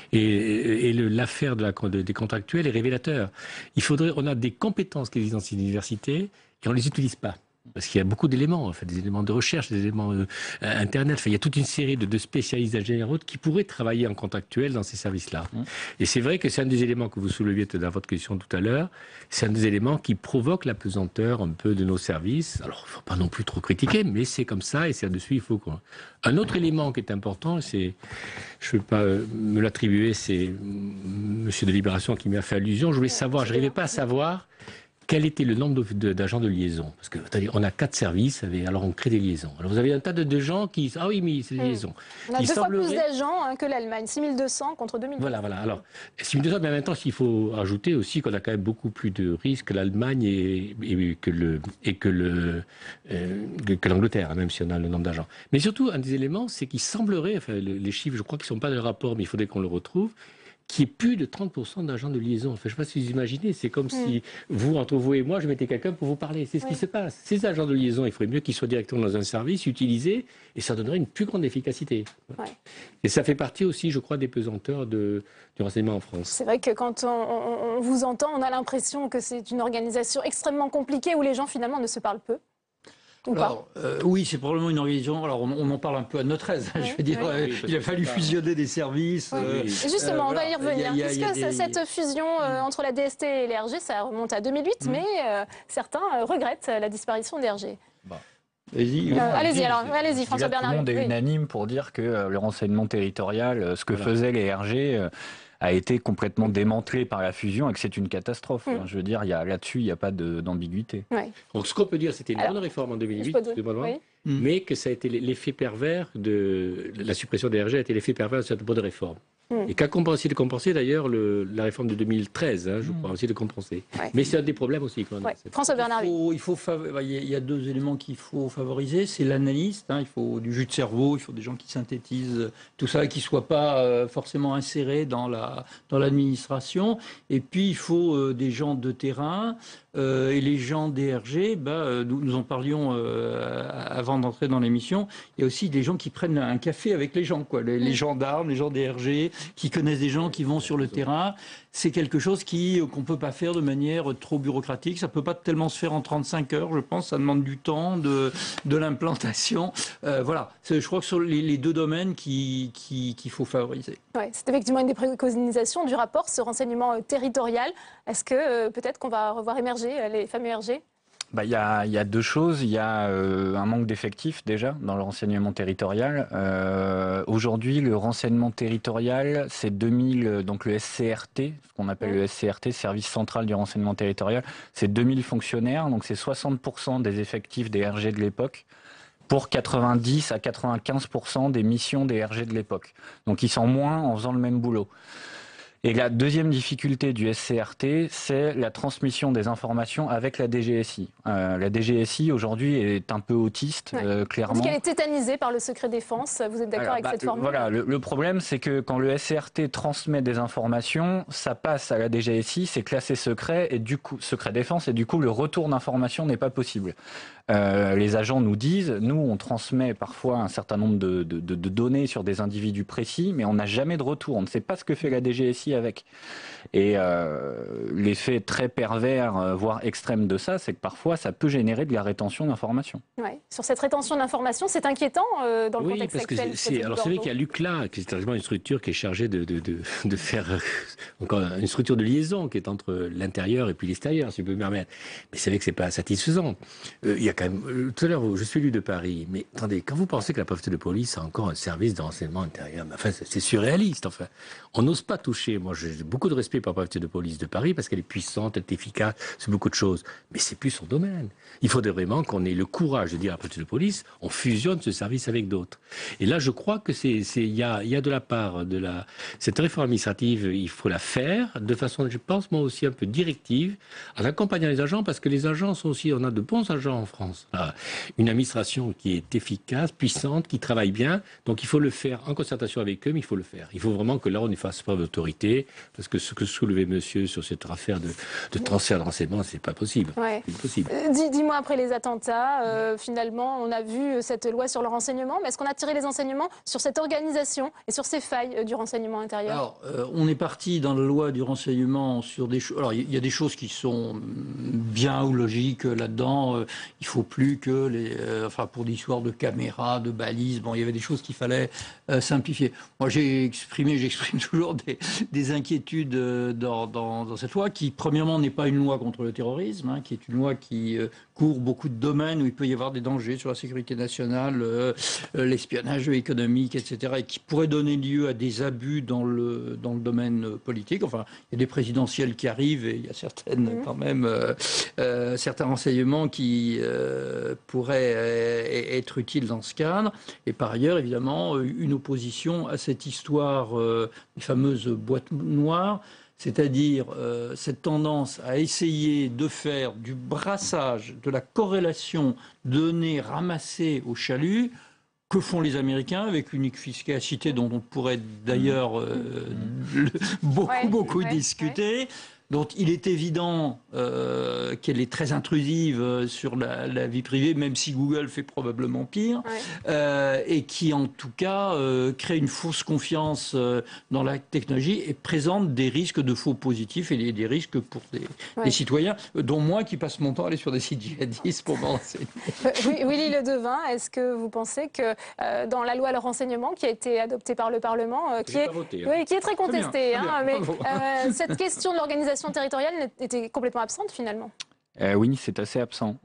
Et, et l'affaire de la, de, des contractuels est révélateur. Il faudrait, on a des compétences qui existent dans ces universités et on ne les utilise pas. Parce qu'il y a beaucoup d'éléments, en fait, des éléments de recherche, des éléments euh, Internet. Enfin, il y a toute une série de, de spécialistes ingénieurs qui pourraient travailler en contractuel dans ces services-là. Mmh. Et c'est vrai que c'est un des éléments que vous souleviez dans votre question tout à l'heure. C'est un des éléments qui provoque la pesanteur un peu de nos services. Alors, il ne faut pas non plus trop critiquer, mais c'est comme ça et c'est là-dessus il faut quoi. Un autre élément qui est important, c'est, je ne veux pas me l'attribuer, c'est Monsieur de Libération qui m'a fait allusion. Je voulais savoir, je n'arrivais pas à savoir quel était le nombre d'agents de, de liaison. Parce qu'on a quatre services, alors on crée des liaisons. Alors vous avez un tas de, de gens qui disent « Ah oui, mais c'est des liaisons ». On a deux fois plus d'agents hein, que l'Allemagne, six mille deux cents contre deux mille. Voilà, voilà. Alors, six mille deux cents, mais en même temps, il faut ajouter aussi qu'on a quand même beaucoup plus de risques que l'Allemagne et, et que le et que le euh, que l'Angleterre, hein, même si on a le nombre d'agents. Mais surtout, un des éléments, c'est qu'il semblerait, enfin, les chiffres, je crois qu'ils ne sont pas dans le rapport, mais il faudrait qu'on le retrouve, qui est plus de trente pour cent d'agents de liaison. Enfin, je ne sais pas si vous imaginez, c'est comme mm. si vous, entre vous et moi, je mettais quelqu'un pour vous parler. C'est ce oui. qui se passe. Ces agents de liaison, il faudrait mieux qu'ils soient directement dans un service, utilisés, et ça donnerait une plus grande efficacité. Ouais. Et ça fait partie aussi, je crois, des pesanteurs de, du renseignement en France. C'est vrai que quand on, on, on vous entend, on a l'impression que c'est une organisation extrêmement compliquée où les gens, finalement, ne se parlent peu. Alors, euh, oui, c'est probablement une organisation. Alors, on, on en parle un peu à notre aise. Oui, je veux dire, oui, oui, il a fallu fusionner des services. Oui. Euh, Justement, euh, on va y revenir. Y a, y a, puisque y a des... cette fusion euh, entre la D S T et les R G, ça remonte à deux mille huit, mmh. mais euh, certains euh, regrettent la disparition des R G. Bah. Allez-y, euh, allez-y, alors, allez-y, François Bernard. Tout le monde est unanime pour dire que euh, le renseignement territorial, ce que voilà. faisaient les R G, euh, a été complètement démantelé par la fusion et que c'est une catastrophe. Mmh. Je veux dire, là-dessus, il n'y a pas d'ambiguïté. Ouais. Donc, ce qu'on peut dire, c'était une bonne réforme en deux mille huit, oui. mais que ça a été l'effet pervers de la suppression des R G a été l'effet pervers de cette bonne réforme. Mmh. Et qu'a compensé de compenser d'ailleurs la réforme de deux mille treize, hein, je crois, mmh. aussi de compenser. Ouais. Mais c'est un des problèmes aussi. Quand ouais. François Bernard. Il, faut, il, faut il y a deux éléments qu'il faut favoriser. C'est l'analyste, hein, il faut du jus de cerveau, il faut des gens qui synthétisent tout ça, qui ne soient pas euh, forcément insérés dans la, dans l'administration. Et puis il faut euh, des gens de terrain. Euh, et les gens des R G, bah, nous, nous en parlions euh, avant d'entrer dans l'émission, il y a aussi des gens qui prennent un café avec les gens, quoi. Les, les gendarmes, les gens des R G, qui connaissent des gens qui vont sur le terrain. C'est quelque chose qui, qu'on ne peut pas faire de manière trop bureaucratique. Ça ne peut pas tellement se faire en trente-cinq heures, je pense. Ça demande du temps, de, de l'implantation. Euh, voilà, je crois que sur les, les deux domaines qu'il qui, qu'il faut favoriser. Ouais, c'est effectivement une des préconisations du rapport, ce renseignement territorial. Est-ce que euh, peut-être qu'on va revoir émerger les fameux R G ? Bah, y a, y a deux choses. Il y a euh, un manque d'effectifs déjà dans le renseignement territorial. Euh, Aujourd'hui, le renseignement territorial, c'est deux mille, donc le S C R T, ce qu'on appelle mmh. le S C R T, Service central du renseignement territorial, c'est deux mille fonctionnaires, donc c'est soixante pour cent des effectifs des R G de l'époque, pour quatre-vingt-dix à quatre-vingt-quinze pour cent des missions des R G de l'époque. Donc ils sont moins en faisant le même boulot. Et la deuxième difficulté du S C R T, c'est la transmission des informations avec la D G S I. Euh, la D G S I, aujourd'hui, est un peu autiste, ouais. euh, clairement. Parce qu'elle est tétanisée par le secret défense. Vous êtes d'accord avec bah, cette formule ? Voilà, le, le problème, c'est que quand le S C R T transmet des informations, ça passe à la D G S I, c'est classé secret, et du coup, secret défense, et du coup, le retour d'informations n'est pas possible. Euh, les agents nous disent, nous, on transmet parfois un certain nombre de, de, de, de données sur des individus précis, mais on n'a jamais de retour. On ne sait pas ce que fait la D G S I avec. Et euh, l'effet très pervers, euh, voire extrême de ça, c'est que parfois, ça peut générer de la rétention d'informations. Ouais. Sur cette rétention d'informations, c'est inquiétant euh, dans le oui, contexte parce que actuel. C'est, alors c'est vrai qu'il y a l'U C L A, qui est une structure qui est chargée de, de, de, de faire encore une structure de liaison qui est entre l'intérieur et puis l'extérieur, si je peux me permettre. Mais c'est vrai que c'est pas satisfaisant. Euh, il y a quand même, euh, tout à l'heure, je suis élu de Paris, mais attendez, quand vous pensez que la préfecture de police a encore un service de renseignement intérieur, enfin, c'est surréaliste, enfin. On n'ose pas toucher. Moi, j'ai beaucoup de respect pour la préfecture de police de Paris parce qu'elle est puissante, elle est efficace, c'est beaucoup de choses. Mais c'est plus son domaine. Il faudrait vraiment qu'on ait le courage de dire à la préfecture de police, on fusionne ce service avec d'autres. Et là, je crois que c'est, c'est, il y a, il y a de la part de la, cette réforme administrative, il faut la faire de façon, je pense, moi aussi un peu directive, en accompagnant les agents, parce que les agents sont aussi, on a de bons agents en France. Là, une administration qui est efficace, puissante, qui travaille bien, donc il faut le faire en concertation avec eux, mais il faut le faire. Il faut vraiment que là, on fasse preuve d'autorité, parce que ce que soulevait monsieur sur cette affaire de, de transfert de renseignements, c'est pas possible. Ouais. C'est possible. Euh, dix, dix mois après les attentats, euh, finalement, on a vu cette loi sur le renseignement, mais est-ce qu'on a tiré les enseignements sur cette organisation et sur ces failles euh, du renseignement intérieur ? Alors, euh, on est parti dans la loi du renseignement sur des choses. Alors, il y, y a des choses qui sont bien ou logiques là-dedans. Euh, il faut plus que les, euh, enfin pour l'histoire de caméras, de balises, bon, il y avait des choses qu'il fallait euh, simplifier. Moi, j'ai exprimé, j'exprime toujours des, des inquiétudes euh, dans, dans, dans cette loi qui, premièrement, n'est pas une loi contre le terrorisme, hein, qui est une loi qui euh, couvre beaucoup de domaines où il peut y avoir des dangers sur la sécurité nationale, euh, euh, l'espionnage économique, et cetera, et qui pourrait donner lieu à des abus dans le dans le domaine politique. Enfin, il y a des présidentielles qui arrivent et il y a certaines mmh. quand même euh, euh, certains renseignements qui euh, pourraient euh, être utiles dans ce cadre. Et par ailleurs, évidemment, une opposition à cette histoire euh, des fameuses boîtes noires, c'est-à-dire euh, cette tendance à essayer de faire du brassage, de la corrélation de données ramassées au chalut. Que font les Américains avec une efficacité dont on pourrait d'ailleurs euh, beaucoup, ouais, beaucoup ouais, discuter, ouais. dont il est évident euh, qu'elle est très intrusive sur la, la vie privée, même si Google fait probablement pire, ouais. euh, et qui en tout cas euh, crée une fausse confiance euh, dans la technologie et présente des risques de faux positifs et des, des risques pour des, ouais. des citoyens, dont moi qui passe mon temps à aller sur des sites djihadistes pour me renseigner. Oui, Willy Ledevin, est-ce que vous pensez que euh, dans la loi le renseignement qui a été adoptée par le Parlement, euh, qui, est, voté, hein. oui, qui est très contestée, hein, mais euh, cette question de l'organisation territoriale était complètement absente finalement? Euh, oui, c'est assez absent.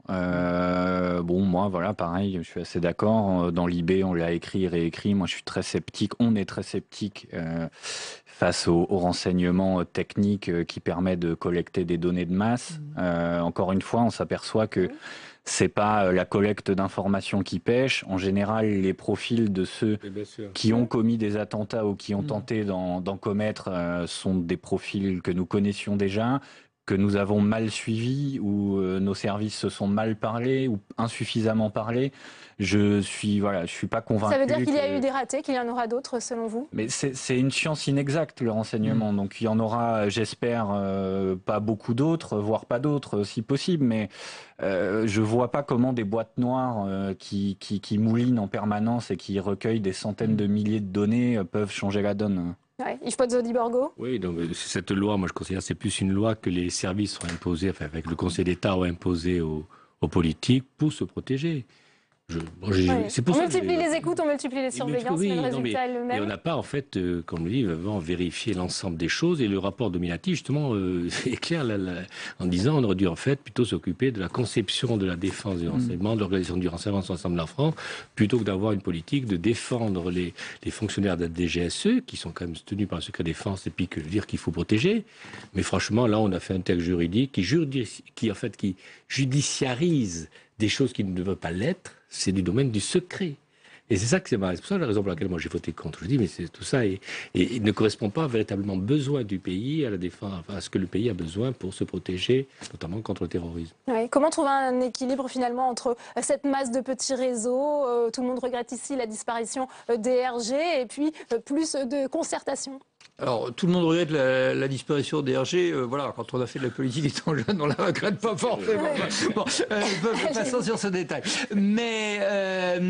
Euh, bon, moi, voilà, pareil, je suis assez d'accord. Dans l'I B, on l'a écrit, réécrit. Moi, je suis très sceptique. On est très sceptique euh, face aux, aux renseignements techniques euh, qui permettent de collecter des données de masse. Mmh. Euh, encore une fois, on s'aperçoit que mmh. c'est pas la collecte d'informations qui pêche. En général, les profils de ceux qui ont commis des attentats ou qui ont tenté d'en, d'en commettre euh, sont des profils que nous connaissions déjà, que nous avons mal suivis, où euh, nos services se sont mal parlés ou insuffisamment parlés. Je suis voilà, je suis pas convaincu. Ça veut dire qu'il que... y a eu des ratés, qu'il y en aura d'autres selon vous? Mais c'est, c'est une science inexacte le renseignement, mmh. donc il y en aura, j'espère, euh, pas beaucoup d'autres, voire pas d'autres si possible. Mais euh, je vois pas comment des boîtes noires euh, qui, qui qui moulinent en permanence et qui recueillent des centaines de milliers de données euh, peuvent changer la donne. Ouais. Yves Pozzo-di-Borgo. Oui, donc cette loi, moi je considère, c'est plus une loi que les services ont imposée, enfin avec le Conseil d'État ont imposé aux, aux politiques pour se protéger. Je, bon, j'ai, ouais. c'est pour on ça multiplie que les écoutes, on multiplie les surveillances, oui, mais le résultat non, mais, est le même. Et on n'a pas, en fait, euh, comme le dit, vraiment vérifié l'ensemble des choses. Et le rapport Dominati, justement, euh, est clair là, là, en disant on aurait dû, en fait, plutôt s'occuper de la conception de la défense du renseignement, de l'organisation du renseignement sur l'ensemble de la France, plutôt que d'avoir une politique de défendre les, les fonctionnaires de la D G S E, qui sont quand même tenus par le secret défense, et puis que dire qu'il faut protéger. Mais franchement, là, on a fait un texte juridique qui, juridici- qui en fait, qui judiciarise des choses qui ne veulent pas l'être. C'est du domaine du secret. Et c'est ça que c'est marrant. C'est pour ça la raison pour laquelle moi j'ai voté contre. Je dis, mais c'est tout ça et, et, et ne correspond pas véritablement aux besoins du pays, à la défense, enfin, à ce que le pays a besoin pour se protéger, notamment contre le terrorisme. Ouais. Comment trouver un équilibre finalement entre cette masse de petits réseaux, euh, tout le monde regrette ici la disparition euh, des R G, et puis euh, plus de concertation? Alors, tout le monde regrette la, la disparition des R G. Euh, voilà, quand on a fait de la politique étant jeune, on la regrette pas forcément. Bon, euh, passons sur ce détail. Mais, euh,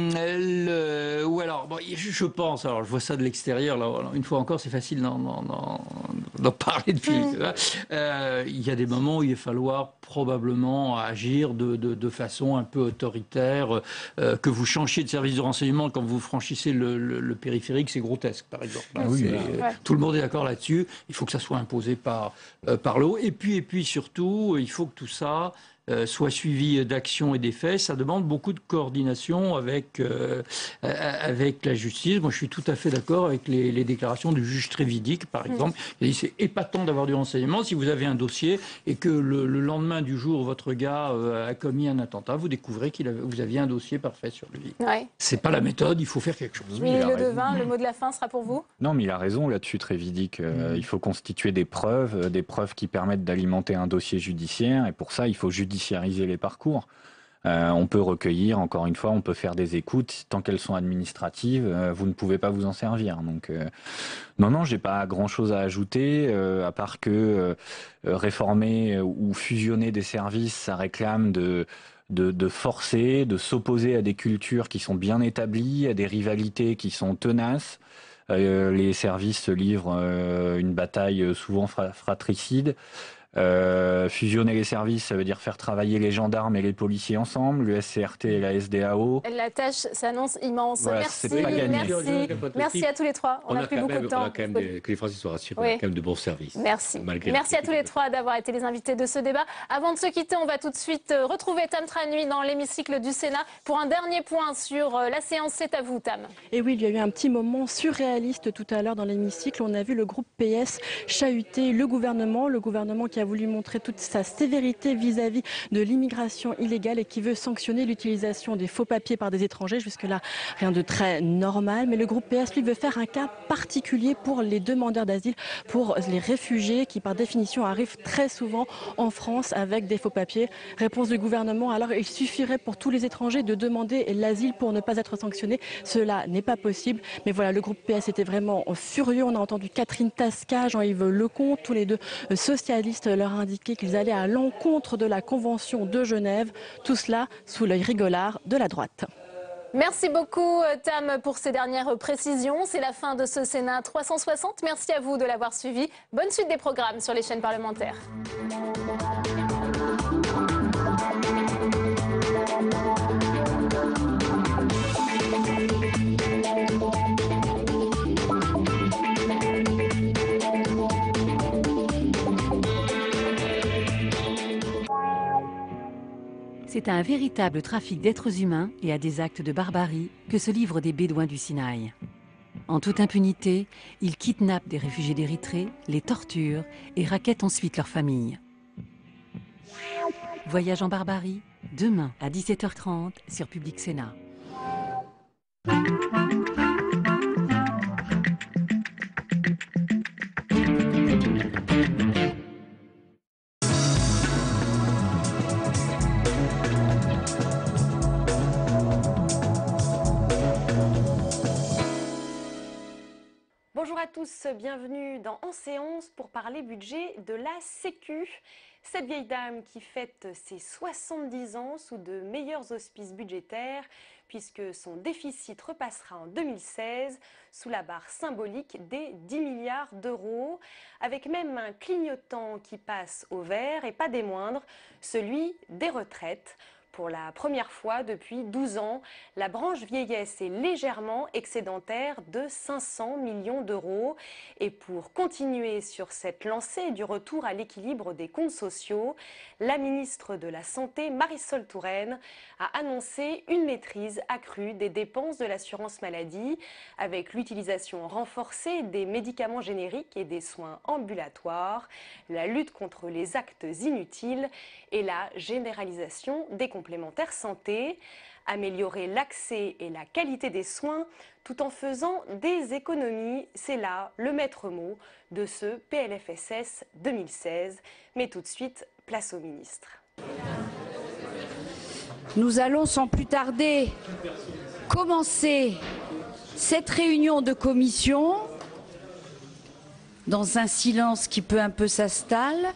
le, ou alors, bon, je, je pense, alors je vois ça de l'extérieur, là, une fois encore, c'est facile d'en, d'en, d'en parler depuis. Mm. Euh, il y a des moments où il va falloir probablement agir de, de, de façon un peu autoritaire. Euh, que vous changiez de service de renseignement quand vous franchissez le, le, le périphérique, c'est grotesque, par exemple. Ah, oui, c'est, ouais. Tout le monde est d'accord là-dessus. Il faut que ça soit imposé par, euh, par l'eau. Et puis, et puis surtout, il faut que tout ça euh, soit suivi d'actions et d'effets. Ça demande beaucoup de coordination avec, euh, avec la justice. Moi, je suis tout à fait d'accord avec les, les déclarations du juge Trévidic, par exemple. Il dit c'est épatant d'avoir du renseignement. Si vous avez un dossier et que le, le lendemain du jour où votre gars euh, a commis un attentat, vous découvrez que vous aviez un dossier parfait sur lui. Ouais. C'est pas la méthode, il faut faire quelque chose. Oui, Ledevin, le mot de la fin sera pour vous? Non, mais il a raison là-dessus, Trévidic. Euh, mmh. Il faut constituer des preuves, euh, des preuves qui permettent d'alimenter un dossier judiciaire. Et pour ça, il faut judiciariser les parcours. Euh, on peut recueillir, encore une fois, on peut faire des écoutes. Tant qu'elles sont administratives, euh, vous ne pouvez pas vous en servir. Donc, euh, non, non, j'ai pas grand-chose à ajouter, euh, à part que euh, réformer ou fusionner des services, ça réclame de De, de forcer, de s'opposer à des cultures qui sont bien établies, à des rivalités qui sont tenaces. Euh, les services se livrent euh, une bataille souvent fra- fratricide. Euh, fusionner les services, ça veut dire faire travailler les gendarmes et les policiers ensemble, le S C R T et la S D A O. La tâche s'annonce immense. Voilà, merci, c'est pas gagné. merci, merci à tous les trois. On n'a plus beaucoup même, de temps. On a quand même des, que les Français soient rassurés, Oui. on a quand même de bons services. Merci. Malgré merci à tous les trois d'avoir été les invités de ce débat. Avant de se quitter, on va tout de suite retrouver Tam Tranui dans l'hémicycle du Sénat pour un dernier point sur la séance. C'est à vous, Tam. Et oui, il y a eu un petit moment surréaliste tout à l'heure dans l'hémicycle. On a vu le groupe P S chahuter le gouvernement, le gouvernement qui a voulu montrer toute sa sévérité vis-à-vis de l'immigration illégale et qui veut sanctionner l'utilisation des faux papiers par des étrangers. Jusque-là, rien de très normal. Mais le groupe P S, lui, veut faire un cas particulier pour les demandeurs d'asile, pour les réfugiés qui, par définition, arrivent très souvent en France avec des faux papiers. Réponse du gouvernement, alors il suffirait pour tous les étrangers de demander l'asile pour ne pas être sanctionnés. Cela n'est pas possible. Mais voilà, le groupe P S était vraiment furieux. On a entendu Catherine Tasca, Jean-Yves Lecomte, tous les deux socialistes leur indiquer qu'ils allaient à l'encontre de la Convention de Genève. Tout cela sous l'œil rigolard de la droite. Merci beaucoup, Tam, pour ces dernières précisions. C'est la fin de ce Sénat trois cent soixante. Merci à vous de l'avoir suivi. Bonne suite des programmes sur les chaînes parlementaires. C'est à un véritable trafic d'êtres humains et à des actes de barbarie que se livrent des Bédouins du Sinaï. En toute impunité, ils kidnappent des réfugiés d'Érythrée, les torturent et rackettent ensuite leurs familles. Voyage en barbarie, demain à dix-sept heures trente sur Public Sénat. Bonjour à tous, bienvenue dans En séance pour parler budget de la Sécu. Cette vieille dame qui fête ses soixante-dix ans sous de meilleurs auspices budgétaires puisque son déficit repassera en deux mille seize sous la barre symbolique des dix milliards d'euros, avec même un clignotant qui passe au vert et pas des moindres, celui des retraites. Pour la première fois depuis douze ans, la branche vieillesse est légèrement excédentaire de cinq cents millions d'euros. Et pour continuer sur cette lancée du retour à l'équilibre des comptes sociaux, la ministre de la Santé, Marisol Touraine, a annoncé une maîtrise accrue des dépenses de l'assurance maladie avec l'utilisation renforcée des médicaments génériques et des soins ambulatoires, la lutte contre les actes inutiles et la généralisation des complémentaires santé, améliorer l'accès et la qualité des soins tout en faisant des économies. C'est là le maître mot de ce P L F S S deux mille seize. Mais tout de suite, place au ministre. Nous allons sans plus tarder commencer cette réunion de commission dans un silence qui peu à peu s'installe.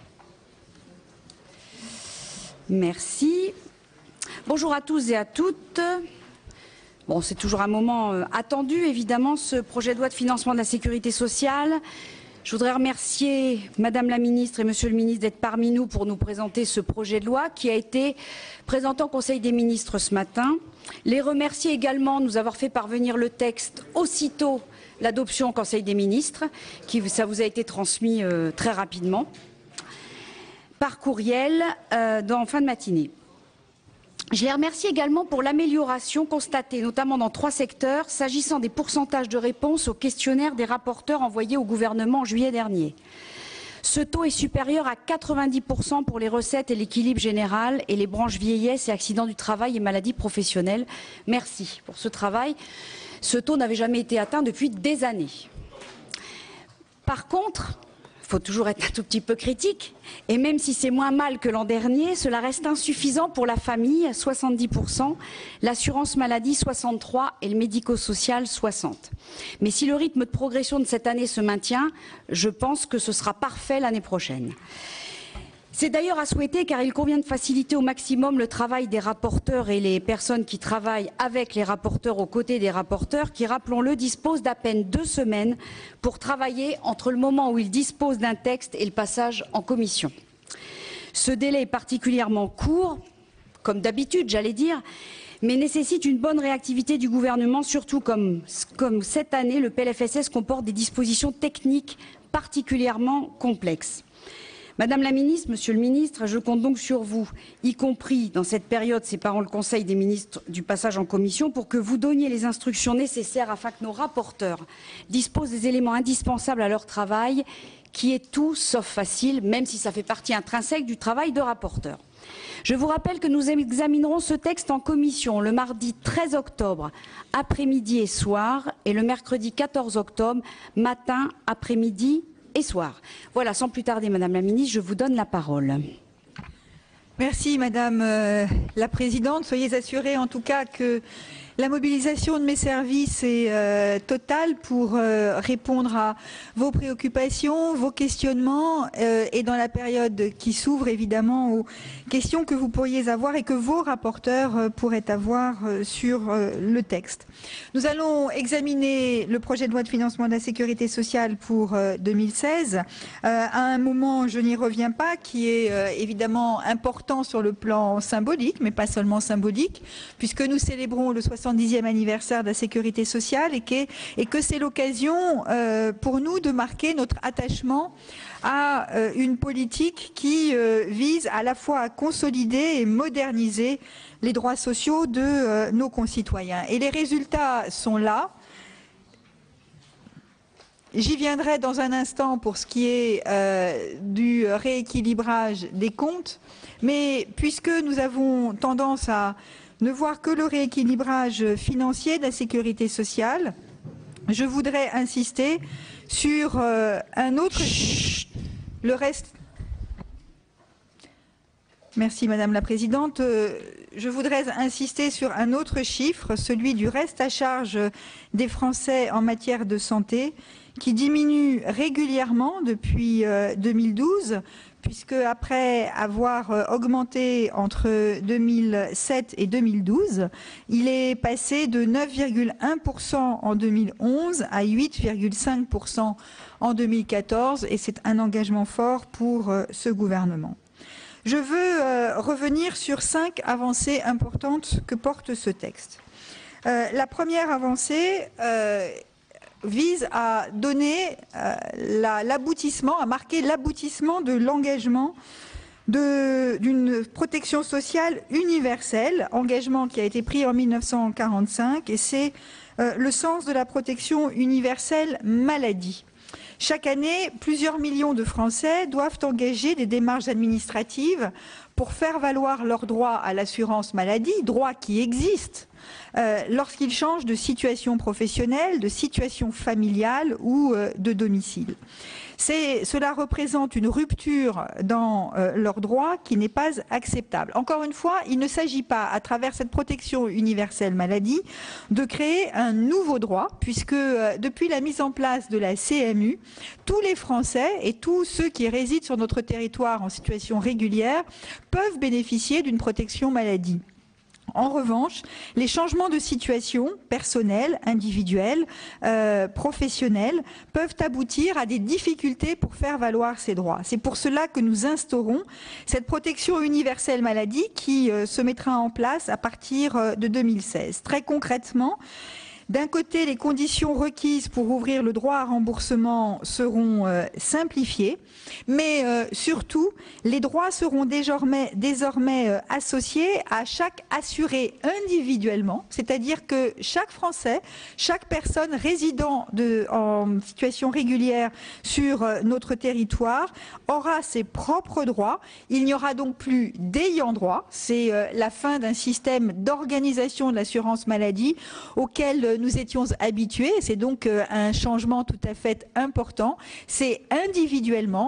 Merci. Bonjour à tous et à toutes. Bon, c'est toujours un moment euh, attendu, évidemment, ce projet de loi de financement de la sécurité sociale. Je voudrais remercier Madame la Ministre et Monsieur le Ministre d'être parmi nous pour nous présenter ce projet de loi qui a été présenté au Conseil des ministres ce matin. Les remercier également de nous avoir fait parvenir le texte aussitôt l'adoption au Conseil des ministres, qui ça vous a été transmis euh, très rapidement, par courriel euh, en fin de matinée. Je les remercie également pour l'amélioration constatée, notamment dans trois secteurs, s'agissant des pourcentages de réponse au questionnaire des rapporteurs envoyés au gouvernement en juillet dernier. Ce taux est supérieur à quatre-vingt-dix pour cent pour les recettes et l'équilibre général et les branches vieillesse et accidents du travail et maladies professionnelles. Merci pour ce travail. Ce taux n'avait jamais été atteint depuis des années. Par contre, il faut toujours être un tout petit peu critique, et même si c'est moins mal que l'an dernier, cela reste insuffisant pour la famille, soixante-dix pour cent, l'assurance maladie soixante-trois pour cent et le médico-social soixante pour cent. Mais si le rythme de progression de cette année se maintient, je pense que ce sera parfait l'année prochaine. C'est d'ailleurs à souhaiter car il convient de faciliter au maximum le travail des rapporteurs et les personnes qui travaillent avec les rapporteurs aux côtés des rapporteurs qui, rappelons-le, disposent d'à peine deux semaines pour travailler entre le moment où ils disposent d'un texte et le passage en commission. Ce délai est particulièrement court, comme d'habitude j'allais dire, mais nécessite une bonne réactivité du gouvernement, surtout comme, comme cette année le P L F S S comporte des dispositions techniques particulièrement complexes. Madame la ministre, Monsieur le ministre, je compte donc sur vous, y compris dans cette période séparant le Conseil des ministres du passage en commission, pour que vous donniez les instructions nécessaires afin que nos rapporteurs disposent des éléments indispensables à leur travail, qui est tout sauf facile, même si ça fait partie intrinsèque du travail de rapporteur. Je vous rappelle que nous examinerons ce texte en commission le mardi treize octobre, après-midi et soir, et le mercredi quatorze octobre, matin, après-midi et soir. Voilà, sans plus tarder, Madame la Ministre, je vous donne la parole. Merci Madame euh, la Présidente. Soyez assurée en tout cas que la mobilisation de mes services est euh, totale pour euh, répondre à vos préoccupations, vos questionnements euh, et dans la période qui s'ouvre évidemment aux questions que vous pourriez avoir et que vos rapporteurs euh, pourraient avoir euh, sur euh, le texte. Nous allons examiner le projet de loi de financement de la sécurité sociale pour euh, deux mille seize euh, à un moment, je n'y reviens pas, qui est euh, évidemment important sur le plan symbolique, mais pas seulement symbolique, puisque nous célébrons le soixante-dixième anniversaire de la sécurité sociale et que, et que c'est l'occasion euh, pour nous de marquer notre attachement à euh, une politique qui euh, vise à la fois à consolider et moderniser les droits sociaux de euh, nos concitoyens. Et les résultats sont là. J'y viendrai dans un instant pour ce qui est euh, du rééquilibrage des comptes, mais puisque nous avons tendance à ne voir que le rééquilibrage financier de la sécurité sociale, je voudrais insister sur euh, un autre... Chut, le reste... Merci Madame la Présidente. Euh, je voudrais insister sur un autre chiffre, celui du reste à charge des Français en matière de santé, qui diminue régulièrement depuis euh, deux mille douze, puisque après avoir euh, augmenté entre deux mille sept et deux mille douze, il est passé de neuf virgule un pour cent en deux mille onze à huit virgule cinq pour cent en deux mille quatorze, et c'est un engagement fort pour euh, ce gouvernement. Je veux euh, revenir sur cinq avancées importantes que porte ce texte. Euh, la première avancée euh, vise à donner euh, l'aboutissement, à marquer l'aboutissement de l'engagement d'une protection sociale universelle, engagement qui a été pris en mille neuf cent quarante-cinq, et c'est euh, le sens de la protection universelle maladie. Chaque année, plusieurs millions de Français doivent engager des démarches administratives pour faire valoir leur droit à l'assurance maladie, droit qui existe, euh, lorsqu'ils changent de situation professionnelle, de situation familiale ou euh, de domicile. Cela représente une rupture dans euh, leurs droits qui n'est pas acceptable. Encore une fois, il ne s'agit pas, à travers cette protection universelle maladie, de créer un nouveau droit, puisque euh, depuis la mise en place de la C M U, tous les Français et tous ceux qui résident sur notre territoire en situation régulière peuvent bénéficier d'une protection maladie. En revanche, les changements de situation personnelle, individuelle, euh, professionnelle peuvent aboutir à des difficultés pour faire valoir ces droits. C'est pour cela que nous instaurons cette protection universelle maladie qui euh, se mettra en place à partir euh, de deux mille seize. Très concrètement, d'un côté, les conditions requises pour ouvrir le droit à remboursement seront euh, simplifiées, mais euh, surtout, les droits seront désormais, désormais euh, associés à chaque assuré individuellement, c'est-à-dire que chaque Français, chaque personne résidant de, en situation régulière sur euh, notre territoire aura ses propres droits. Il n'y aura donc plus d'ayants droit. C'est euh, la fin d'un système d'organisation de l'assurance maladie auquel nous étions habitués. C'est donc un changement tout à fait important. C'est individuellement,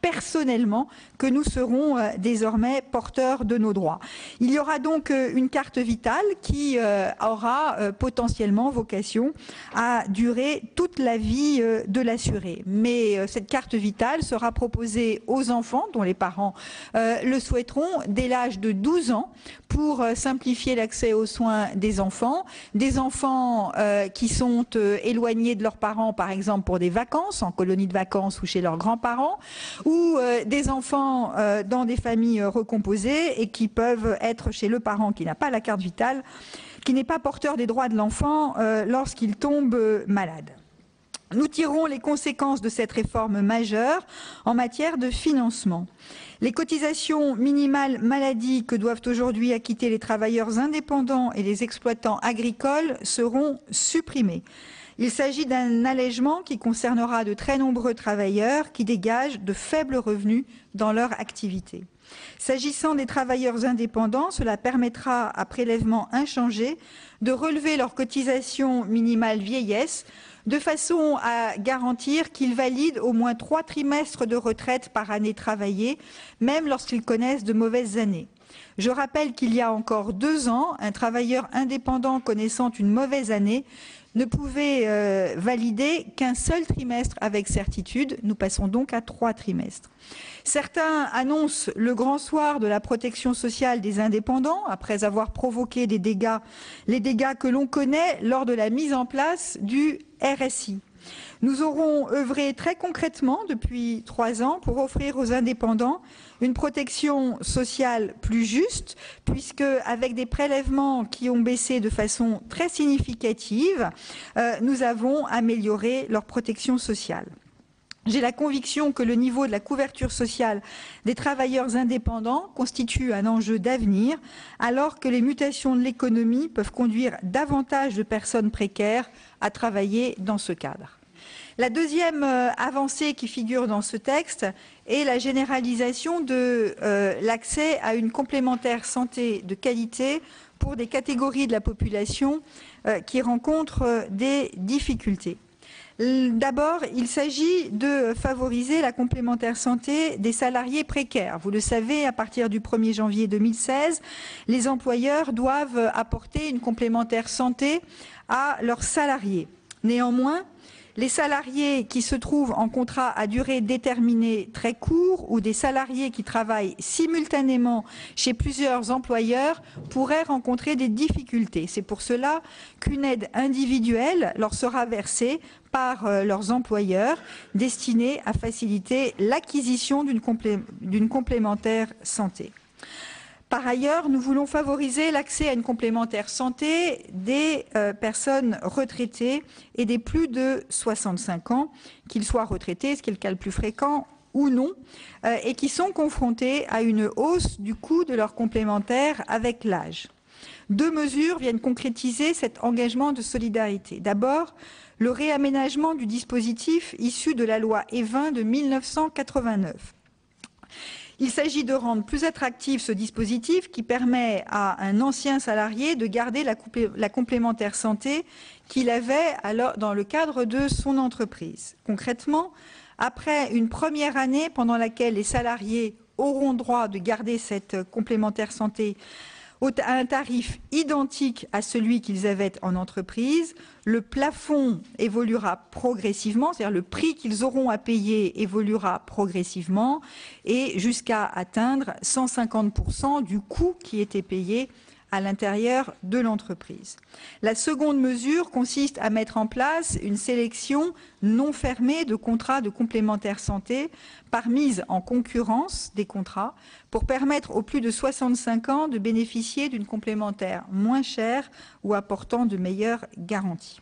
personnellement que nous serons euh, désormais porteurs de nos droits. Il y aura donc euh, une carte vitale qui euh, aura euh, potentiellement vocation à durer toute la vie euh, de l'assuré. Mais euh, cette carte vitale sera proposée aux enfants dont les parents euh, le souhaiteront dès l'âge de douze ans pour euh, simplifier l'accès aux soins des enfants, des enfants euh, qui sont euh, éloignés de leurs parents, par exemple pour des vacances, en colonie de vacances ou chez leurs grands-parents, ou euh, des enfants euh, dans des familles euh, recomposées et qui peuvent être chez le parent qui n'a pas la carte vitale, qui n'est pas porteur des droits de l'enfant euh, lorsqu'il tombe euh, malade. Nous tirons les conséquences de cette réforme majeure en matière de financement. Les cotisations minimales maladie que doivent aujourd'hui acquitter les travailleurs indépendants et les exploitants agricoles seront supprimées. Il s'agit d'un allègement qui concernera de très nombreux travailleurs qui dégagent de faibles revenus dans leur activité. S'agissant des travailleurs indépendants, cela permettra à prélèvement inchangé de relever leur cotisation minimale vieillesse de façon à garantir qu'ils valident au moins trois trimestres de retraite par année travaillée, même lorsqu'ils connaissent de mauvaises années. Je rappelle qu'il y a encore deux ans, un travailleur indépendant connaissant une mauvaise année ne pouvait euh, valider qu'un seul trimestre avec certitude. Nous passons donc à trois trimestres. Certains annoncent le grand soir de la protection sociale des indépendants après avoir provoqué des dégâts, les dégâts que l'on connaît lors de la mise en place du R S I. Nous aurons œuvré très concrètement depuis trois ans pour offrir aux indépendants une protection sociale plus juste, puisque avec des prélèvements qui ont baissé de façon très significative, euh, nous avons amélioré leur protection sociale. J'ai la conviction que le niveau de la couverture sociale des travailleurs indépendants constitue un enjeu d'avenir, alors que les mutations de l'économie peuvent conduire davantage de personnes précaires à travailler dans ce cadre. La deuxième euh, avancée qui figure dans ce texte est la généralisation de euh, l'accès à une complémentaire santé de qualité pour des catégories de la population euh, qui rencontrent euh, des difficultés. D'abord, il s'agit de favoriser la complémentaire santé des salariés précaires. Vous le savez, à partir du premier janvier deux mille seize, les employeurs doivent apporter une complémentaire santé à leurs salariés. Néanmoins, les salariés qui se trouvent en contrat à durée déterminée très court ou des salariés qui travaillent simultanément chez plusieurs employeurs pourraient rencontrer des difficultés. C'est pour cela qu'une aide individuelle leur sera versée par euh, leurs employeurs destinée à faciliter l'acquisition d'une complé- d'une complémentaire santé. Par ailleurs, nous voulons favoriser l'accès à une complémentaire santé des euh, personnes retraitées et des plus de soixante-cinq ans, qu'ils soient retraités, ce qui est le cas le plus fréquent, ou non, euh, et qui sont confrontés à une hausse du coût de leur complémentaire avec l'âge. Deux mesures viennent concrétiser cet engagement de solidarité. D'abord, le réaménagement du dispositif issu de la loi Evin de mille neuf cent quatre-vingt-neuf. Il s'agit de rendre plus attractif ce dispositif qui permet à un ancien salarié de garder la, couplé, la complémentaire santé qu'il avait alors dans le cadre de son entreprise. Concrètement, après une première année pendant laquelle les salariés auront droit de garder cette complémentaire santé à un tarif identique à celui qu'ils avaient en entreprise, le plafond évoluera progressivement, c'est-à-dire le prix qu'ils auront à payer évoluera progressivement et jusqu'à atteindre cent cinquante pour cent du coût qui était payé à l'intérieur de l'entreprise. La seconde mesure consiste à mettre en place une sélection non fermée de contrats de complémentaire santé par mise en concurrence des contrats pour permettre aux plus de soixante-cinq ans de bénéficier d'une complémentaire moins chère ou apportant de meilleures garanties.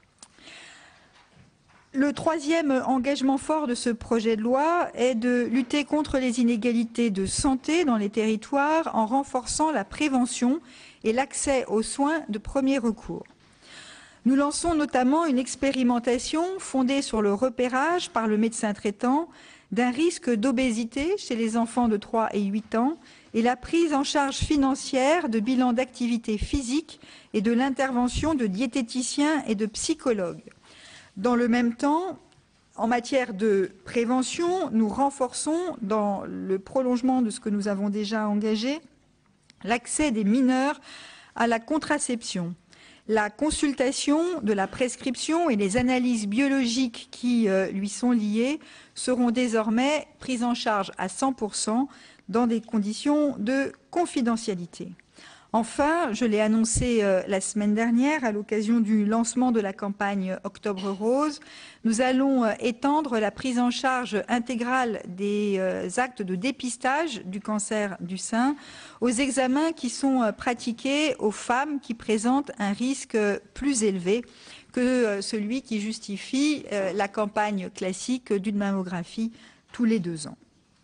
Le troisième engagement fort de ce projet de loi est de lutter contre les inégalités de santé dans les territoires en renforçant la prévention et l'accès aux soins de premier recours. Nous lançons notamment une expérimentation fondée sur le repérage par le médecin traitant d'un risque d'obésité chez les enfants de trois et huit ans et la prise en charge financière de bilans d'activité physique et de l'intervention de diététiciens et de psychologues. Dans le même temps, en matière de prévention, nous renforçons, dans le prolongement de ce que nous avons déjà engagé, l'accès des mineurs à la contraception. La consultation de la prescription et les analyses biologiques qui euh, lui sont liées seront désormais prises en charge à cent pour cent dans des conditions de confidentialité. Enfin, je l'ai annoncé euh, la semaine dernière à l'occasion du lancement de la campagne Octobre Rose, nous allons euh, étendre la prise en charge intégrale des euh, actes de dépistage du cancer du sein aux examens qui sont euh, pratiqués aux femmes qui présentent un risque euh, plus élevé que euh, celui qui justifie euh, la campagne classique d'une mammographie tous les deux ans.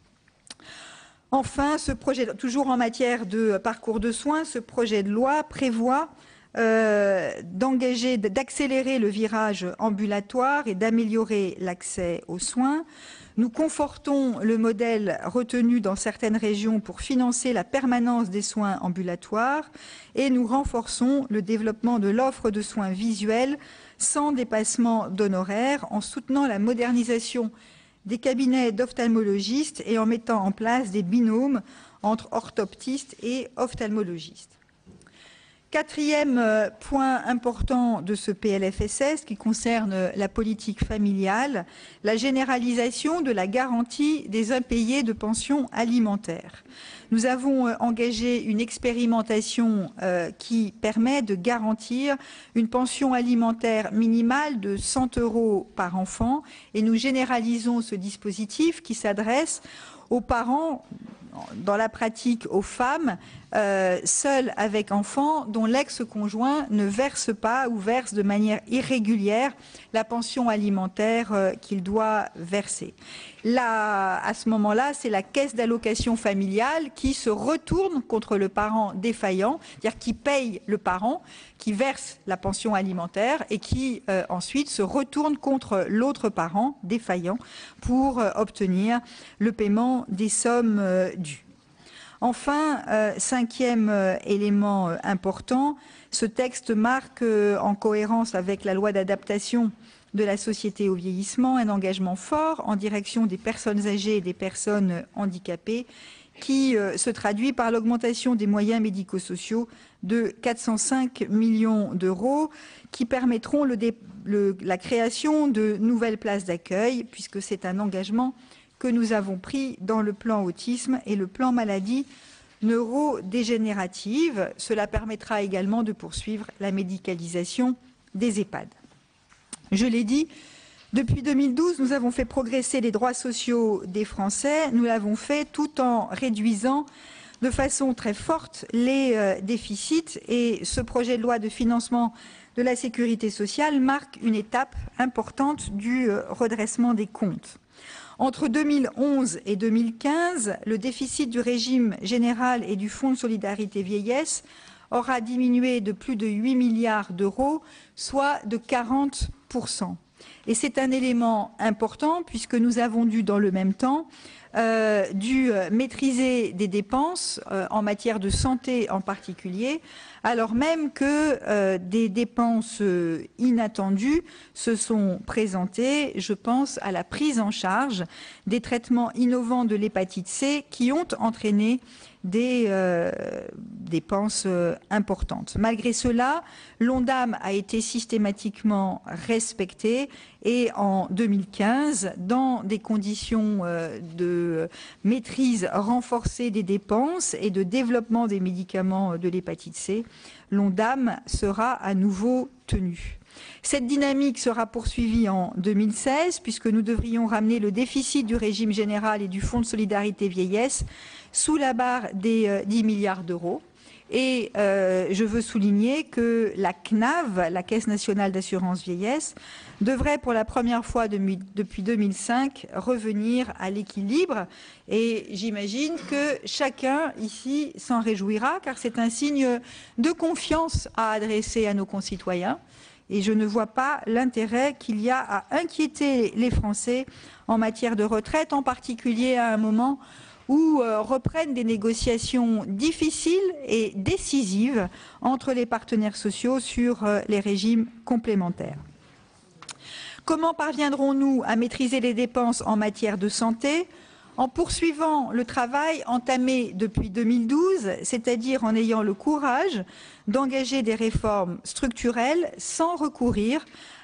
Enfin, ce projet, toujours en matière de parcours de soins, ce projet de loi prévoit euh, d'engager, d'accélérer le virage ambulatoire et d'améliorer l'accès aux soins. Nous confortons le modèle retenu dans certaines régions pour financer la permanence des soins ambulatoires et nous renforçons le développement de l'offre de soins visuels sans dépassement d'honoraires en soutenant la modernisation des cabinets d'ophtalmologistes et en mettant en place des binômes entre orthoptistes et ophtalmologistes. Quatrième point important de ce P L F S S qui concerne la politique familiale, la généralisation de la garantie des impayés de pensions alimentaires. Nous avons engagé une expérimentation euh, qui permet de garantir une pension alimentaire minimale de cent euros par enfant et nous généralisons ce dispositif qui s'adresse aux parents, dans la pratique aux femmes, euh, seules avec enfants, dont l'ex-conjoint ne verse pas ou verse de manière irrégulière la pension alimentaire euh, qu'il doit verser. Là, à ce moment-là, c'est la caisse d'allocation familiale qui se retourne contre le parent défaillant, c'est-à-dire qui paye le parent, qui verse la pension alimentaire et qui euh, ensuite se retourne contre l'autre parent défaillant pour euh, obtenir le paiement des sommes euh, dues. Enfin, euh, cinquième euh, élément euh, important, ce texte marque, euh, en cohérence avec la loi d'adaptation de la société au vieillissement, un engagement fort en direction des personnes âgées et des personnes handicapées qui euh, se traduit par l'augmentation des moyens médico-sociaux de quatre cent cinq millions d'euros qui permettront le dé, le, la création de nouvelles places d'accueil puisque c'est un engagement que nous avons pris dans le plan autisme et le plan maladie neurodégénérative. Cela permettra également de poursuivre la médicalisation des EHPAD. Je l'ai dit, depuis deux mille douze, nous avons fait progresser les droits sociaux des Français. Nous l'avons fait tout en réduisant de façon très forte les euh, déficits et ce projet de loi de financement de la sécurité sociale marque une étape importante du euh, redressement des comptes. Entre deux mille onze et deux mille quinze, le déficit du régime général et du Fonds de solidarité vieillesse aura diminué de plus de huit milliards d'euros, soit de quarante pour cent. Et c'est un élément important puisque nous avons dû, dans le même temps, euh, dû maîtriser des dépenses euh, en matière de santé en particulier, alors même que euh, des dépenses euh, inattendues se sont présentées. Je pense à la prise en charge des traitements innovants de l'hépatite C qui ont entraîné des euh, dépenses euh, importantes. Malgré cela, l'ONDAM a été systématiquement respecté et en deux mille quinze, dans des conditions euh, de maîtrise renforcée des dépenses et de développement des médicaments de l'hépatite C, l'ONDAM sera à nouveau tenu. Cette dynamique sera poursuivie en deux mille seize puisque nous devrions ramener le déficit du régime général et du Fonds de solidarité vieillesse sous la barre des euh, dix milliards d'euros. Et euh, je veux souligner que la C N A V, la Caisse nationale d'assurance vieillesse, devrait pour la première fois de, depuis deux mille cinq revenir à l'équilibre. Et j'imagine que chacun ici s'en réjouira car c'est un signe de confiance à adresser à nos concitoyens. Et je ne vois pas l'intérêt qu'il y a à inquiéter les Français en matière de retraite, en particulier à un moment où euh, reprennent des négociations difficiles et décisives entre les partenaires sociaux sur euh, les régimes complémentaires. Comment parviendrons-nous à maîtriser les dépenses en matière de santé? En poursuivant le travail entamé depuis deux mille douze, c'est-à-dire en ayant le courage d'engager des réformes structurelles sans recourir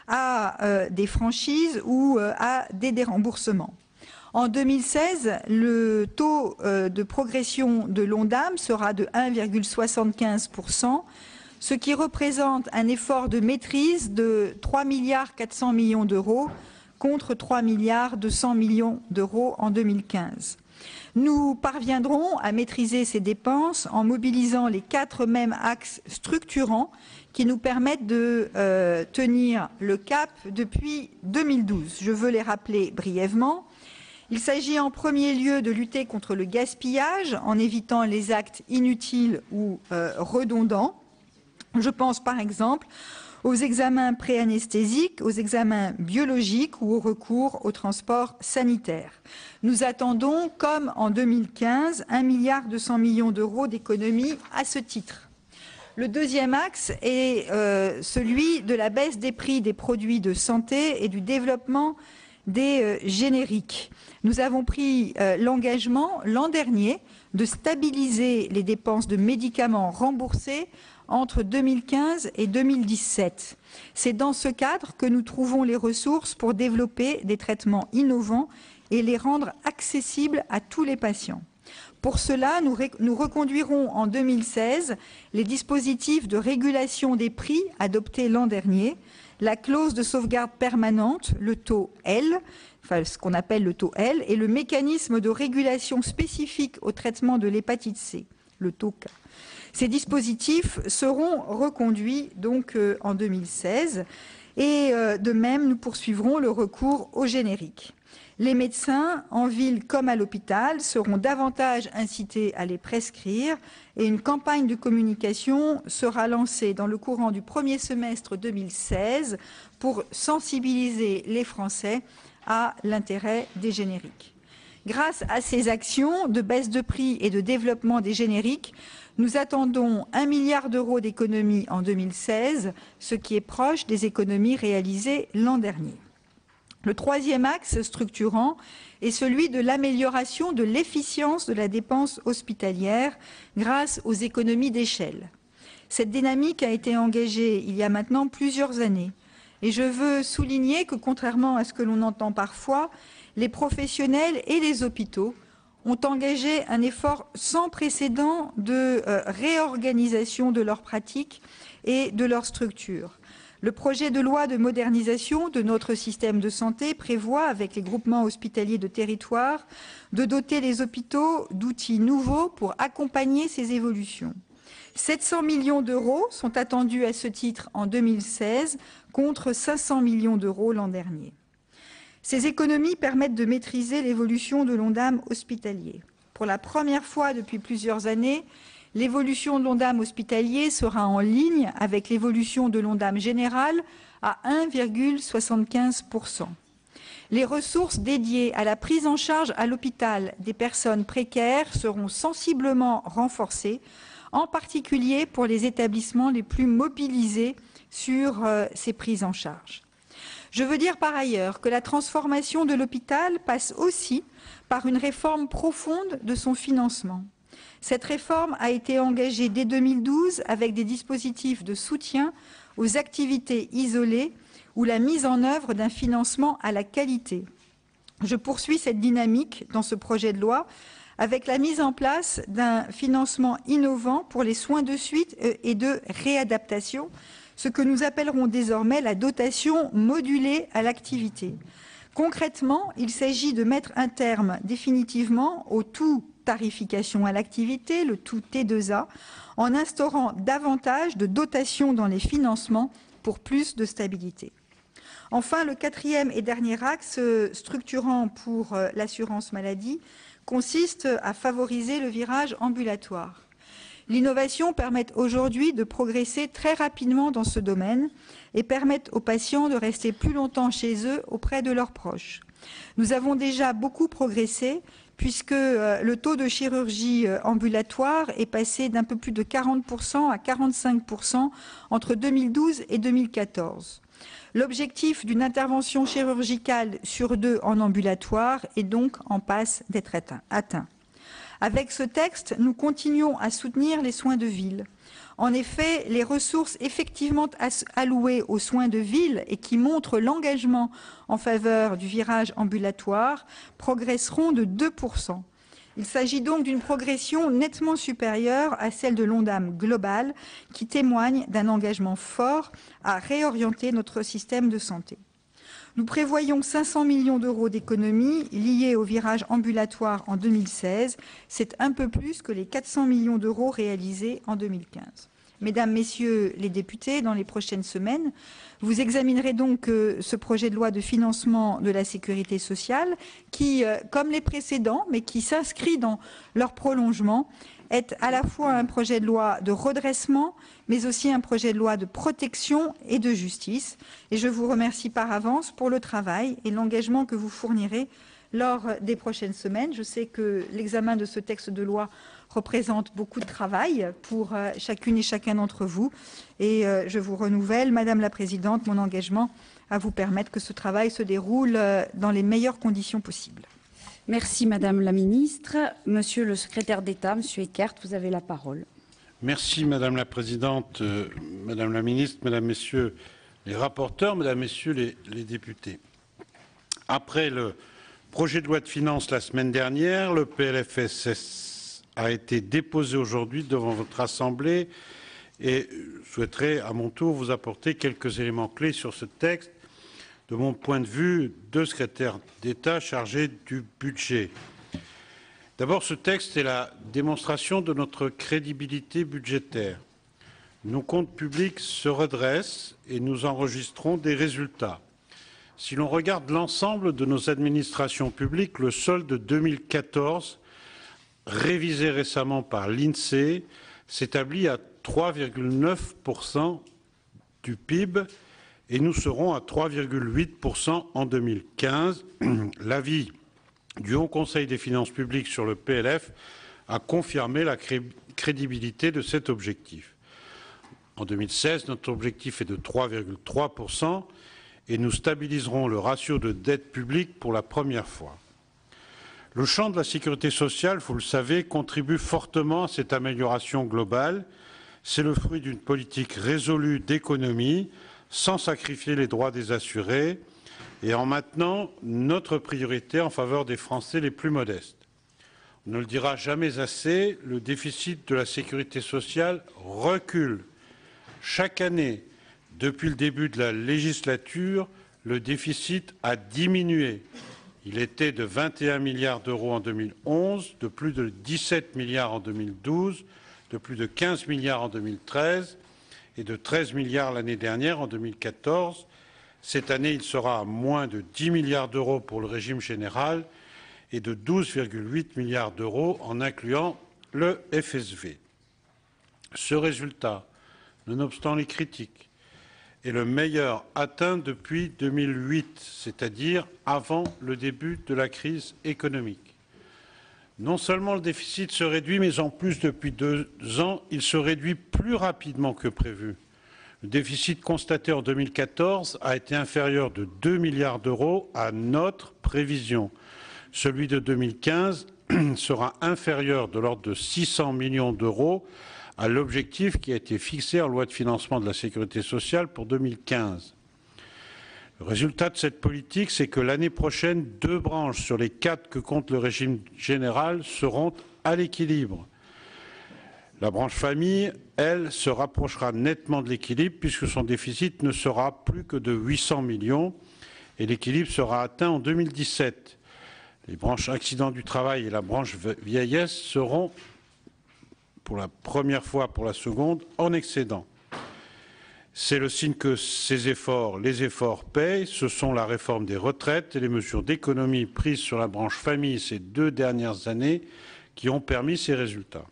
à euh, des franchises ou euh, à des déremboursements. En deux mille seize, le taux euh, de progression de l'ONDAM sera de un virgule soixante-quinze pour cent, ce qui représente un effort de maîtrise de trois milliards quatre cents millions d'euros contre trois milliards deux cents millions d'euros en deux mille quinze. Nous parviendrons à maîtriser ces dépenses en mobilisant les quatre mêmes axes structurants qui nous permettent de euh, tenir le cap depuis deux mille douze. Je veux les rappeler brièvement. Il s'agit en premier lieu de lutter contre le gaspillage en évitant les actes inutiles ou euh, redondants. Je pense par exemple aux examens préanesthésiques, aux examens biologiques ou au recours au transport sanitaire. Nous attendons, comme en deux mille quinze, un milliard deux cents millions d'euros d'économies à ce titre. Le deuxième axe est euh, celui de la baisse des prix des produits de santé et du développement des euh, génériques. Nous avons pris euh, l'engagement l'an dernier de stabiliser les dépenses de médicaments remboursés entre deux mille quinze et deux mille dix-sept. C'est dans ce cadre que nous trouvons les ressources pour développer des traitements innovants et les rendre accessibles à tous les patients. Pour cela, nous, nous reconduirons en deux mille seize les dispositifs de régulation des prix adoptés l'an dernier, la clause de sauvegarde permanente, le taux L, enfin ce qu'on appelle le taux L, et le mécanisme de régulation spécifique au traitement de l'hépatite C, le taux K. Ces dispositifs seront reconduits donc euh, en deux mille seize et euh, de même nous poursuivrons le recours au générique. Les médecins, en ville comme à l'hôpital, seront davantage incités à les prescrire et une campagne de communication sera lancée dans le courant du premier semestre deux mille seize pour sensibiliser les Français à l'intérêt des génériques. Grâce à ces actions de baisse de prix et de développement des génériques, nous attendons un milliard d'euros d'économies en deux mille seize, ce qui est proche des économies réalisées l'an dernier. Le troisième axe structurant est celui de l'amélioration de l'efficience de la dépense hospitalière grâce aux économies d'échelle. Cette dynamique a été engagée il y a maintenant plusieurs années et je veux souligner que, contrairement à ce que l'on entend parfois, les professionnels et les hôpitaux ont engagé un effort sans précédent de euh, réorganisation de leurs pratiques et de leurs structures. Le projet de loi de modernisation de notre système de santé prévoit, avec les groupements hospitaliers de territoire, de doter les hôpitaux d'outils nouveaux pour accompagner ces évolutions. sept cents millions d'euros sont attendus à ce titre en deux mille seize, contre cinq cents millions d'euros l'an dernier. Ces économies permettent de maîtriser l'évolution de l'ONDAM hospitalier. Pour la première fois depuis plusieurs années, l'évolution de l'ONDAM hospitalier sera en ligne avec l'évolution de l'ONDAM général à un virgule soixante-quinze pour cent. Les ressources dédiées à la prise en charge à l'hôpital des personnes précaires seront sensiblement renforcées, en particulier pour les établissements les plus mobilisés sur euh, ces prises en charge. Je veux dire par ailleurs que la transformation de l'hôpital passe aussi par une réforme profonde de son financement. Cette réforme a été engagée dès deux mille douze avec des dispositifs de soutien aux activités isolées ou la mise en œuvre d'un financement à la qualité. Je poursuis cette dynamique dans ce projet de loi avec la mise en place d'un financement innovant pour les soins de suite et de réadaptation, ce que nous appellerons désormais la dotation modulée à l'activité. Concrètement, il s'agit de mettre un terme définitivement au tout tarification à l'activité, le tout T deux A, en instaurant davantage de dotations dans les financements pour plus de stabilité. Enfin, le quatrième et dernier axe structurant pour l'assurance maladie consiste à favoriser le virage ambulatoire. L'innovation permet aujourd'hui de progresser très rapidement dans ce domaine et permet aux patients de rester plus longtemps chez eux auprès de leurs proches. Nous avons déjà beaucoup progressé puisque le taux de chirurgie ambulatoire est passé d'un peu plus de quarante pour cent à quarante-cinq pour cent entre deux mille douze et deux mille quatorze. L'objectif d'une intervention chirurgicale sur deux en ambulatoire est donc en passe d'être atteint. Avec ce texte, nous continuons à soutenir les soins de ville. En effet, les ressources effectivement allouées aux soins de ville et qui montrent l'engagement en faveur du virage ambulatoire progresseront de deux pour cent. Il s'agit donc d'une progression nettement supérieure à celle de l'ONDAM global qui témoigne d'un engagement fort à réorienter notre système de santé. Nous prévoyons cinq cents millions d'euros d'économies liées au virage ambulatoire en deux mille seize. C'est un peu plus que les quatre cents millions d'euros réalisés en deux mille quinze. Mesdames, Messieurs les députés, dans les prochaines semaines, vous examinerez donc euh, ce projet de loi de financement de la sécurité sociale qui, euh, comme les précédents, mais qui s'inscrit dans leur prolongement, est à la fois un projet de loi de redressement, mais aussi un projet de loi de protection et de justice. Et je vous remercie par avance pour le travail et l'engagement que vous fournirez lors des prochaines semaines. Je sais que l'examen de ce texte de loi représente beaucoup de travail pour chacune et chacun d'entre vous. Et je vous renouvelle, Madame la Présidente, mon engagement à vous permettre que ce travail se déroule dans les meilleures conditions possibles. Merci Madame la Ministre. Monsieur le Secrétaire d'État, Monsieur Eckert, vous avez la parole. Merci Madame la Présidente, euh, Madame la Ministre, Mesdames, Messieurs les rapporteurs, Mesdames, Messieurs les, les députés. Après le projet de loi de finances la semaine dernière, le P L F S S a été déposé aujourd'hui devant votre Assemblée et je souhaiterais à mon tour vous apporter quelques éléments clés sur ce texte de mon point de vue de secrétaire d'État chargé du budget. D'abord, ce texte est la démonstration de notre crédibilité budgétaire. Nos comptes publics se redressent et nous enregistrons des résultats. Si l'on regarde l'ensemble de nos administrations publiques, le solde deux mille quatorze, révisé récemment par l'INSEE, s'établit à trois virgule neuf pour cent du P I B et nous serons à trois virgule huit pour cent en deux mille quinze. L'avis du Haut Conseil des finances publiques sur le P L F a confirmé la cré crédibilité de cet objectif. En deux mille seize, notre objectif est de trois virgule trois pour cent et nous stabiliserons le ratio de dette publique pour la première fois. Le champ de la sécurité sociale, vous le savez, contribue fortement à cette amélioration globale. C'est le fruit d'une politique résolue d'économie, sans sacrifier les droits des assurés et en maintenant notre priorité en faveur des Français les plus modestes. On ne le dira jamais assez, le déficit de la sécurité sociale recule. Chaque année, depuis le début de la législature, le déficit a diminué. Il était de vingt et un milliards d'euros en deux mille onze, de plus de dix-sept milliards en deux mille douze, de plus de quinze milliards en deux mille treize et de treize milliards l'année dernière en deux mille quatorze. Cette année, il sera à moins de dix milliards d'euros pour le régime général et de douze virgule huit milliards d'euros en incluant le F S V. Ce résultat, nonobstant les critiques, est le meilleur atteint depuis deux mille huit, c'est-à-dire avant le début de la crise économique. Non seulement le déficit se réduit, mais en plus, depuis deux ans, il se réduit plus rapidement que prévu. Le déficit constaté en deux mille quatorze a été inférieur de deux milliards d'euros à notre prévision. Celui de deux mille quinze sera inférieur de l'ordre de six cents millions d'euros à l'objectif qui a été fixé en loi de financement de la sécurité sociale pour deux mille quinze. Le résultat de cette politique, c'est que l'année prochaine, deux branches sur les quatre que compte le régime général seront à l'équilibre. La branche famille, elle, se rapprochera nettement de l'équilibre puisque son déficit ne sera plus que de huit cents millions et l'équilibre sera atteint en deux mille dix-sept. Les branches accidents du travail et la branche vieillesse seront pour la première fois, pour la seconde, en excédent. C'est le signe que ces efforts, les efforts payent. Ce sont la réforme des retraites et les mesures d'économie prises sur la branche famille ces deux dernières années qui ont permis ces résultats.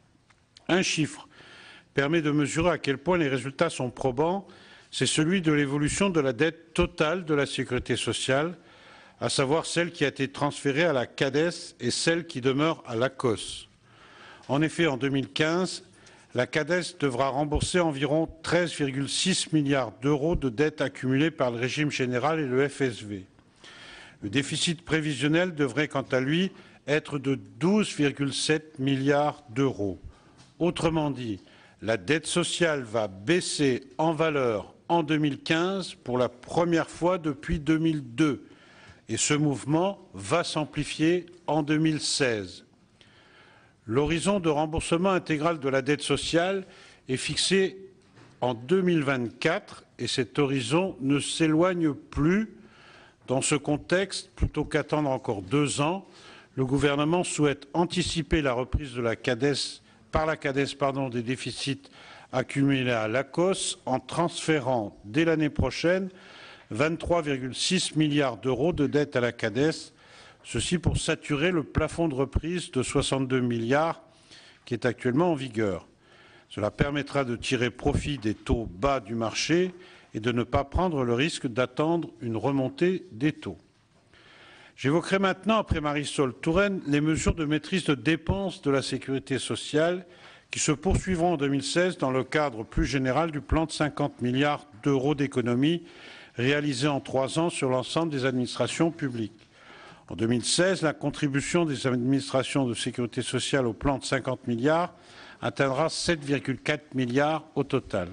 Un chiffre permet de mesurer à quel point les résultats sont probants, c'est celui de l'évolution de la dette totale de la sécurité sociale, à savoir celle qui a été transférée à la CADES et celle qui demeure à l'A C O S. En effet, en deux mille quinze, la CADES devra rembourser environ treize virgule six milliards d'euros de dettes accumulées par le régime général et le F S V. Le déficit prévisionnel devrait quant à lui être de douze virgule sept milliards d'euros. Autrement dit, la dette sociale va baisser en valeur en deux mille quinze pour la première fois depuis deux mille deux et ce mouvement va s'amplifier en deux mille seize. L'horizon de remboursement intégral de la dette sociale est fixé en deux mille vingt-quatre et cet horizon ne s'éloigne plus. Dans ce contexte, plutôt qu'attendre encore deux ans, le gouvernement souhaite anticiper la reprise de la CADES, par la CADES pardon, des déficits accumulés à l'A C O S en transférant dès l'année prochaine vingt-trois virgule six milliards d'euros de dette à la CADES. Ceci pour saturer le plafond de reprise de soixante-deux milliards qui est actuellement en vigueur. Cela permettra de tirer profit des taux bas du marché et de ne pas prendre le risque d'attendre une remontée des taux. J'évoquerai maintenant, après Marisol Touraine, les mesures de maîtrise de dépenses de la sécurité sociale qui se poursuivront en deux mille seize dans le cadre plus général du plan de cinquante milliards d'euros d'économies réalisé en trois ans sur l'ensemble des administrations publiques. En deux mille seize, la contribution des administrations de sécurité sociale au plan de cinquante milliards atteindra sept virgule quatre milliards au total.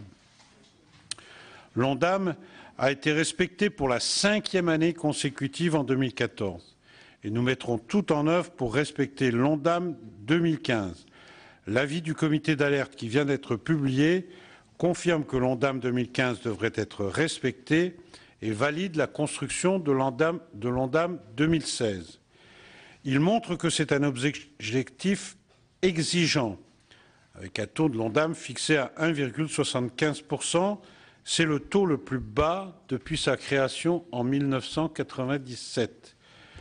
L'ONDAM a été respecté pour la cinquième année consécutive en deux mille quatorze et nous mettrons tout en œuvre pour respecter l'ONDAM deux mille quinze. L'avis du comité d'alerte qui vient d'être publié confirme que l'ONDAM deux mille quinze devrait être respecté et valide la construction de l'ONDAM de l'ONDAM deux mille seize. Il montre que c'est un objectif exigeant, avec un taux de l'ONDAM fixé à un virgule soixante-quinze pour cent. C'est le taux le plus bas depuis sa création en mille neuf cent quatre-vingt-dix-sept.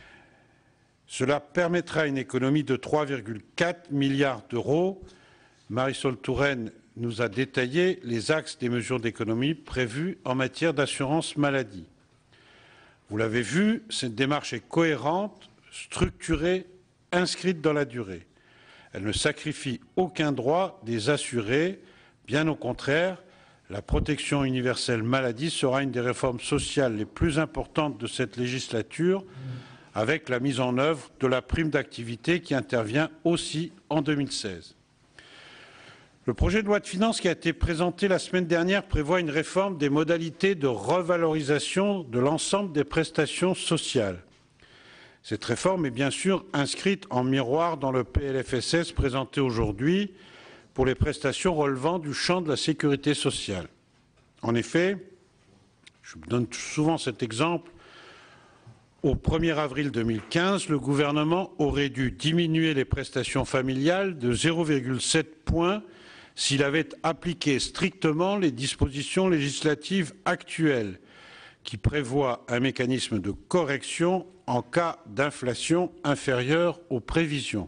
Cela permettra une économie de trois virgule quatre milliards d'euros. Marisol Touraine nous a détaillé les axes des mesures d'économie prévues en matière d'assurance maladie. Vous l'avez vu, cette démarche est cohérente, structurée, inscrite dans la durée. Elle ne sacrifie aucun droit des assurés, bien au contraire. La protection universelle maladie sera une des réformes sociales les plus importantes de cette législature, avec la mise en œuvre de la prime d'activité qui intervient aussi en deux mille seize. Le projet de loi de finances qui a été présenté la semaine dernière prévoit une réforme des modalités de revalorisation de l'ensemble des prestations sociales. Cette réforme est bien sûr inscrite en miroir dans le P L F S S présenté aujourd'hui pour les prestations relevant du champ de la sécurité sociale. En effet, je donne souvent cet exemple, au premier avril deux mille quinze, le gouvernement aurait dû diminuer les prestations familiales de zéro virgule sept points s'il avait appliqué strictement les dispositions législatives actuelles qui prévoient un mécanisme de correction en cas d'inflation inférieure aux prévisions.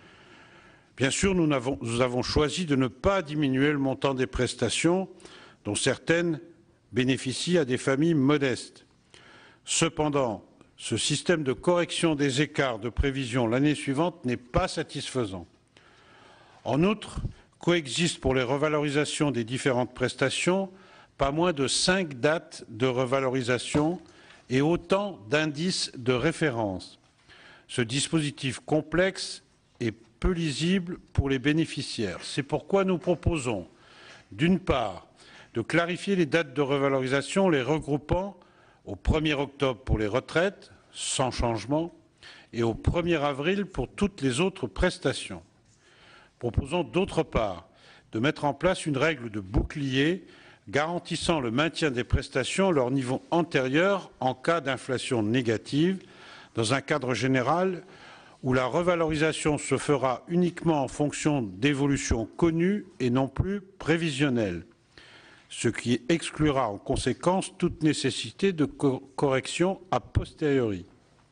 Bien sûr, nous avons, nous avons choisi de ne pas diminuer le montant des prestations, dont certaines bénéficient à des familles modestes. Cependant, ce système de correction des écarts de prévision l'année suivante n'est pas satisfaisant. En outre, coexistent pour les revalorisations des différentes prestations pas moins de cinq dates de revalorisation et autant d'indices de référence. Ce dispositif complexe est peu lisible pour les bénéficiaires. C'est pourquoi nous proposons, d'une part, de clarifier les dates de revalorisation, les regroupant au premier octobre pour les retraites, sans changement, et au premier avril pour toutes les autres prestations. Proposons d'autre part de mettre en place une règle de bouclier garantissant le maintien des prestations à leur niveau antérieur en cas d'inflation négative, dans un cadre général où la revalorisation se fera uniquement en fonction d'évolutions connues et non plus prévisionnelles, ce qui exclura en conséquence toute nécessité de co- correction a posteriori.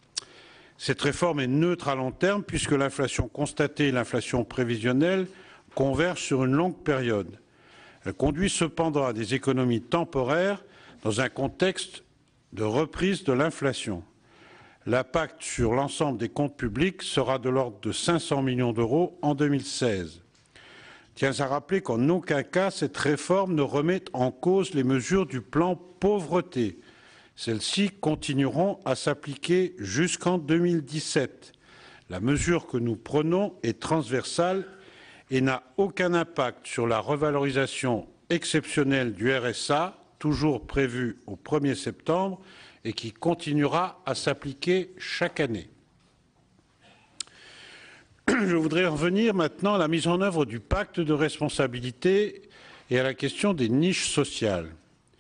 Cette réforme est neutre à long terme puisque l'inflation constatée et l'inflation prévisionnelle convergent sur une longue période. Elle conduit cependant à des économies temporaires dans un contexte de reprise de l'inflation. L'impact sur l'ensemble des comptes publics sera de l'ordre de cinq cents millions d'euros en deux mille seize. tiens à rappeler qu'en aucun cas cette réforme ne remet en cause les mesures du plan pauvreté. Celles-ci continueront à s'appliquer jusqu'en deux mille dix-sept. La mesure que nous prenons est transversale et n'a aucun impact sur la revalorisation exceptionnelle du R S A, toujours prévue au premier septembre et qui continuera à s'appliquer chaque année. Je voudrais revenir maintenant à la mise en œuvre du pacte de responsabilité et à la question des niches sociales.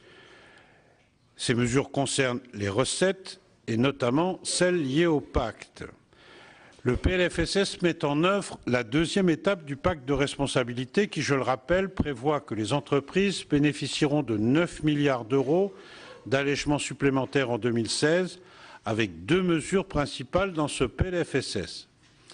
Ces mesures concernent les recettes et notamment celles liées au pacte. Le P L F S S met en œuvre la deuxième étape du pacte de responsabilité qui, je le rappelle, prévoit que les entreprises bénéficieront de neuf milliards d'euros d'allègements supplémentaires en deux mille seize, avec deux mesures principales dans ce P L F S S.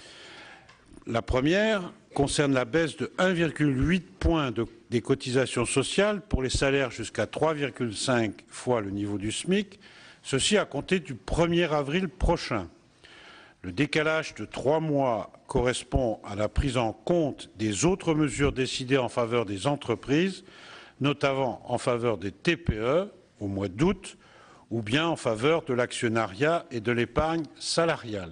La première concerne la baisse de un virgule huit point de, des cotisations sociales pour les salaires jusqu'à trois virgule cinq fois le niveau du SMIC, ceci à compter du premier avril prochain. Le décalage de trois mois correspond à la prise en compte des autres mesures décidées en faveur des entreprises, notamment en faveur des T P E au mois d'août, ou bien en faveur de l'actionnariat et de l'épargne salariale.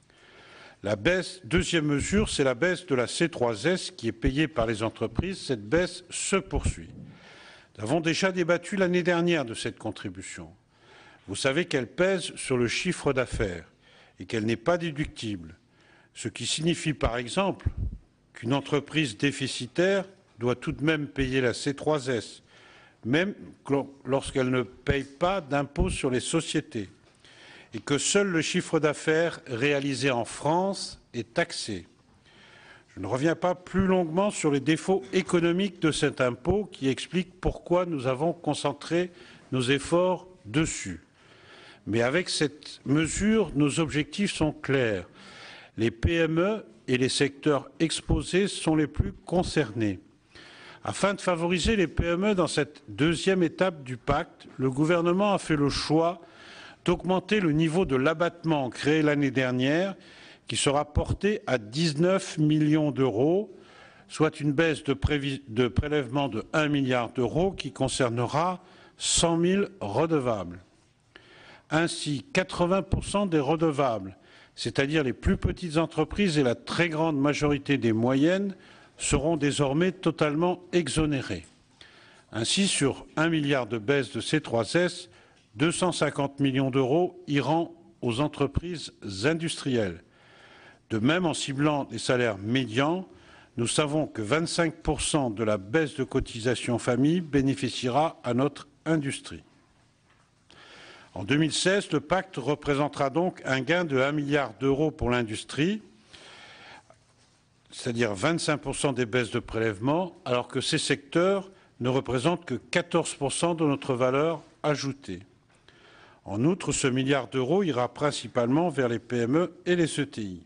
La baisse, deuxième mesure, c'est la baisse de la C trois S qui est payée par les entreprises. Cette baisse se poursuit. Nous avons déjà débattu l'année dernière de cette contribution. Vous savez qu'elle pèse sur le chiffre d'affaires et qu'elle n'est pas déductible, ce qui signifie par exemple qu'une entreprise déficitaire doit tout de même payer la C trois S, même lorsqu'elle ne paye pas d'impôt sur les sociétés, et que seul le chiffre d'affaires réalisé en France est taxé. Je ne reviens pas plus longuement sur les défauts économiques de cet impôt qui expliquent pourquoi nous avons concentré nos efforts dessus. Mais avec cette mesure, nos objectifs sont clairs. Les P M E et les secteurs exposés sont les plus concernés. Afin de favoriser les P M E dans cette deuxième étape du pacte, le gouvernement a fait le choix d'augmenter le niveau de l'abattement créé l'année dernière, qui sera porté à dix-neuf millions d'euros, soit une baisse de, de prélèvement de un milliard d'euros qui concernera cent mille redevables. Ainsi, quatre-vingts pour cent des redevables, c'est-à-dire les plus petites entreprises et la très grande majorité des moyennes, seront désormais totalement exonérés. Ainsi, sur un milliard de baisse de C trois S, deux cent cinquante millions d'euros iront aux entreprises industrielles. De même, en ciblant les salaires médians, nous savons que vingt-cinq pour cent de la baisse de cotisation famille bénéficiera à notre industrie. En deux mille seize, le pacte représentera donc un gain de un milliard d'euros pour l'industrie, c'est-à-dire vingt-cinq pour cent des baisses de prélèvements, alors que ces secteurs ne représentent que quatorze pour cent de notre valeur ajoutée. En outre, ce milliard d'euros ira principalement vers les P M E et les C T I.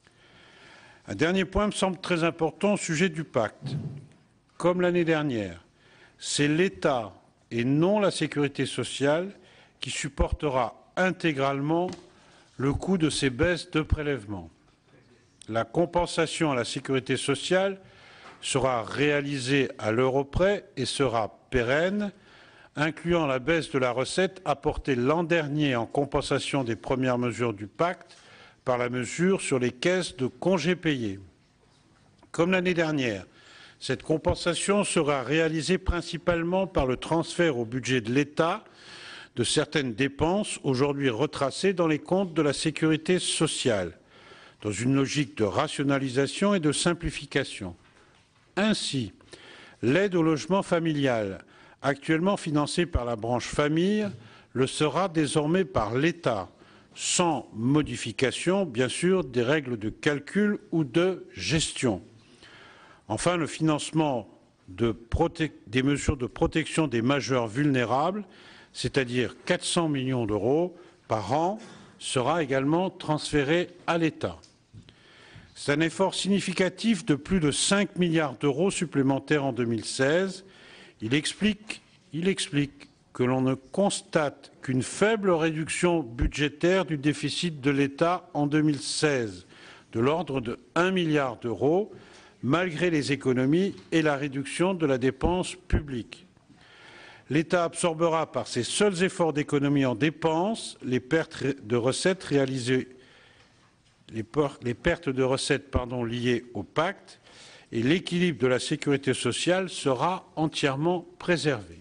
Un dernier point me semble très important au sujet du pacte. Comme l'année dernière, c'est l'État et non la sécurité sociale qui supportera intégralement le coût de ces baisses de prélèvement. La compensation à la sécurité sociale sera réalisée à l'euro près et sera pérenne, incluant la baisse de la recette apportée l'an dernier en compensation des premières mesures du pacte par la mesure sur les caisses de congés payés. Comme l'année dernière, cette compensation sera réalisée principalement par le transfert au budget de l'État de certaines dépenses aujourd'hui retracées dans les comptes de la sécurité sociale, dans une logique de rationalisation et de simplification. Ainsi, l'aide au logement familial, actuellement financée par la branche famille, le sera désormais par l'État, sans modification, bien sûr, des règles de calcul ou de gestion. Enfin, le financement de des mesures de protection des majeurs vulnérables, c'est-à-dire quatre cents millions d'euros par an, sera également transféré à l'État. C'est un effort significatif de plus de cinq milliards d'euros supplémentaires en deux mille seize. Il explique, il explique que l'on ne constate qu'une faible réduction budgétaire du déficit de l'État en deux mille seize, de l'ordre de un milliard d'euros, malgré les économies et la réduction de la dépense publique. L'État absorbera par ses seuls efforts d'économie en dépenses les pertes de recettes réalisées, les, les pertes de recettes pardon, liées au pacte, et l'équilibre de la sécurité sociale sera entièrement préservé.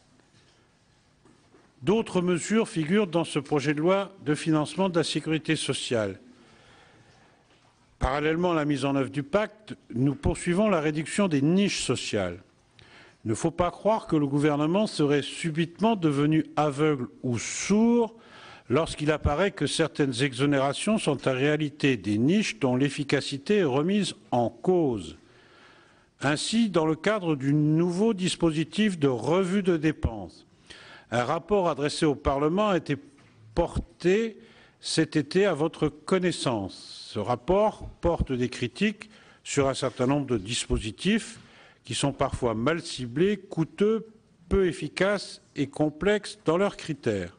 D'autres mesures figurent dans ce projet de loi de financement de la sécurité sociale. Parallèlement à la mise en œuvre du pacte, nous poursuivons la réduction des niches sociales. Il ne faut pas croire que le gouvernement serait subitement devenu aveugle ou sourd lorsqu'il apparaît que certaines exonérations sont en réalité des niches dont l'efficacité est remise en cause. Ainsi, dans le cadre du nouveau dispositif de revue de dépenses, un rapport adressé au Parlement a été porté cet été à votre connaissance. Ce rapport porte des critiques sur un certain nombre de dispositifs qui sont parfois mal ciblés, coûteux, peu efficaces et complexes dans leurs critères.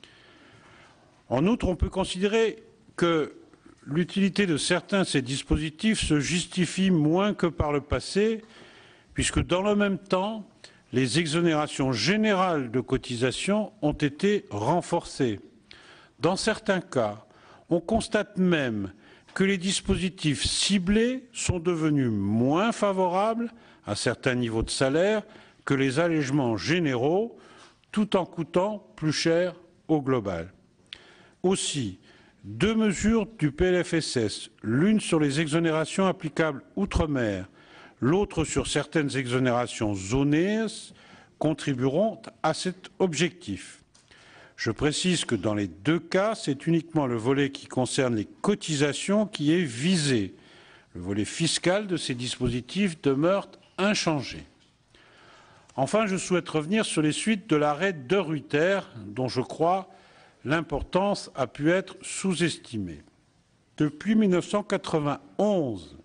En outre, on peut considérer que l'utilité de certains de ces dispositifs se justifie moins que par le passé, puisque dans le même temps, les exonérations générales de cotisations ont été renforcées. Dans certains cas, on constate même que les dispositifs ciblés sont devenus moins favorables à certains niveaux de salaire que les allègements généraux, tout en coûtant plus cher au global. Aussi, deux mesures du P L F S S, l'une sur les exonérations applicables outre-mer, l'autre sur certaines exonérations zonées, contribueront à cet objectif. Je précise que dans les deux cas, c'est uniquement le volet qui concerne les cotisations qui est visé. Le volet fiscal de ces dispositifs demeure inchangé. Enfin, je souhaite revenir sur les suites de l'arrêt de Ruyter, dont je crois l'importance a pu être sous-estimée. Depuis mille neuf cent quatre-vingt-onze,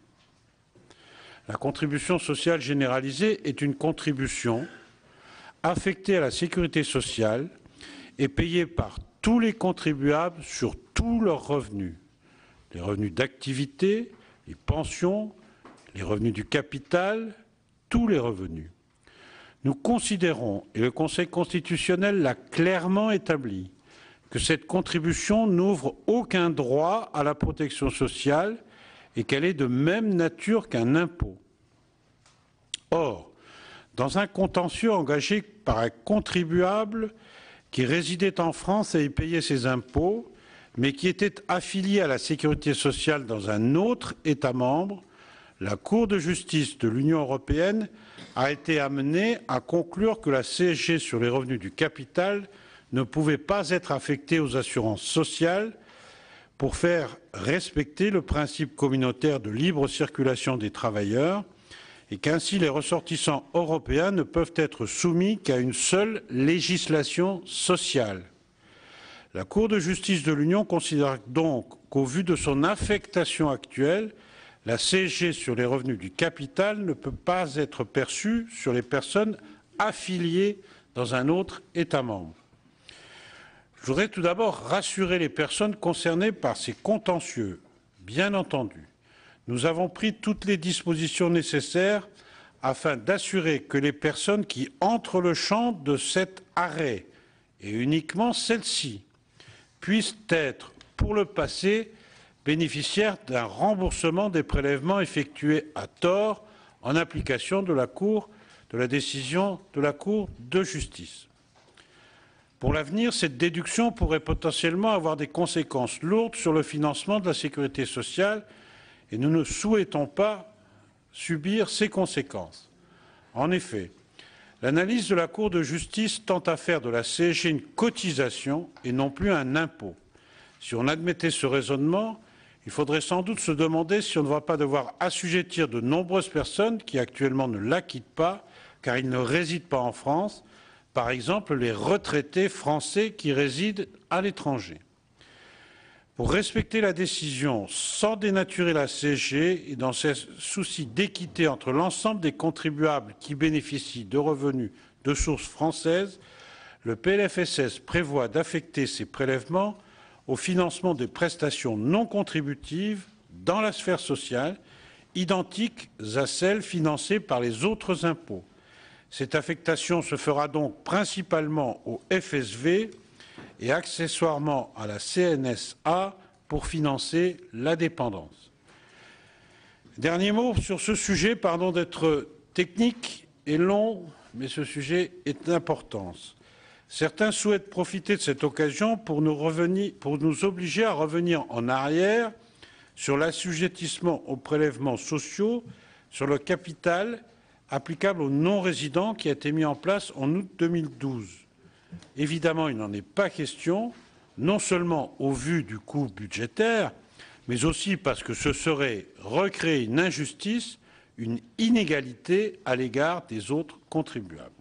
la contribution sociale généralisée est une contribution affectée à la sécurité sociale et payée par tous les contribuables sur tous leurs revenus. Les revenus d'activité, les pensions, les revenus du capital, tous les revenus. Nous considérons, et le Conseil constitutionnel l'a clairement établi, que cette contribution n'ouvre aucun droit à la protection sociale et qu'elle est de même nature qu'un impôt. Or, dans un contentieux engagé par un contribuable qui résidait en France et y payait ses impôts, mais qui était affilié à la sécurité sociale dans un autre État membre, la Cour de justice de l'Union européenne a été amenée à conclure que la C S G sur les revenus du capital ne pouvait pas être affectée aux assurances sociales pour faire respecter le principe communautaire de libre circulation des travailleurs et qu'ainsi les ressortissants européens ne peuvent être soumis qu'à une seule législation sociale. La Cour de justice de l'Union considère donc qu'au vu de son affectation actuelle, la C S G sur les revenus du capital ne peut pas être perçue sur les personnes affiliées dans un autre État membre. Je voudrais tout d'abord rassurer les personnes concernées par ces contentieux. Bien entendu, nous avons pris toutes les dispositions nécessaires afin d'assurer que les personnes qui entrent le champ de cet arrêt, et uniquement celles-ci, puissent être, pour le passé, bénéficiaires d'un remboursement des prélèvements effectués à tort en application de la, Cour, de la décision de la Cour de justice. Pour l'avenir, cette déduction pourrait potentiellement avoir des conséquences lourdes sur le financement de la sécurité sociale et nous ne souhaitons pas subir ces conséquences. En effet, l'analyse de la Cour de justice tend à faire de la C S G une cotisation et non plus un impôt. Si on admettait ce raisonnement, il faudrait sans doute se demander si on ne va pas devoir assujettir de nombreuses personnes qui actuellement ne l'acquittent pas car ils ne résident pas en France, par exemple les retraités français qui résident à l'étranger. Pour respecter la décision sans dénaturer la C S G et dans ce souci d'équité entre l'ensemble des contribuables qui bénéficient de revenus de source française, le P L F S S prévoit d'affecter ces prélèvements au financement des prestations non contributives dans la sphère sociale identiques à celles financées par les autres impôts. Cette affectation se fera donc principalement au F S V et accessoirement à la C N S A pour financer la dépendance. Dernier mot sur ce sujet, pardon d'être technique et long, mais ce sujet est d'importance. Certains souhaitent profiter de cette occasion pour nous, revenir, pour nous obliger à revenir en arrière sur l'assujettissement aux prélèvements sociaux sur le capital applicable aux non-résidents qui a été mis en place en août deux mille douze. Évidemment, il n'en est pas question, non seulement au vu du coût budgétaire, mais aussi parce que ce serait recréer une injustice, une inégalité à l'égard des autres contribuables.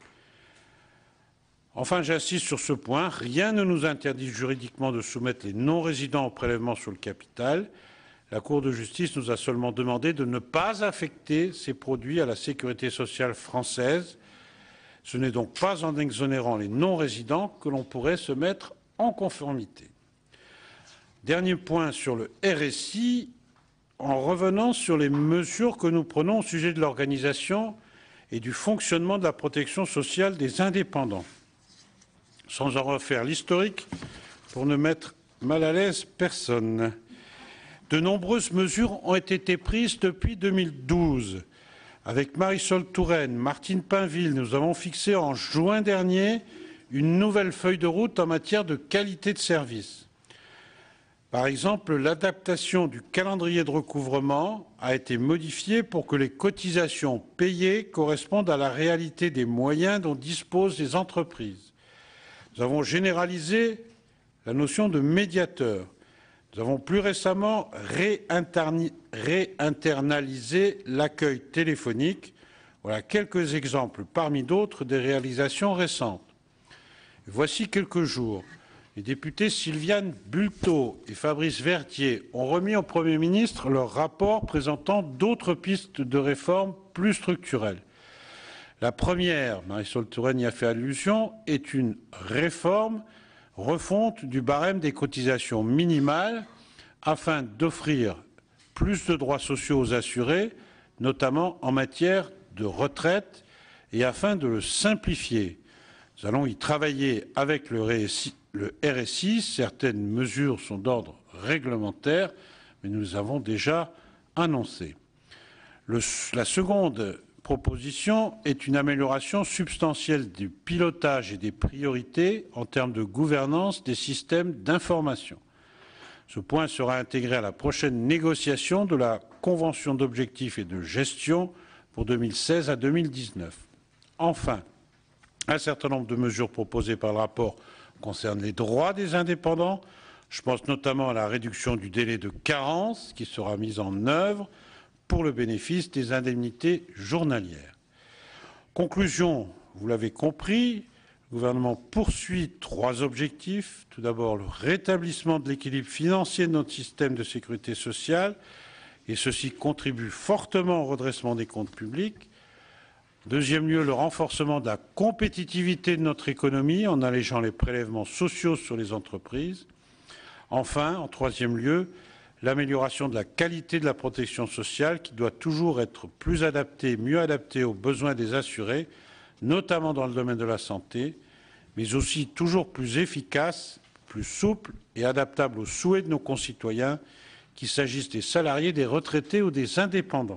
Enfin, j'insiste sur ce point, rien ne nous interdit juridiquement de soumettre les non-résidents au prélèvement sur le capital. La Cour de justice nous a seulement demandé de ne pas affecter ces produits à la sécurité sociale française. Ce n'est donc pas en exonérant les non-résidents que l'on pourrait se mettre en conformité. Dernier point sur le R S I, en revenant sur les mesures que nous prenons au sujet de l'organisation et du fonctionnement de la protection sociale des indépendants. Sans en refaire l'historique, pour ne mettre mal à l'aise personne. De nombreuses mesures ont été prises depuis deux mille douze. Avec Marisol Touraine, Martine Pinville, nous avons fixé en juin dernier une nouvelle feuille de route en matière de qualité de service. Par exemple, l'adaptation du calendrier de recouvrement a été modifiée pour que les cotisations payées correspondent à la réalité des moyens dont disposent les entreprises. Nous avons généralisé la notion de médiateur. Nous avons plus récemment réinternalisé l'accueil téléphonique. Voilà quelques exemples parmi d'autres des réalisations récentes. Voici quelques jours. Les députés Sylviane Bulteau et Fabrice Vertier ont remis au Premier ministre leur rapport présentant d'autres pistes de réforme plus structurelles. La première, Marisol Touraine y a fait allusion, est une réforme, refonte du barème des cotisations minimales afin d'offrir plus de droits sociaux aux assurés, notamment en matière de retraite, et afin de le simplifier. Nous allons y travailler avec le R S I. Certaines mesures sont d'ordre réglementaire, mais nous les avons déjà annoncées. Le, la seconde proposition est une amélioration substantielle du pilotage et des priorités en termes de gouvernance des systèmes d'information. Ce point sera intégré à la prochaine négociation de la convention d'objectifs et de gestion pour deux mille seize à deux mille dix-neuf. Enfin, un certain nombre de mesures proposées par le rapport concernent les droits des indépendants. Je pense notamment à la réduction du délai de carence qui sera mise en œuvre pour le bénéfice des indemnités journalières. Conclusion, vous l'avez compris, le gouvernement poursuit trois objectifs. Tout d'abord, le rétablissement de l'équilibre financier de notre système de sécurité sociale, et ceci contribue fortement au redressement des comptes publics. Deuxième lieu, le renforcement de la compétitivité de notre économie en allégeant les prélèvements sociaux sur les entreprises. Enfin, en troisième lieu, l'amélioration de la qualité de la protection sociale qui doit toujours être plus adaptée, mieux adaptée aux besoins des assurés, notamment dans le domaine de la santé, mais aussi toujours plus efficace, plus souple et adaptable aux souhaits de nos concitoyens, qu'il s'agisse des salariés, des retraités ou des indépendants.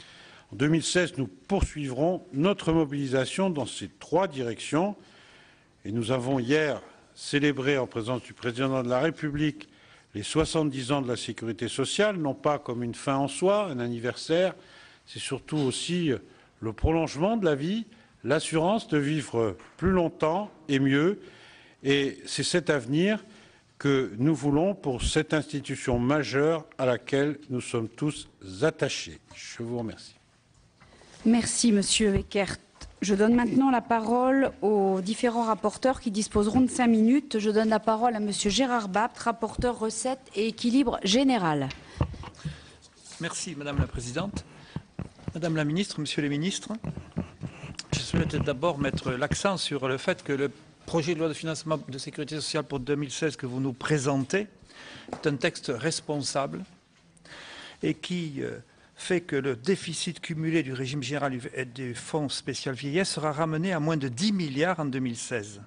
En deux mille seize, nous poursuivrons notre mobilisation dans ces trois directions et nous avons hier célébré en présence du président de la République les soixante-dix ans de la sécurité sociale, non pas comme une fin en soi, un anniversaire, c'est surtout aussi le prolongement de la vie, l'assurance de vivre plus longtemps et mieux. Et c'est cet avenir que nous voulons pour cette institution majeure à laquelle nous sommes tous attachés. Je vous remercie. Merci, Monsieur Eckert. Je donne maintenant la parole aux différents rapporteurs qui disposeront de cinq minutes. Je donne la parole à Monsieur Gérard Bapt, rapporteur recettes et équilibre général. Merci, Madame la Présidente. Madame la Ministre, Monsieur les Ministres, je souhaite d'abord mettre l'accent sur le fait que le projet de loi de financement de sécurité sociale pour deux mille seize que vous nous présentez est un texte responsable et qui euh, fait que le déficit cumulé du régime général et du Fonds spécial vieillesse sera ramené à moins de dix milliards en deux mille seize.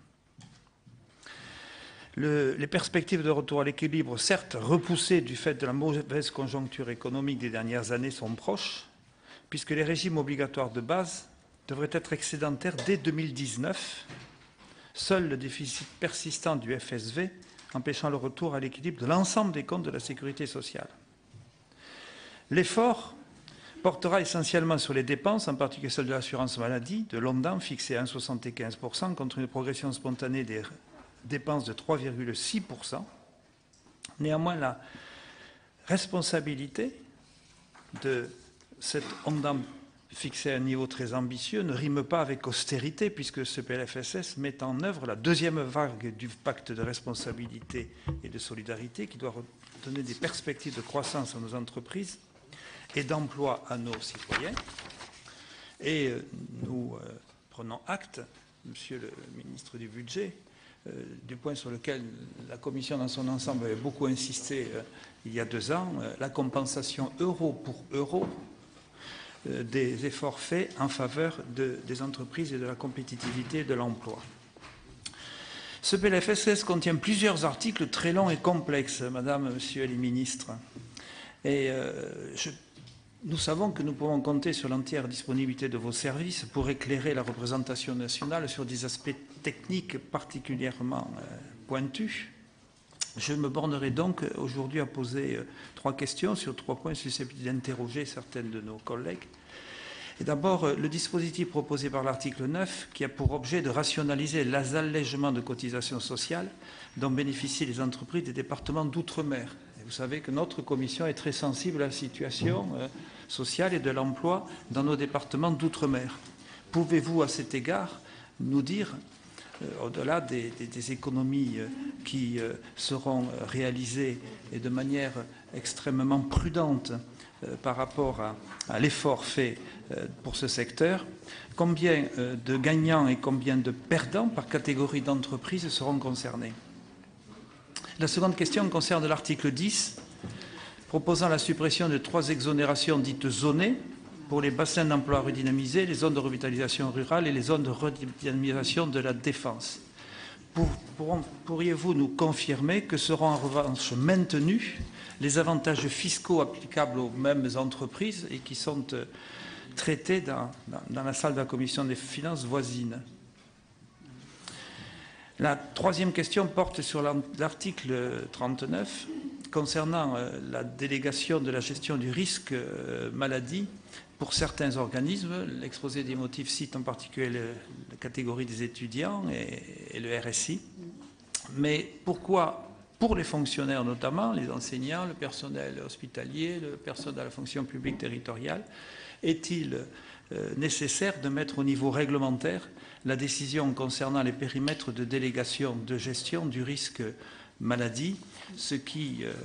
Le, les perspectives de retour à l'équilibre, certes repoussées du fait de la mauvaise conjoncture économique des dernières années, sont proches, puisque les régimes obligatoires de base devraient être excédentaires dès deux mille dix-neuf. Seul le déficit persistant du F S V empêchant le retour à l'équilibre de l'ensemble des comptes de la sécurité sociale. L'effort portera essentiellement sur les dépenses, en particulier celles de l'assurance maladie, de l'ONDAM, fixée à un virgule soixante-quinze pour cent, contre une progression spontanée des dépenses de trois virgule six pour cent. Néanmoins, la responsabilité de cette ONDAM fixée à un niveau très ambitieux ne rime pas avec austérité, puisque ce P L F S S met en œuvre la deuxième vague du pacte de responsabilité et de solidarité qui doit donner des perspectives de croissance à nos entreprises et d'emploi à nos citoyens. Et nous euh, prenons acte, Monsieur le ministre du Budget, euh, du point sur lequel la Commission dans son ensemble avait beaucoup insisté euh, il y a deux ans, euh, la compensation euro pour euro euh, des efforts faits en faveur de, des entreprises et de la compétitivité et de l'emploi. Ce P L F S S contient plusieurs articles très longs et complexes, Madame, Monsieur les ministres. Et euh, je Nous savons que nous pouvons compter sur l'entière disponibilité de vos services pour éclairer la représentation nationale sur des aspects techniques particulièrement euh, pointus. Je me bornerai donc aujourd'hui à poser euh, trois questions sur trois points susceptibles d'interroger certaines de nos collègues. Et d'abord, euh, le dispositif proposé par l'article neuf, qui a pour objet de rationaliser les allègements de cotisations sociales dont bénéficient les entreprises des départements d'outre-mer. Vous savez que notre commission est très sensible à la situation euh, sociale et de l'emploi dans nos départements d'outre-mer. Pouvez-vous, à cet égard, nous dire, euh, au-delà des, des, des économies euh, qui euh, seront réalisées et de manière extrêmement prudente euh, par rapport à, à l'effort fait euh, pour ce secteur, combien euh, de gagnants et combien de perdants par catégorie d'entreprises seront concernés? La seconde question concerne l'article dix, proposant la suppression de trois exonérations dites zonées pour les bassins d'emploi redynamisés, les zones de revitalisation rurale et les zones de redynamisation de la défense. Pour, pour, pourriez-vous nous confirmer que seront en revanche maintenus les avantages fiscaux applicables aux mêmes entreprises et qui sont euh, traités dans, dans, dans la salle de la commission des finances voisine? La troisième question porte sur l'article trente-neuf concernant la délégation de la gestion du risque maladie pour certains organismes. L'exposé des motifs cite en particulier le, la catégorie des étudiants et, et le R S I. Mais pourquoi, pour les fonctionnaires notamment, les enseignants, le personnel hospitalier, le personnel de la fonction publique territoriale, est-il euh, nécessaire de mettre au niveau réglementaire la décision concernant les périmètres de délégation de gestion du risque maladie, ce qui euh,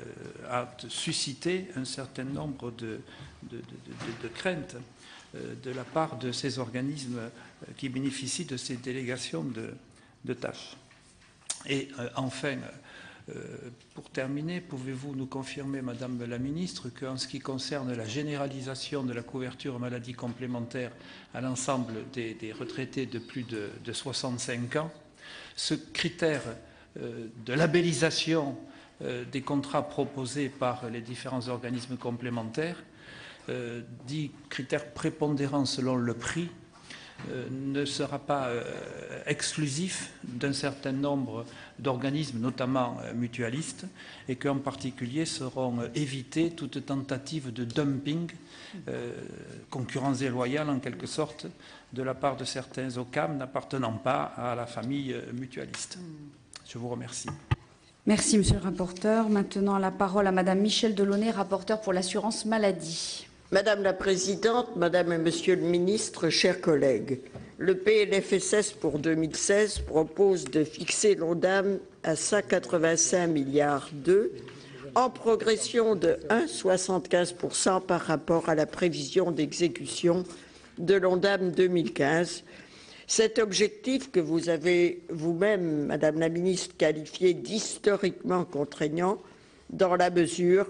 a suscité un certain nombre de, de, de, de, de craintes euh, de la part de ces organismes qui bénéficient de ces délégations de, de tâches. Et euh, enfin, euh, pour terminer, pouvez-vous nous confirmer, Madame la Ministre, qu'en ce qui concerne la généralisation de la couverture maladie complémentaire à l'ensemble des, des retraités de plus de, de soixante-cinq ans, ce critère euh, de labellisation euh, des contrats proposés par les différents organismes complémentaires, euh, dit critère prépondérant selon le prix, Euh, ne sera pas euh, exclusif d'un certain nombre d'organismes, notamment euh, mutualistes, et qu'en particulier seront euh, évitées toute tentative de dumping, euh, concurrence déloyale en quelque sorte, de la part de certains O C A M n'appartenant pas à la famille euh, mutualiste. Je vous remercie. Merci, Monsieur le rapporteur. Maintenant, la parole à Madame Michèle Delaunay, rapporteure pour l'assurance maladie. Madame la Présidente, Madame et Monsieur le Ministre, chers collègues, le P L F S S pour deux mille seize propose de fixer l'ONDAM à cent quatre-vingt-cinq milliards deux, en progression de un virgule soixante-quinze pour cent par rapport à la prévision d'exécution de l'ONDAM deux mille quinze. Cet objectif que vous avez vous-même, Madame la Ministre, qualifié d'historiquement contraignant dans la mesure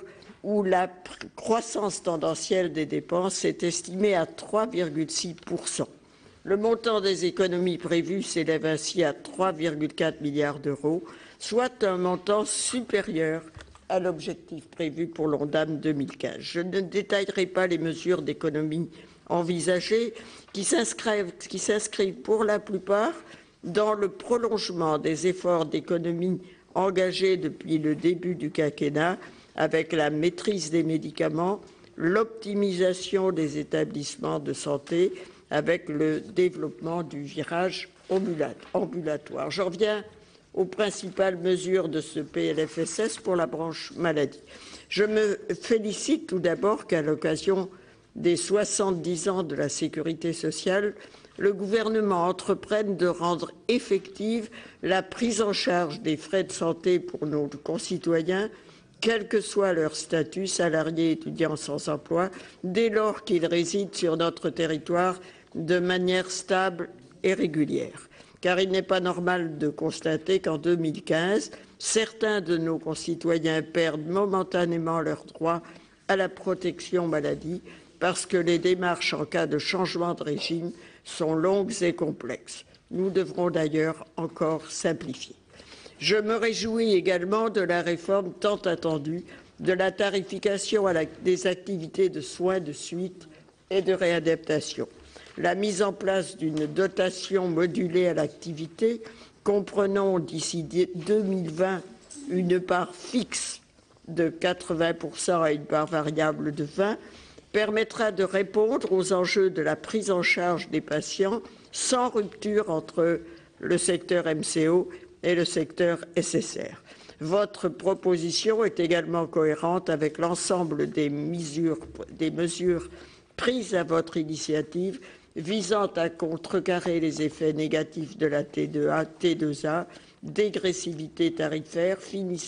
où la croissance tendancielle des dépenses est estimée à trois virgule six pour cent. Le montant des économies prévues s'élève ainsi à trois virgule quatre milliards d'euros, soit un montant supérieur à l'objectif prévu pour l'ONDAM deux mille quinze. Je ne détaillerai pas les mesures d'économie envisagées qui s'inscrivent, qui s'inscrivent pour la plupart dans le prolongement des efforts d'économie engagés depuis le début du quinquennat avec la maîtrise des médicaments, l'optimisation des établissements de santé, avec le développement du virage ambulatoire. J'en reviens aux principales mesures de ce P L F S S pour la branche maladie. Je me félicite tout d'abord qu'à l'occasion des soixante-dix ans de la sécurité sociale, le gouvernement entreprenne de rendre effective la prise en charge des frais de santé pour nos concitoyens, quel que soit leur statut, salariés, étudiants sans emploi, dès lors qu'ils résident sur notre territoire de manière stable et régulière. Car il n'est pas normal de constater qu'en deux mille quinze, certains de nos concitoyens perdent momentanément leur droit à la protection maladie parce que les démarches en cas de changement de régime sont longues et complexes. Nous devrons d'ailleurs encore simplifier. Je me réjouis également de la réforme tant attendue de la tarification à la, des activités de soins de suite et de réadaptation. La mise en place d'une dotation modulée à l'activité, comprenant d'ici deux mille vingt une part fixe de quatre-vingts pour cent et une part variable de vingt pour cent, permettra de répondre aux enjeux de la prise en charge des patients sans rupture entre le secteur M C O et le secteur S S R. Votre proposition est également cohérente avec l'ensemble des mesures, des mesures prises à votre initiative visant à contrecarrer les effets négatifs de la T deux A, T deux A, dégressivité tarifaire,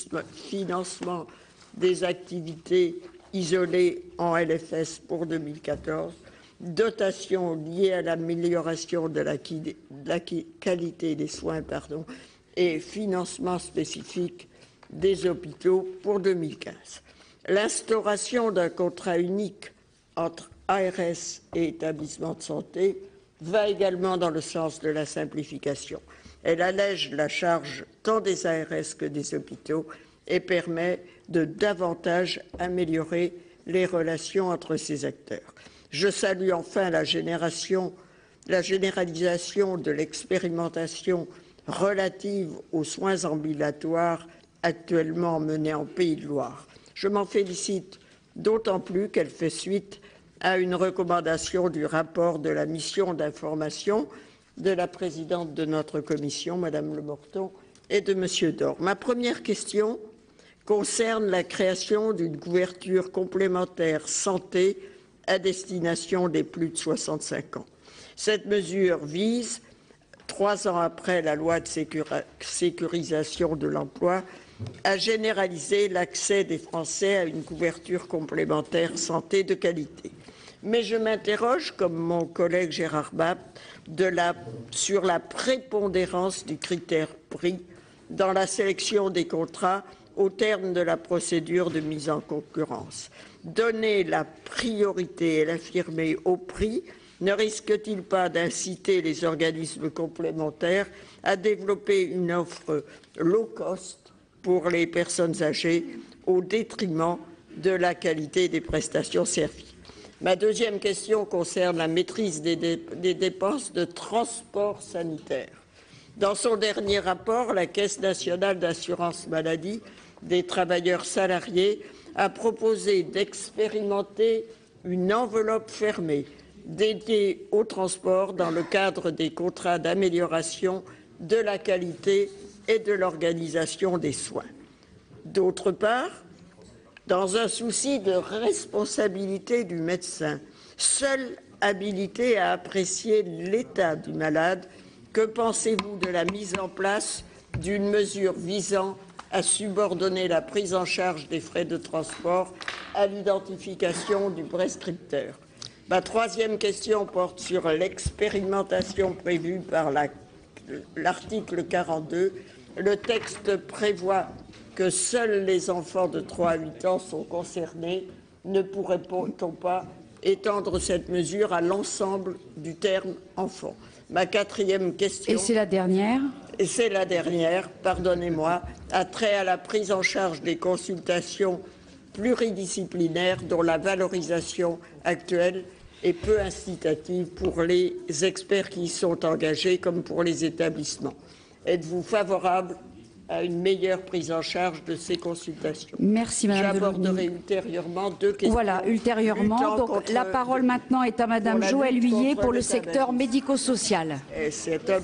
financement des activités isolées en L F S pour deux mille quatorze, dotation liée à l'amélioration de la, de la qualité des soins pardon, et financement spécifique des hôpitaux pour deux mille quinze. L'instauration d'un contrat unique entre A R S et établissements de santé va également dans le sens de la simplification. Elle allège la charge tant des A R S que des hôpitaux et permet de davantage améliorer les relations entre ces acteurs. Je salue enfin la, génération, la généralisation de l'expérimentation relative aux soins ambulatoires actuellement menée en Pays de Loire. Je m'en félicite d'autant plus qu'elle fait suite à une recommandation du rapport de la mission d'information de la présidente de notre commission, Madame Le Morton, et de Monsieur Dor. Ma première question concerne la création d'une couverture complémentaire santé à destination des plus de soixante-cinq ans. Cette mesure vise, trois ans après la loi de sécurisation de l'emploi, à généraliser l'accès des Français à une couverture complémentaire santé de qualité. Mais je m'interroge, comme mon collègue Gérard Bapt, de la, sur la prépondérance du critère prix dans la sélection des contrats au terme de la procédure de mise en concurrence. Donner la priorité et l'affirmer au prix ne risque-t-il pas d'inciter les organismes complémentaires à développer une offre low cost pour les personnes âgées au détriment de la qualité des prestations servies? Ma deuxième question concerne la maîtrise des, dé des dépenses de transport sanitaire. Dans son dernier rapport, la Caisse nationale d'assurance maladie des travailleurs salariés a proposé d'expérimenter une enveloppe fermée dédiée au transport dans le cadre des contrats d'amélioration de la qualité et de l'organisation des soins. D'autre part, dans un souci de responsabilité du médecin, seul habilité à apprécier l'état du malade, que pensez-vous de la mise en place d'une mesure visant à subordonner la prise en charge des frais de transport à l'identification du prescripteur? Ma troisième question porte sur l'expérimentation prévue par l'article quarante-deux. Le texte prévoit que seuls les enfants de trois à huit ans sont concernés, ne pourrait-on pas étendre cette mesure à l'ensemble du terme enfant? Ma quatrième question. Et c'est la dernière. Et c'est la dernière, pardonnez-moi, a trait à la prise en charge des consultations pluridisciplinaires dont la valorisation actuelle est peu incitative pour les experts qui y sont engagés comme pour les établissements. Êtes-vous favorable à une meilleure prise en charge de ces consultations? Merci Madame J'aborderai ultérieurement deux questions. Voilà, ultérieurement. Donc contre, la parole maintenant est à Madame Joëlle Huillier pour le secteur médico-social. Un...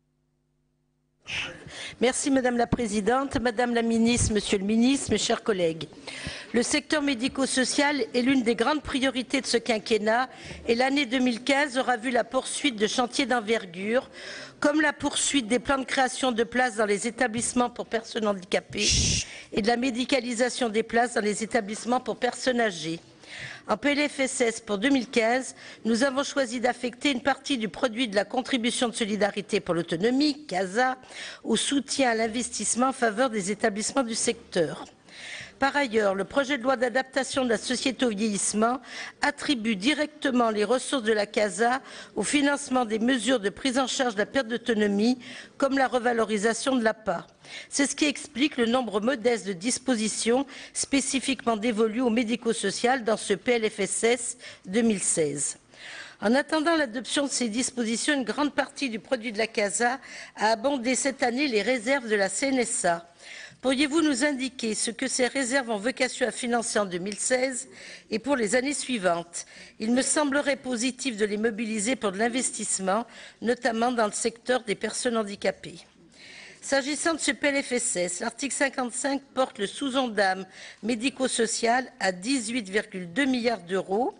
Merci Madame la Présidente, Madame la Ministre, Monsieur le Ministre, mes chers collègues. Le secteur médico-social est l'une des grandes priorités de ce quinquennat et l'année deux mille quinze aura vu la poursuite de chantiers d'envergure comme la poursuite des plans de création de places dans les établissements pour personnes handicapées et de la médicalisation des places dans les établissements pour personnes âgées. En P L F S S pour deux mille quinze, nous avons choisi d'affecter une partie du produit de la contribution de solidarité pour l'autonomie, CASA, au soutien à l'investissement en faveur des établissements du secteur. Par ailleurs, le projet de loi d'adaptation de la société au vieillissement attribue directement les ressources de la CASA au financement des mesures de prise en charge de la perte d'autonomie, comme la revalorisation de l'A P A. C'est ce qui explique le nombre modeste de dispositions spécifiquement dévolues au médico-social dans ce P L F S S deux mille seize. En attendant l'adoption de ces dispositions, une grande partie du produit de la CASA a abondé cette année les réserves de la C N S A. Pourriez-vous nous indiquer ce que ces réserves ont vocation à financer en deux mille seize et pour les années suivantes? Il me semblerait positif de les mobiliser pour de l'investissement, notamment dans le secteur des personnes handicapées. S'agissant de ce P L F S S, l'article cinquante-cinq porte le sous-Ondam médico-social à dix-huit virgule deux milliards d'euros,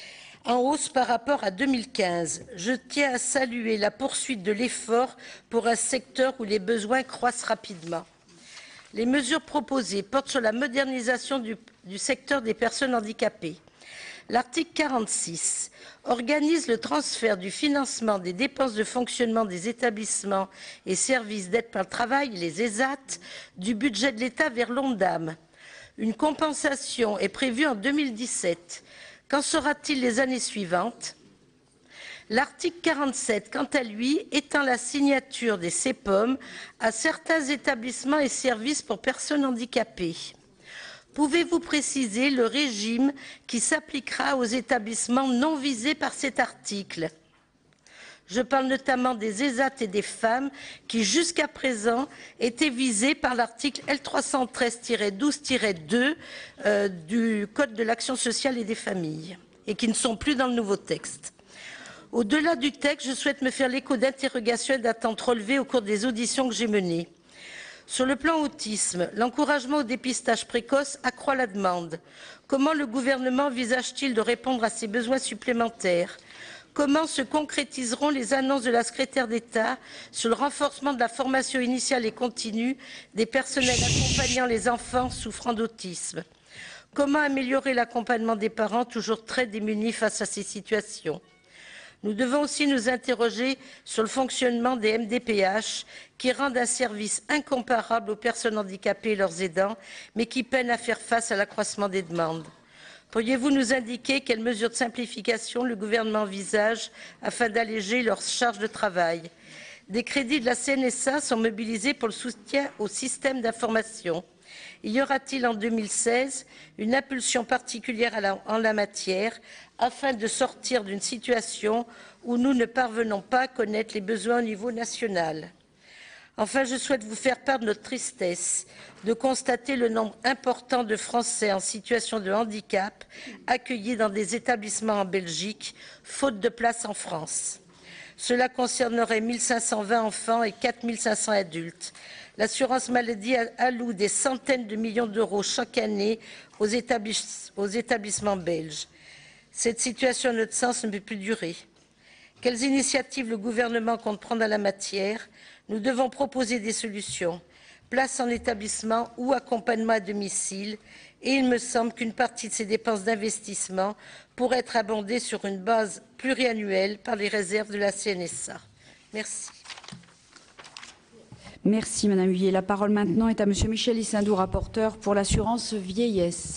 en hausse par rapport à deux mille quinze. Je tiens à saluer la poursuite de l'effort pour un secteur où les besoins croissent rapidement. Les mesures proposées portent sur la modernisation du, du secteur des personnes handicapées. L'article quarante-six organise le transfert du financement des dépenses de fonctionnement des établissements et services d'aide par le travail, les E S A T, du budget de l'État vers l'Ondam. Une compensation est prévue en deux mille dix-sept. Qu'en sera-t-il les années suivantes? L'article quarante-sept, quant à lui, étend la signature des C P O M à certains établissements et services pour personnes handicapées. Pouvez-vous préciser le régime qui s'appliquera aux établissements non visés par cet article? Je parle notamment des E S A T et des femmes qui, jusqu'à présent, étaient visées par l'article L trois cent treize tiret douze tiret deux euh, du Code de l'action sociale et des familles et qui ne sont plus dans le nouveau texte. Au-delà du texte, je souhaite me faire l'écho d'interrogations et d'attentes relevées au cours des auditions que j'ai menées. Sur le plan autisme, l'encouragement au dépistage précoce accroît la demande. Comment le gouvernement envisage-t-il de répondre à ces besoins supplémentaires? Comment se concrétiseront les annonces de la secrétaire d'État sur le renforcement de la formation initiale et continue des personnels accompagnant les enfants souffrant d'autisme? Comment améliorer l'accompagnement des parents toujours très démunis face à ces situations? Nous devons aussi nous interroger sur le fonctionnement des M D P H qui rendent un service incomparable aux personnes handicapées et leurs aidants, mais qui peinent à faire face à l'accroissement des demandes. Pourriez-vous nous indiquer quelles mesures de simplification le gouvernement envisage afin d'alléger leurs charges de travail? Des crédits de la C N S A sont mobilisés pour le soutien au système d'information. Y aura-t-il en deux mille seize une impulsion particulière en la matière afin de sortir d'une situation où nous ne parvenons pas à connaître les besoins au niveau national? Enfin, je souhaite vous faire part de notre tristesse de constater le nombre important de Français en situation de handicap accueillis dans des établissements en Belgique, faute de place en France. Cela concernerait mille cinq cent vingt enfants et quatre mille cinq cents adultes. L'assurance maladie alloue des centaines de millions d'euros chaque année aux, établiss aux établissements belges. Cette situation, à notre sens, ne peut plus durer. Quelles initiatives le gouvernement compte prendre en la matière? Nous devons proposer des solutions, place en établissement ou accompagnement à domicile, et il me semble qu'une partie de ces dépenses d'investissement pourrait être abondée sur une base pluriannuelle par les réserves de la C N S A. Merci. Merci Madame Huillet. La parole maintenant est à Monsieur Michel Issindou, rapporteur pour l'assurance vieillesse.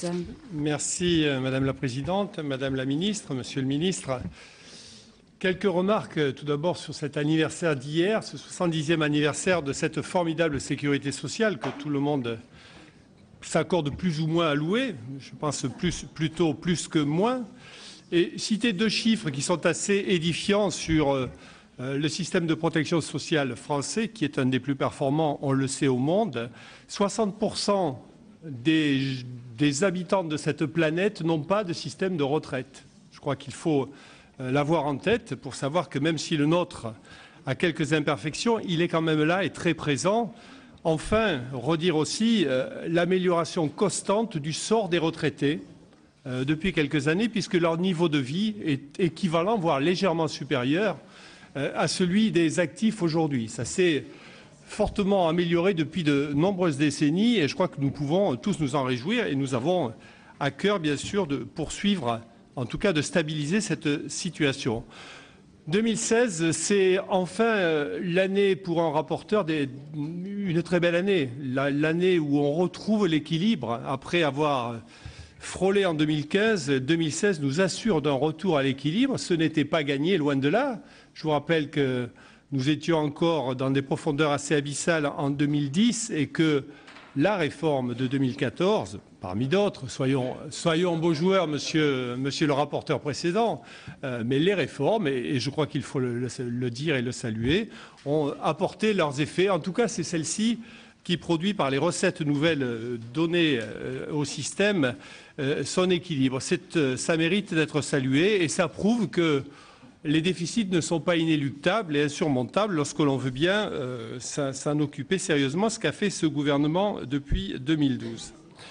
Merci Madame la Présidente, Madame la Ministre, Monsieur le Ministre. Quelques remarques tout d'abord sur cet anniversaire d'hier, ce soixante-dixième anniversaire de cette formidable sécurité sociale que tout le monde s'accorde plus ou moins à louer, je pense plus, plutôt plus que moins, et citer deux chiffres qui sont assez édifiants sur euh, le système de protection sociale français, qui est un des plus performants, on le sait, au monde. soixante pour cent des, des habitants de cette planète n'ont pas de système de retraite. Je crois qu'il faut euh, l'avoir en tête pour savoir que même si le nôtre a quelques imperfections, il est quand même là et très présent. Enfin, redire aussi euh, l'amélioration constante du sort des retraités euh, depuis quelques années, puisque leur niveau de vie est équivalent, voire légèrement supérieur, euh, à celui des actifs aujourd'hui. Ça s'est fortement amélioré depuis de nombreuses décennies et je crois que nous pouvons tous nous en réjouir et nous avons à cœur, bien sûr, de poursuivre, en tout cas de stabiliser cette situation. deux mille seize, c'est enfin l'année pour un rapporteur, des, une très belle année, l'année où on retrouve l'équilibre après avoir frôlé en deux mille quinze. deux mille seize nous assure d'un retour à l'équilibre. Ce n'était pas gagné, loin de là. Je vous rappelle que nous étions encore dans des profondeurs assez abyssales en deux mille dix et que la réforme de deux mille quatorze, parmi d'autres, soyons, soyons beaux joueurs, monsieur, monsieur le rapporteur précédent, euh, mais les réformes, et, et je crois qu'il faut le, le, le dire et le saluer, ont apporté leurs effets. En tout cas, c'est celle-ci qui produit par les recettes nouvelles données euh, au système euh, son équilibre. C'est, ça mérite d'être salué et ça prouve que les déficits ne sont pas inéluctables et insurmontables lorsque l'on veut bien euh, s'en occuper sérieusement, ce qu'a fait ce gouvernement depuis deux mille douze.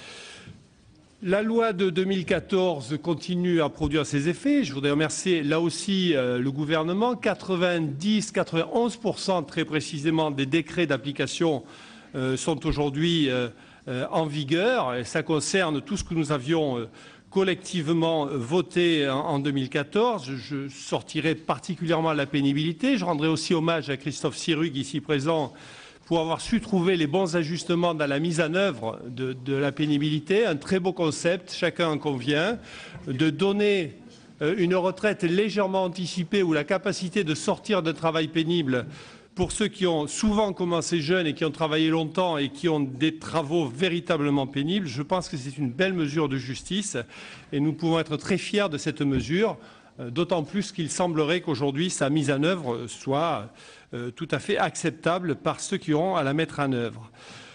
La loi de deux mille quatorze continue à produire ses effets. Je voudrais remercier là aussi euh, le gouvernement. quatre-vingt-dix à quatre-vingt-onze pour cent très précisément des décrets d'application euh, sont aujourd'hui euh, euh, en vigueur. Et ça concerne tout ce que nous avions euh, collectivement voté en deux mille quatorze. Je sortirai particulièrement la pénibilité. Je rendrai aussi hommage à Christophe Sirugue, ici présent, pour avoir su trouver les bons ajustements dans la mise en œuvre de, de la pénibilité. Un très beau concept, chacun en convient, de donner une retraite légèrement anticipée ou la capacité de sortir d'un travail pénible pour ceux qui ont souvent commencé jeunes et qui ont travaillé longtemps et qui ont des travaux véritablement pénibles. Je pense que c'est une belle mesure de justice et nous pouvons être très fiers de cette mesure, d'autant plus qu'il semblerait qu'aujourd'hui sa mise en œuvre soit euh, tout à fait acceptable par ceux qui auront à la mettre en œuvre.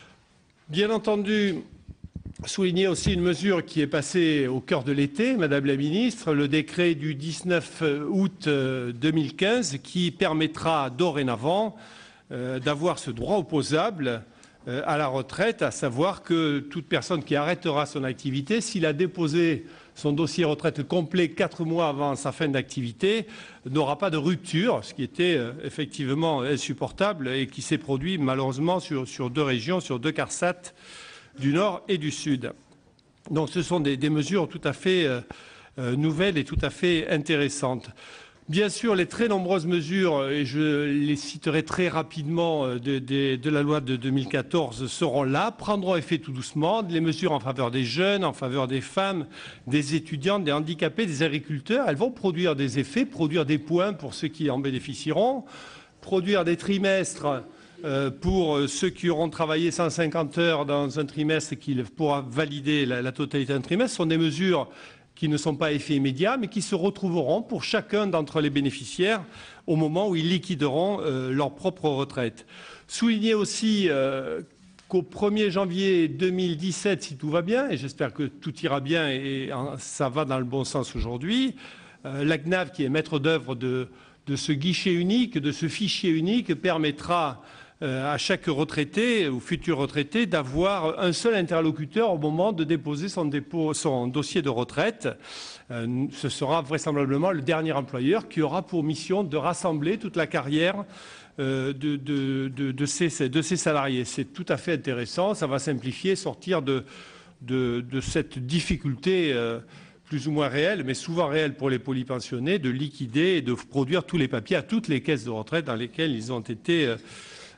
Bien entendu, souligner aussi une mesure qui est passée au cœur de l'été, Madame la Ministre, le décret du dix-neuf août deux mille quinze qui permettra dorénavant euh, d'avoir ce droit opposable euh, à la retraite, à savoir que toute personne qui arrêtera son activité, s'il a déposé son dossier retraite complet quatre mois avant sa fin d'activité, n'aura pas de rupture, ce qui était euh, effectivement insupportable et qui s'est produit malheureusement sur, sur deux régions, sur deux CARSAT, du Nord et du Sud. Donc ce sont des, des mesures tout à fait euh, euh, nouvelles et tout à fait intéressantes. Bien sûr, les très nombreuses mesures, et je les citerai très rapidement, de, de, de la loi de deux mille quatorze seront là, prendront effet tout doucement. Les mesures en faveur des jeunes, en faveur des femmes, des étudiants, des handicapés, des agriculteurs, elles vont produire des effets, produire des points pour ceux qui en bénéficieront, produire des trimestres pour ceux qui auront travaillé cent cinquante heures dans un trimestre et qui pourra valider la, la totalité d'un trimestre. Ce sont des mesures qui ne sont pas à effet immédiat, mais qui se retrouveront pour chacun d'entre les bénéficiaires au moment où ils liquideront euh, leur propre retraite. Souligner aussi euh, qu'au premier janvier deux mille dix-sept, si tout va bien, et j'espère que tout ira bien et, et ça va dans le bon sens aujourd'hui, euh, la C N A V, qui est maître d'œuvre de, de ce guichet unique, de ce fichier unique, permettra à chaque retraité ou futur retraité d'avoir un seul interlocuteur au moment de déposer son, dépôt, son dossier de retraite. Euh, ce sera vraisemblablement le dernier employeur qui aura pour mission de rassembler toute la carrière euh, de, de, de, de, ses, de ses salariés. C'est tout à fait intéressant, ça va simplifier, sortir de, de, de cette difficulté euh, plus ou moins réelle, mais souvent réelle pour les polypensionnés, de liquider et de produire tous les papiers à toutes les caisses de retraite dans lesquelles ils ont été euh,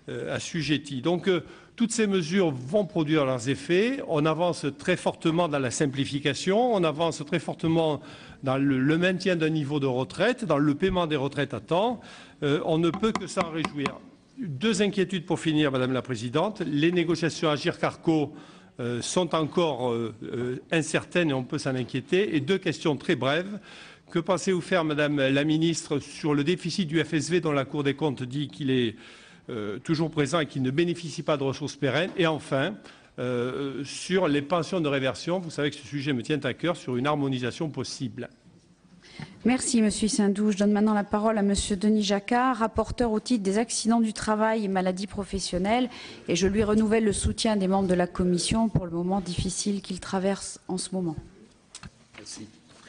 euh, assujettis. Donc, euh, toutes ces mesures vont produire leurs effets. On avance très fortement dans la simplification, on avance très fortement dans le, le maintien d'un niveau de retraite, dans le paiement des retraites à temps. Euh, on ne peut que s'en réjouir. Deux inquiétudes pour finir, Madame la Présidente. Les négociations Agirc-Arrco euh, sont encore euh, euh, incertaines et on peut s'en inquiéter. Et deux questions très brèves. Que pensez-vous faire, Madame la Ministre, sur le déficit du F S V dont la Cour des comptes dit qu'il est euh, toujours présent et qu'il ne bénéficie pas de ressources pérennes? Et enfin, euh, sur les pensions de réversion, vous savez que ce sujet me tient à cœur, sur une harmonisation possible. Merci, Monsieur Sindou. Je donne maintenant la parole à Monsieur Denis Jacquard, rapporteur au titre des accidents du travail et maladies professionnelles. Et je lui renouvelle le soutien des membres de la Commission pour le moment difficile qu'il traverse en ce moment. Merci.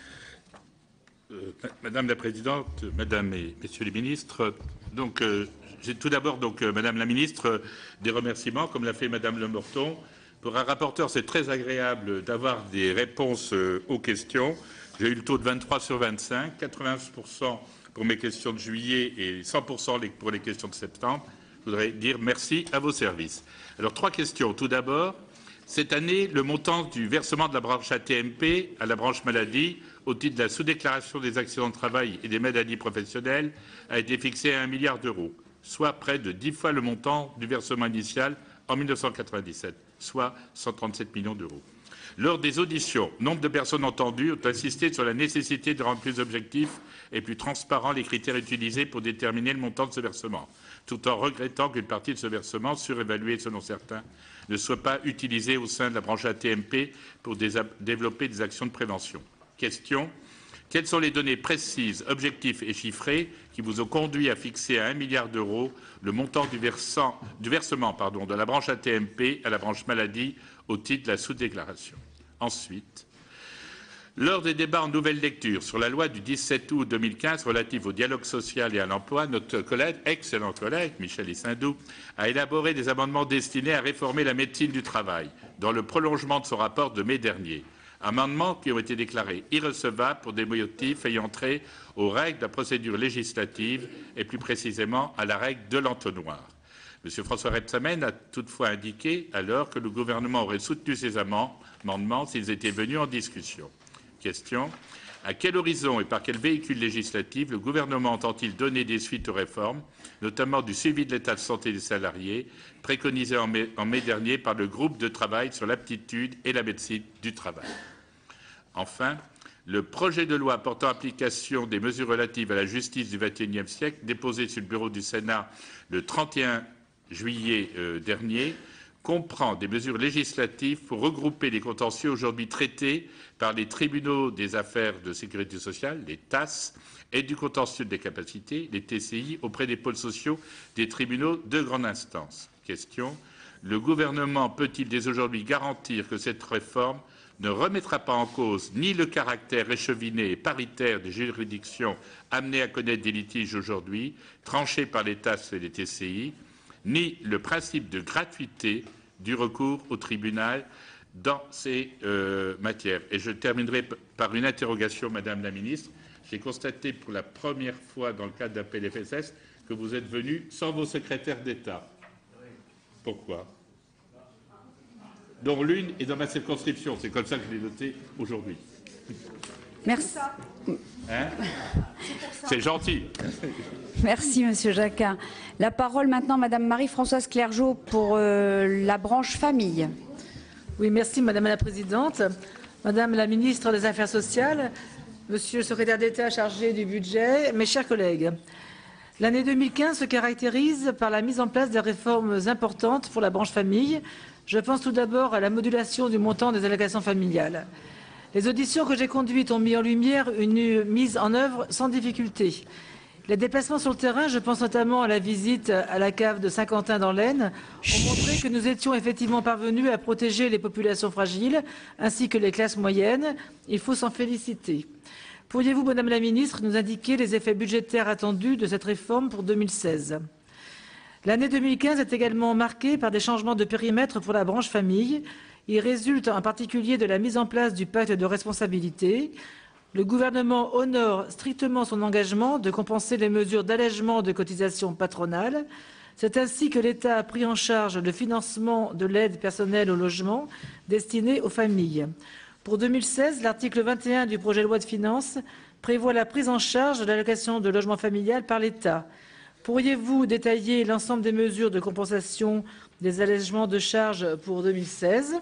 Euh, Madame la Présidente, Madame et Messieurs les ministres, donc euh, j'ai tout d'abord donc euh, Madame la Ministre euh, des remerciements, comme l'a fait Madame Le Morton. Pour un rapporteur, c'est très agréable d'avoir des réponses euh, aux questions. J'ai eu le taux de vingt-trois sur vingt-cinq, quatre-vingts pour cent pour mes questions de juillet et cent pour cent pour les questions de septembre. Je voudrais dire merci à vos services. Alors, trois questions. Tout d'abord, cette année, le montant du versement de la branche A T M P à la branche maladie au titre de la sous-déclaration des accidents de travail et des maladies professionnelles a été fixé à un milliard d'euros, soit près de dix fois le montant du versement initial en mille neuf cent quatre-vingt-dix-sept, soit cent trente-sept millions d'euros. Lors des auditions, nombre de personnes entendues ont insisté sur la nécessité de rendre plus objectifs et plus transparents les critères utilisés pour déterminer le montant de ce versement, tout en regrettant qu'une partie de ce versement, surévalué selon certains, ne soit pas utilisée au sein de la branche A T M P pour des, développer des actions de prévention. Question. Quelles sont les données précises, objectives et chiffrées qui vous ont conduit à fixer à un milliard d'euros le montant du, versant, du versement pardon, de la branche A T M P à la branche maladie au titre de la sous-déclaration? Ensuite, lors des débats en nouvelle lecture sur la loi du dix-sept août deux mille quinze relative au dialogue social et à l'emploi, notre collègue, excellent collègue, Michel Sindou, a élaboré des amendements destinés à réformer la médecine du travail, dans le prolongement de son rapport de mai dernier. Amendements qui ont été déclarés irrecevables pour des motifs ayant trait aux règles de la procédure législative et plus précisément à la règle de l'entonnoir. M. François Rebsamen a toutefois indiqué alors que le gouvernement aurait soutenu ces amendements s'ils étaient venus en discussion. Question. À quel horizon et par quel véhicule législatif le gouvernement entend-il donner des suites aux réformes, notamment du suivi de l'état de santé des salariés, préconisé en mai, en mai dernier par le groupe de travail sur l'aptitude et la médecine du travail? Enfin, le projet de loi portant application des mesures relatives à la justice du vingt et unième siècle, déposé sur le bureau du Sénat le trente et un juillet euh, dernier, comprend des mesures législatives pour regrouper les contentieux aujourd'hui traités par les tribunaux des affaires de sécurité sociale, les T A S, et du contentieux des capacités, les T C I, auprès des pôles sociaux des tribunaux de grande instance. Question. Le gouvernement peut-il dès aujourd'hui garantir que cette réforme ne remettra pas en cause ni le caractère écheviné et paritaire des juridictions amenées à connaître des litiges aujourd'hui, tranchés par les T A S et les T C I, ni le principe de gratuité du recours au tribunal dans ces euh, matières. Et je terminerai par une interrogation, Madame la Ministre. J'ai constaté pour la première fois dans le cadre d'un P L F S S que vous êtes venu sans vos secrétaires d'État. Pourquoi? Dont l'une est dans ma circonscription. C'est comme ça que je l'ai noté aujourd'hui. Merci. Hein? C'est gentil. Merci, Monsieur Jacquin. La parole maintenant, Madame Marie-Françoise Clergeau pour euh, la branche famille. Oui, merci, Madame la Présidente. Madame la Ministre des Affaires sociales, Monsieur le Secrétaire d'État chargé du budget, mes chers collègues. L'année deux mille quinze se caractérise par la mise en place de réformes importantes pour la branche famille. Je pense tout d'abord à la modulation du montant des allocations familiales. Les auditions que j'ai conduites ont mis en lumière une mise en œuvre sans difficulté. Les déplacements sur le terrain, je pense notamment à la visite à la cave de Saint-Quentin dans l'Aisne, ont montré que nous étions effectivement parvenus à protéger les populations fragiles ainsi que les classes moyennes. Il faut s'en féliciter. Pourriez-vous, Madame la Ministre, nous indiquer les effets budgétaires attendus de cette réforme pour deux mille seize? L'année deux mille quinze est également marquée par des changements de périmètre pour la branche famille. Il résulte en particulier de la mise en place du pacte de responsabilité. Le gouvernement honore strictement son engagement de compenser les mesures d'allègement de cotisations patronales. C'est ainsi que l'État a pris en charge le financement de l'aide personnelle au logement destinée aux familles. Pour deux mille seize, l'article vingt et un du projet de loi de finances prévoit la prise en charge de l'allocation de logement familial par l'État. Pourriez-vous détailler l'ensemble des mesures de compensation des allègements de charges pour deux mille seize?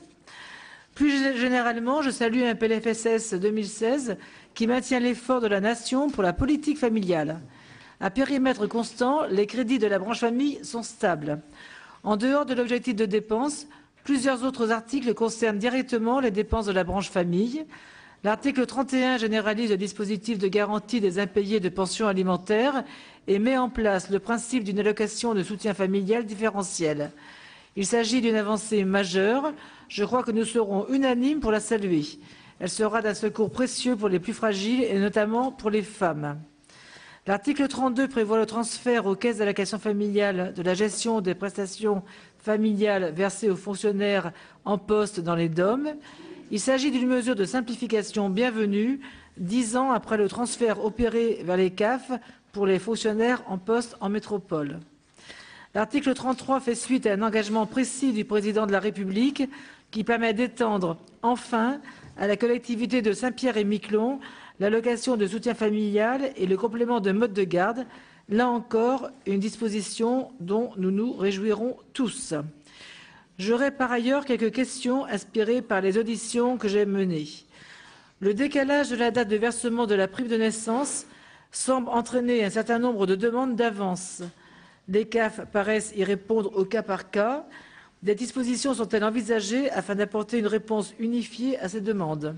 Plus généralement, je salue un P L F S S deux mille seize qui maintient l'effort de la nation pour la politique familiale. À périmètre constant, les crédits de la branche famille sont stables. En dehors de l'objectif de dépenses, plusieurs autres articles concernent directement les dépenses de la branche famille. L'article trente et un généralise le dispositif de garantie des impayés de pensions alimentaires et met en place le principe d'une allocation de soutien familial différentielle. Il s'agit d'une avancée majeure. Je crois que nous serons unanimes pour la saluer. Elle sera d'un secours précieux pour les plus fragiles et notamment pour les femmes. L'article trente-deux prévoit le transfert aux caisses d'allocation familiale de la gestion des prestations familiales versées aux fonctionnaires en poste dans les D O M. Il s'agit d'une mesure de simplification bienvenue, dix ans après le transfert opéré vers les C A F pour les fonctionnaires en poste en métropole. L'article trente-trois fait suite à un engagement précis du Président de la République qui permet d'étendre enfin à la collectivité de Saint-Pierre-et-Miquelon l'allocation de soutien familial et le complément de mode de garde. Là encore, une disposition dont nous nous réjouirons tous. J'aurai par ailleurs quelques questions inspirées par les auditions que j'ai menées. Le décalage de la date de versement de la prime de naissance semble entraîner un certain nombre de demandes d'avance. Les C A F paraissent y répondre au cas par cas. Des dispositions sont-elles envisagées afin d'apporter une réponse unifiée à ces demandes?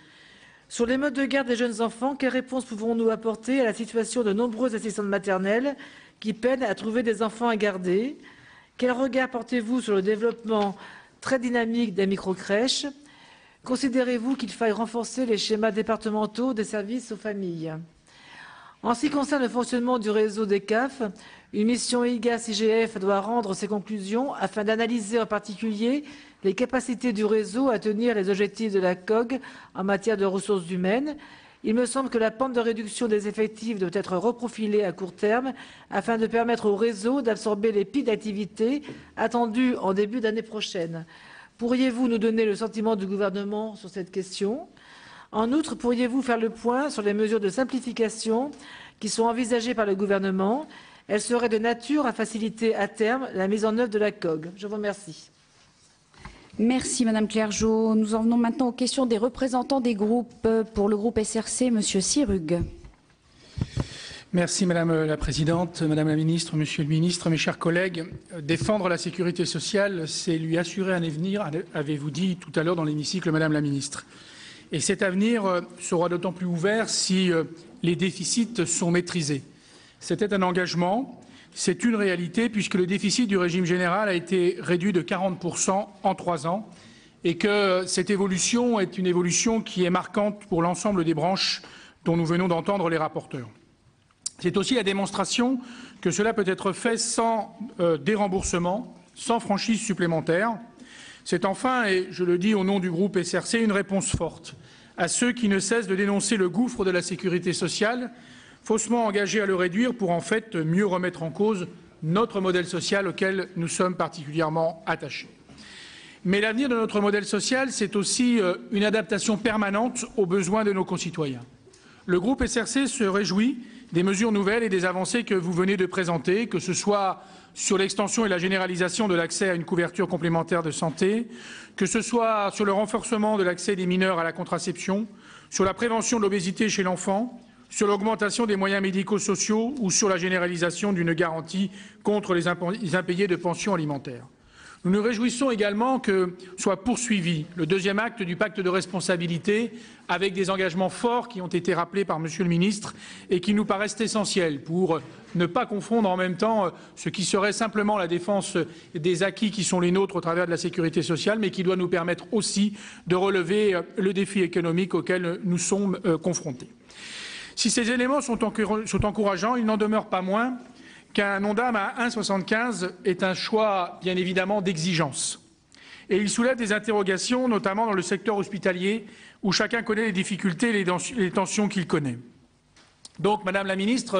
Sur les modes de garde des jeunes enfants, quelles réponses pouvons-nous apporter à la situation de nombreuses assistantes maternelles qui peinent à trouver des enfants à garder? Quel regard portez-vous sur le développement très dynamique des microcrèches? Considérez-vous qu'il faille renforcer les schémas départementaux des services aux familles? En ce qui concerne le fonctionnement du réseau des C A F, une mission I G A S I G F doit rendre ses conclusions afin d'analyser en particulier les capacités du réseau à tenir les objectifs de la C O G en matière de ressources humaines. Il me semble que la pente de réduction des effectifs doit être reprofilée à court terme afin de permettre au réseau d'absorber les pics d'activité attendus en début d'année prochaine. Pourriez-vous nous donner le sentiment du gouvernement sur cette question? En outre, pourriez-vous faire le point sur les mesures de simplification qui sont envisagées par le gouvernement? Elles seraient de nature à faciliter à terme la mise en œuvre de la C O G. Je vous remercie. Merci Madame Clergeau. Nous en venons maintenant aux questions des représentants des groupes. Pour le groupe S R C, Monsieur Sirugue. Merci Madame la Présidente, Madame la Ministre, Monsieur le Ministre, mes chers collègues. Défendre la sécurité sociale, c'est lui assurer un avenir, avez-vous dit tout à l'heure dans l'hémicycle, Madame la Ministre. Et cet avenir sera d'autant plus ouvert si les déficits sont maîtrisés. C'était un engagement, c'est une réalité puisque le déficit du régime général a été réduit de quarante pour cent en trois ans et que cette évolution est une évolution qui est marquante pour l'ensemble des branches dont nous venons d'entendre les rapporteurs. C'est aussi la démonstration que cela peut être fait sans euh, déremboursement, sans franchise supplémentaire. C'est enfin, et je le dis au nom du groupe S R C, une réponse forte à ceux qui ne cessent de dénoncer le gouffre de la sécurité sociale, faussement engagés à le réduire pour en fait mieux remettre en cause notre modèle social auquel nous sommes particulièrement attachés. Mais l'avenir de notre modèle social, c'est aussi une adaptation permanente aux besoins de nos concitoyens. Le groupe S R C se réjouit des mesures nouvelles et des avancées que vous venez de présenter, que ce soit sur l'extension et la généralisation de l'accès à une couverture complémentaire de santé, que ce soit sur le renforcement de l'accès des mineurs à la contraception, sur la prévention de l'obésité chez l'enfant, sur l'augmentation des moyens médico-sociaux ou sur la généralisation d'une garantie contre les impayés de pensions alimentaires. Nous nous réjouissons également que soit poursuivi le deuxième acte du pacte de responsabilité avec des engagements forts qui ont été rappelés par Monsieur le ministre et qui nous paraissent essentiels pour ne pas confondre en même temps ce qui serait simplement la défense des acquis qui sont les nôtres au travers de la sécurité sociale, mais qui doit nous permettre aussi de relever le défi économique auquel nous sommes confrontés. Si ces éléments sont encourageants, il n'en demeure pas moins qu'un Ondam à un virgule soixante-quinze est un choix, bien évidemment, d'exigence. Et il soulève des interrogations, notamment dans le secteur hospitalier, où chacun connaît les difficultés et les tensions qu'il connaît. Donc, Madame la Ministre,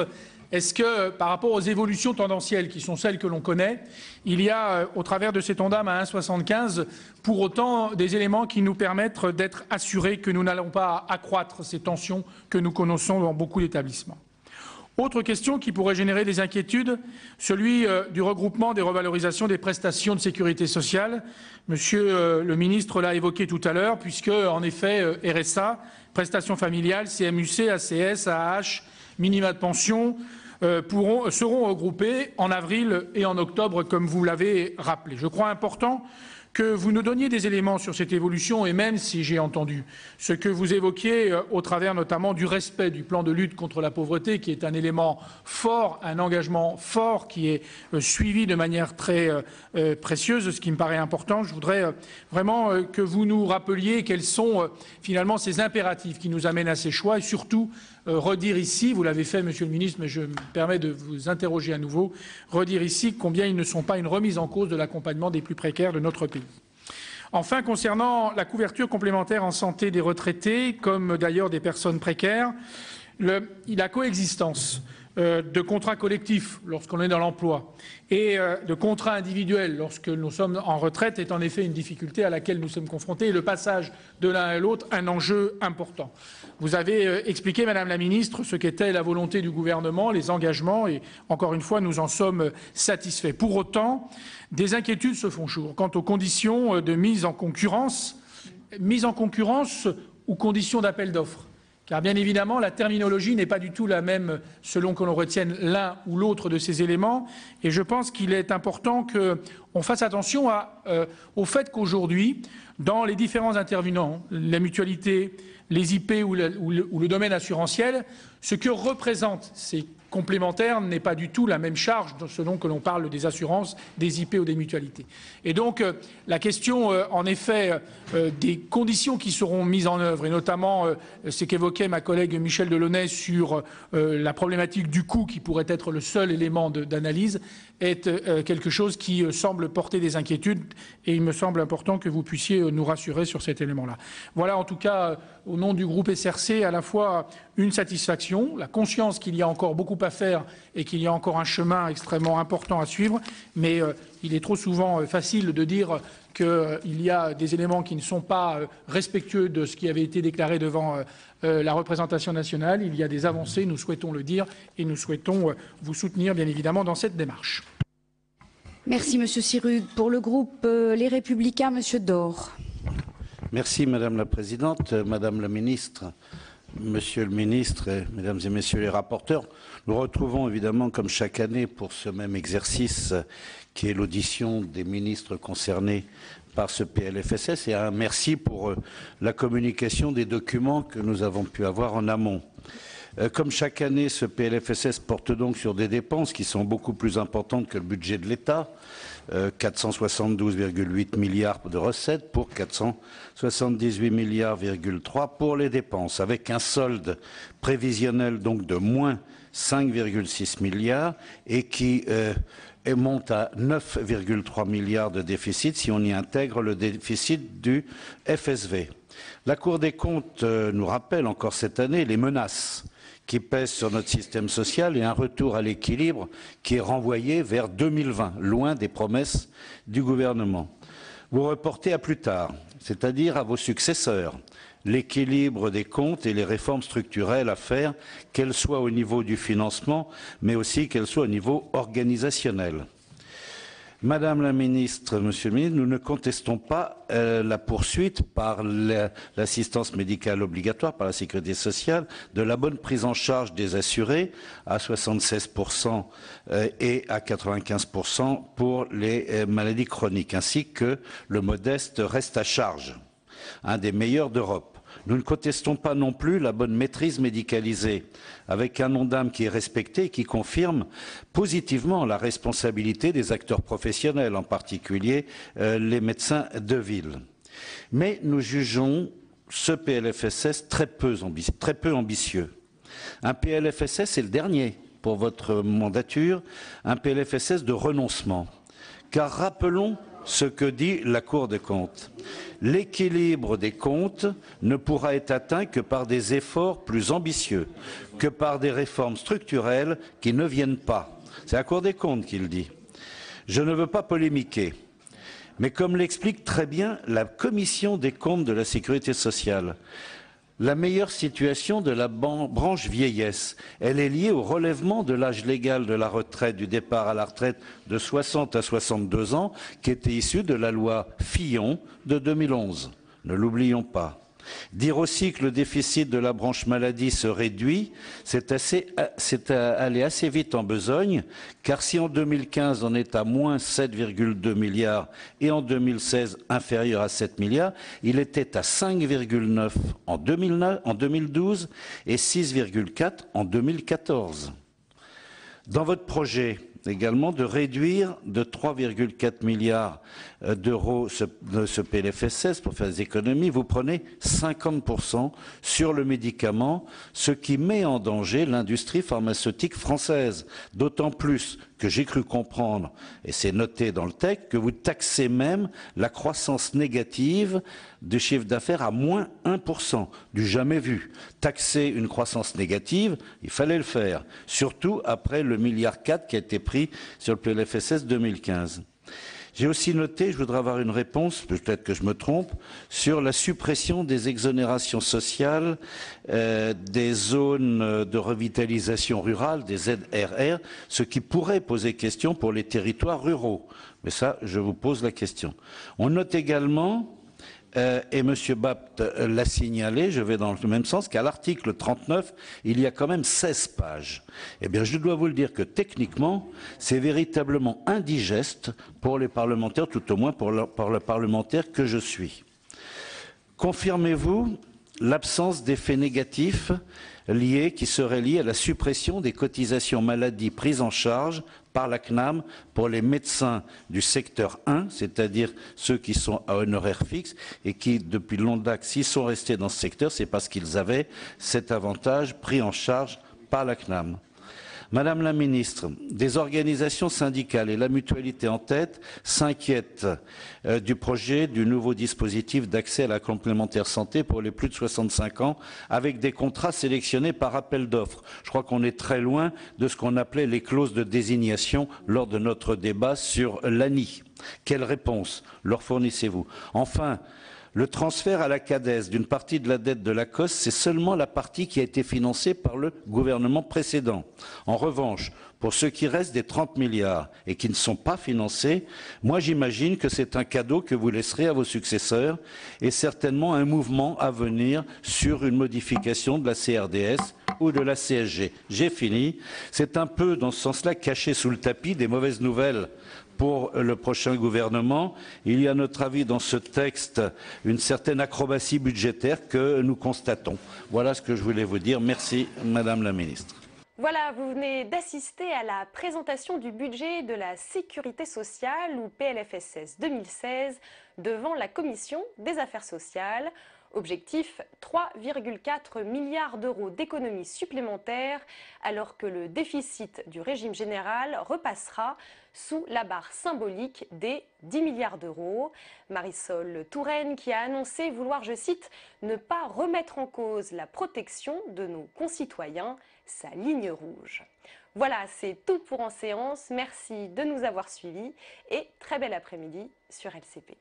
Est-ce que, par rapport aux évolutions tendancielles qui sont celles que l'on connaît, il y a, au travers de cet Ondam à un virgule soixante-quinze, pour autant des éléments qui nous permettent d'être assurés que nous n'allons pas accroître ces tensions que nous connaissons dans beaucoup d'établissements? Autre question qui pourrait générer des inquiétudes, celui du regroupement des revalorisations des prestations de sécurité sociale. Monsieur le ministre l'a évoqué tout à l'heure, puisque, en effet, R S A, prestations familiales, C M U C, A C S, A A H, minima de pension, euh, pourront, seront regroupés en avril et en octobre, comme vous l'avez rappelé. Je crois important que vous nous donniez des éléments sur cette évolution, et même si j'ai entendu ce que vous évoquiez euh, au travers notamment du respect du plan de lutte contre la pauvreté, qui est un élément fort, un engagement fort qui est euh, suivi de manière très euh, euh, précieuse, ce qui me paraît important. Je voudrais euh, vraiment euh, que vous nous rappeliez quels sont euh, finalement ces impératifs qui nous amènent à ces choix, et surtout euh, redire ici, vous l'avez fait Monsieur le Ministre, mais je me permets de vous interroger à nouveau, redire ici combien ils ne sont pas une remise en cause de l'accompagnement des plus précaires de notre pays. Enfin, concernant la couverture complémentaire en santé des retraités, comme d'ailleurs des personnes précaires, le, la coexistence euh, de contrats collectifs lorsqu'on est dans l'emploi et euh, de contrats individuels lorsque nous sommes en retraite est en effet une difficulté à laquelle nous sommes confrontés, et le passage de l'un à l'autre un enjeu important. Vous avez euh, expliqué, Madame la Ministre, ce qu'était la volonté du gouvernement, les engagements, et encore une fois, nous en sommes satisfaits. Pour autant, des inquiétudes se font jour quant aux conditions de mise en concurrence, mise en concurrence ou conditions d'appel d'offres. Car bien évidemment, la terminologie n'est pas du tout la même selon que l'on retienne l'un ou l'autre de ces éléments. Et je pense qu'il est important qu'on fasse attention à, euh, au fait qu'aujourd'hui, dans les différents intervenants, la mutualité, les I P ou le, ou le, ou le domaine assurantiel, ce que représentent ces complémentaires n'est pas du tout la même charge selon que l'on parle des assurances, des I P ou des mutualités. Et donc euh, la question euh, en effet euh, des conditions qui seront mises en œuvre, et notamment euh, ce qu'évoquait ma collègue Michel Delaunay sur euh, la problématique du coût qui pourrait être le seul élément d'analyse, est euh, quelque chose qui euh, semble porter des inquiétudes, et il me semble important que vous puissiez euh, nous rassurer sur cet élément-là. Voilà en tout cas euh, au nom du groupe S R C à la fois une satisfaction, la conscience qu'il y a encore beaucoup à faire et qu'il y a encore un chemin extrêmement important à suivre, mais euh, il est trop souvent euh, facile de dire qu'il euh, y a des éléments qui ne sont pas euh, respectueux de ce qui avait été déclaré devant euh, euh, la représentation nationale. Il y a des avancées, nous souhaitons le dire, et nous souhaitons euh, vous soutenir bien évidemment dans cette démarche. Merci Monsieur Sirugue. Pour le groupe euh, Les Républicains, Monsieur Dor. Merci Madame la Présidente, Madame la Ministre. Monsieur le ministre, mesdames et messieurs les rapporteurs, nous retrouvons évidemment comme chaque année pour ce même exercice qui est l'audition des ministres concernés par ce P L F S S, et un merci pour la communication des documents que nous avons pu avoir en amont. Comme chaque année, ce P L F S S porte donc sur des dépenses qui sont beaucoup plus importantes que le budget de l'État. quatre cent soixante-douze virgule huit milliards de recettes pour quatre cent soixante-dix-huit milliards virgule trois pour les dépenses, avec un solde prévisionnel donc de moins cinq virgule six milliards et qui euh, monte à neuf virgule trois milliards de déficit si on y intègre le déficit du F S V. La Cour des comptes euh, nous rappelle encore cette année les menaces qui pèsent sur notre système social et un retour à l'équilibre qui est renvoyé vers deux mille vingt, loin des promesses du gouvernement. Vous reportez à plus tard, c'est-à-dire à vos successeurs, l'équilibre des comptes et les réformes structurelles à faire, qu'elles soient au niveau du financement, mais aussi qu'elles soient au niveau organisationnel. Madame la Ministre, Monsieur le Ministre, nous ne contestons pas euh, la poursuite par l'assistance médicale obligatoire, par la Sécurité sociale, de la bonne prise en charge des assurés à soixante-seize pour cent euh, et à quatre-vingt-quinze pour cent pour les euh, maladies chroniques, ainsi que le modeste reste à charge, un des meilleurs d'Europe. Nous ne contestons pas non plus la bonne maîtrise médicalisée, avec un Ondam qui est respecté et qui confirme positivement la responsabilité des acteurs professionnels, en particulier euh, les médecins de ville. Mais nous jugeons ce P L F S S très peu, ambi- très peu ambitieux. Un P L F S S, c'est le dernier pour votre mandature, un P L F S S de renoncement. Car rappelons ce que dit la Cour des comptes. L'équilibre des comptes ne pourra être atteint que par des efforts plus ambitieux, que par des réformes structurelles qui ne viennent pas. C'est la Cour des comptes qui le dit. Je ne veux pas polémiquer, mais comme l'explique très bien la Commission des comptes de la Sécurité sociale, la meilleure situation de la branche vieillesse, elle est liée au relèvement de l'âge légal de la retraite, du départ à la retraite de soixante à soixante-deux ans, qui était issu de la loi Fillon de deux mille onze. Ne l'oublions pas. Dire aussi que le déficit de la branche maladie se réduit, c'est aller assez vite en besogne, car si en deux mille quinze on est à moins sept virgule deux milliards et en deux mille seize inférieur à sept milliards, il était à cinq virgule neuf en deux mille douze et six virgule quatre en deux mille quatorze. Dans votre projet également de réduire de trois virgule quatre milliards d'euros ce, de ce P L F S S pour faire des économies, vous prenez cinquante pour cent sur le médicament, ce qui met en danger l'industrie pharmaceutique française. D'autant plus que j'ai cru comprendre, et c'est noté dans le texte, que vous taxez même la croissance négative du chiffre d'affaires à moins un pour cent, du jamais vu. Taxer une croissance négative, il fallait le faire, surtout après le milliard quatre qui a été pris sur le P L F S S deux mille quinze. J'ai aussi noté, je voudrais avoir une réponse, peut-être que je me trompe, sur la suppression des exonérations sociales euh, des zones de revitalisation rurale, des Z R R, ce qui pourrait poser question pour les territoires ruraux. Mais ça, je vous pose la question. On note également, Euh, et M. Bapt l'a signalé, je vais dans le même sens, qu'à l'article trente-neuf, il y a quand même seize pages. Eh bien, je dois vous le dire que techniquement, c'est véritablement indigeste pour les parlementaires, tout au moins pour le, pour le parlementaire que je suis. Confirmez-vous l'absence d'effets négatifs liés, qui seraient liés à la suppression des cotisations maladie prises en charge par la C N A M pour les médecins du secteur un, c'est-à-dire ceux qui sont à honoraires fixes et qui, depuis longue date, s'ils sont restés dans ce secteur, c'est parce qu'ils avaient cet avantage pris en charge par la C N A M. Madame la ministre, des organisations syndicales et la mutualité en tête s'inquiètent euh, du projet du nouveau dispositif d'accès à la complémentaire santé pour les plus de soixante-cinq ans avec des contrats sélectionnés par appel d'offres. Je crois qu'on est très loin de ce qu'on appelait les clauses de désignation lors de notre débat sur l'A N I. Quelle réponse leur fournissez-vous? Enfin, le transfert à la CADES d'une partie de la dette de l'A C O S, c'est seulement la partie qui a été financée par le gouvernement précédent. En revanche, pour ce qui reste des trente milliards et qui ne sont pas financés, moi j'imagine que c'est un cadeau que vous laisserez à vos successeurs et certainement un mouvement à venir sur une modification de la C R D S ou de la C S G. J'ai fini. C'est un peu dans ce sens-là caché sous le tapis des mauvaises nouvelles pour le prochain gouvernement. Il y a à notre avis dans ce texte une certaine acrobatie budgétaire que nous constatons. Voilà ce que je voulais vous dire. Merci Madame la Ministre. Voilà, vous venez d'assister à la présentation du budget de la Sécurité sociale ou P L F S S deux mille seize devant la Commission des affaires sociales. Objectif trois virgule quatre milliards d'euros d'économies supplémentaires alors que le déficit du régime général repassera sous la barre symbolique des dix milliards d'euros. Marisol Touraine qui a annoncé vouloir, je cite, ne pas remettre en cause la protection de nos concitoyens, sa ligne rouge. Voilà, c'est tout pour En Séance. Merci de nous avoir suivis et très bel après-midi sur L C P.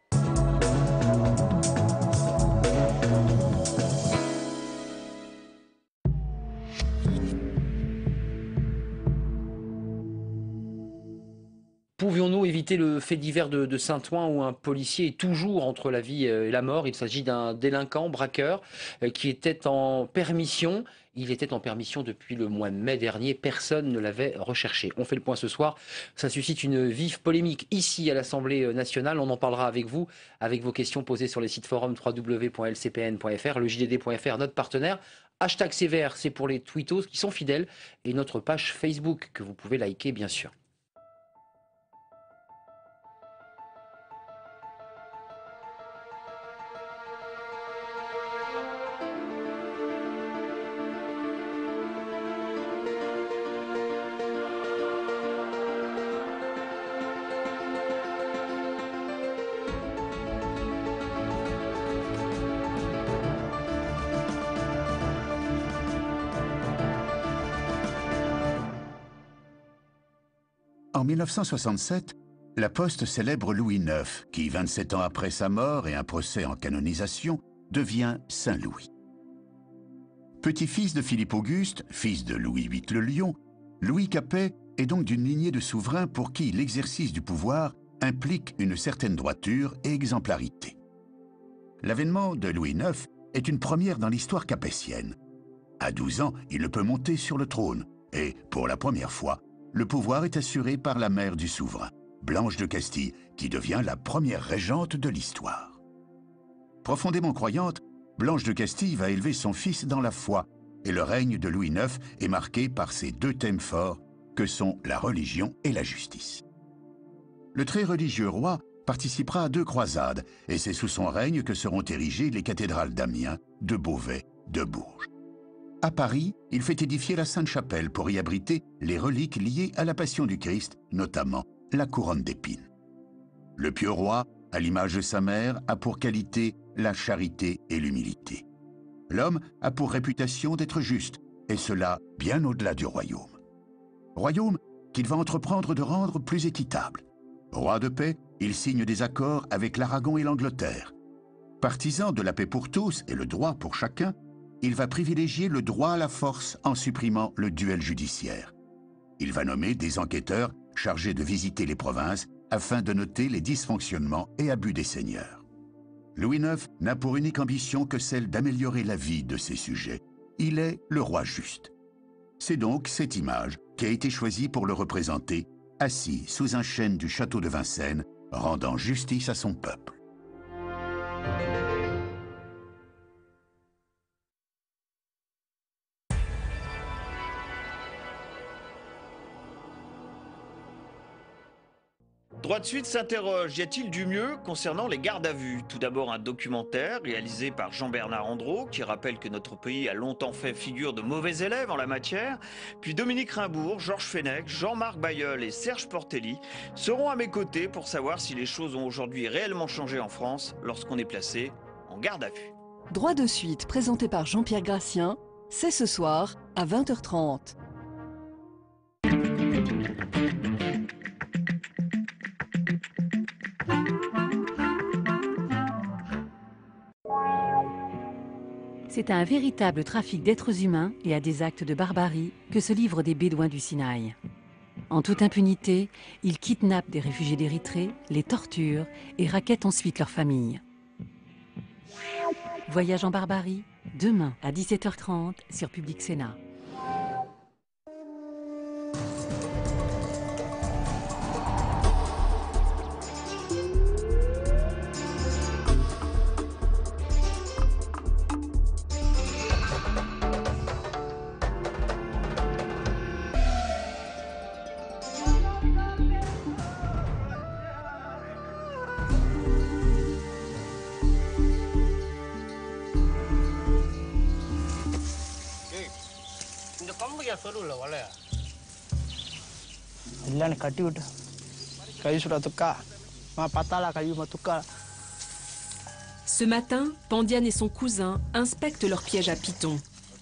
Pouvions-nous éviter le fait divers de, de Saint-Ouen où un policier est toujours entre la vie et la mort? Il s'agit d'un délinquant, braqueur, qui était en permission. Il était en permission depuis le mois de mai dernier. Personne ne l'avait recherché. On fait le point ce soir. Ça suscite une vive polémique ici à l'Assemblée nationale. On en parlera avec vous, avec vos questions posées sur les sites forum w w w point l c p n point f r, le j d d point f r, notre partenaire. Hashtag C V R, c'est pour les tweetos qui sont fidèles. Et notre page Facebook que vous pouvez liker, bien sûr. En mille neuf cent soixante-sept, la Poste célèbre Louis neuf, qui, vingt-sept ans après sa mort et un procès en canonisation, devient Saint-Louis. Petit-fils de Philippe Auguste, fils de Louis huit le Lion, Louis Capet est donc d'une lignée de souverains pour qui l'exercice du pouvoir implique une certaine droiture et exemplarité. L'avènement de Louis neuf est une première dans l'histoire capétienne. À douze ans, il ne peut monter sur le trône et, pour la première fois, le pouvoir est assuré par la mère du souverain, Blanche de Castille, qui devient la première régente de l'histoire. Profondément croyante, Blanche de Castille va élever son fils dans la foi, et le règne de Louis neuf est marqué par ces deux thèmes forts que sont la religion et la justice. Le très religieux roi participera à deux croisades, et c'est sous son règne que seront érigées les cathédrales d'Amiens, de Beauvais, de Bourges. À Paris, il fait édifier la Sainte-Chapelle pour y abriter les reliques liées à la Passion du Christ, notamment la couronne d'épines. Le pieux roi, à l'image de sa mère, a pour qualité la charité et l'humilité. L'homme a pour réputation d'être juste, et cela bien au-delà du royaume. Royaume qu'il va entreprendre de rendre plus équitable. Roi de paix, il signe des accords avec l'Aragon et l'Angleterre. Partisan de la paix pour tous et le droit pour chacun, il va privilégier le droit à la force en supprimant le duel judiciaire. Il va nommer des enquêteurs chargés de visiter les provinces afin de noter les dysfonctionnements et abus des seigneurs. Louis neuf n'a pour unique ambition que celle d'améliorer la vie de ses sujets. Il est le roi juste. C'est donc cette image qui a été choisie pour le représenter, assis sous un chêne du château de Vincennes, rendant justice à son peuple. Droit de suite s'interroge, y a-t-il du mieux concernant les gardes à vue? Tout d'abord un documentaire réalisé par Jean-Bernard Andreau qui rappelle que notre pays a longtemps fait figure de mauvais élèves en la matière. Puis Dominique Rimbourg, Georges Fenech, Jean-Marc Bailleul et Serge Portelli seront à mes côtés pour savoir si les choses ont aujourd'hui réellement changé en France lorsqu'on est placé en garde à vue. Droit de suite présenté par Jean-Pierre Gracien, c'est ce soir à vingt heures trente. C'est à un véritable trafic d'êtres humains et à des actes de barbarie que se livrent des Bédouins du Sinaï. En toute impunité, ils kidnappent des réfugiés d'Érythrée, les torturent et rackettent ensuite leurs familles. Voyage en barbarie, demain à dix-sept heures trente sur Public Sénat. Ce matin, Pandiane et son cousin inspectent leur piège à pitons.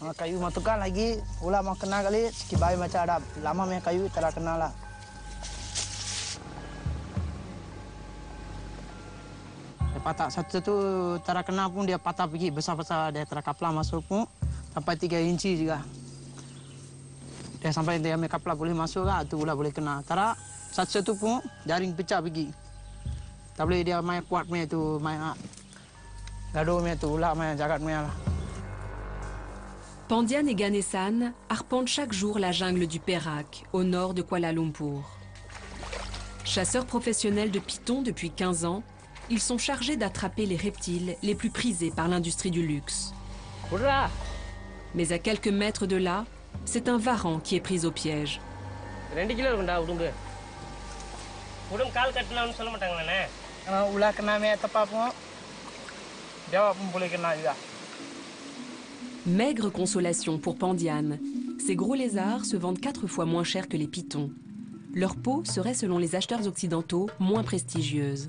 Patah satu tu terkena pun dia patah pergi besar-besar, dia terkaplah masuk pun sampai tiga inci juga. Dia sampai dia kaplah boleh masuk lah, tu ulah boleh kena. Tara satu-satu pun jaring pecah pergi. Tak boleh dia main kuat punya tu, main gaduh punya tu, ulah main jagat punya lah. Pandiane et Ganessan arpentent chaque jour la jungle du Perak, au nord de Kuala Lumpur. Chasseurs professionnels de pitons depuis quinze ans, ils sont chargés d'attraper les reptiles les plus prisés par l'industrie du luxe. Mais à quelques mètres de là, c'est un varan qui est pris au piège. Maigre consolation pour Pandiane. Ces gros lézards se vendent quatre fois moins cher que les pitons. Leur peau serait, selon les acheteurs occidentaux, moins prestigieuse.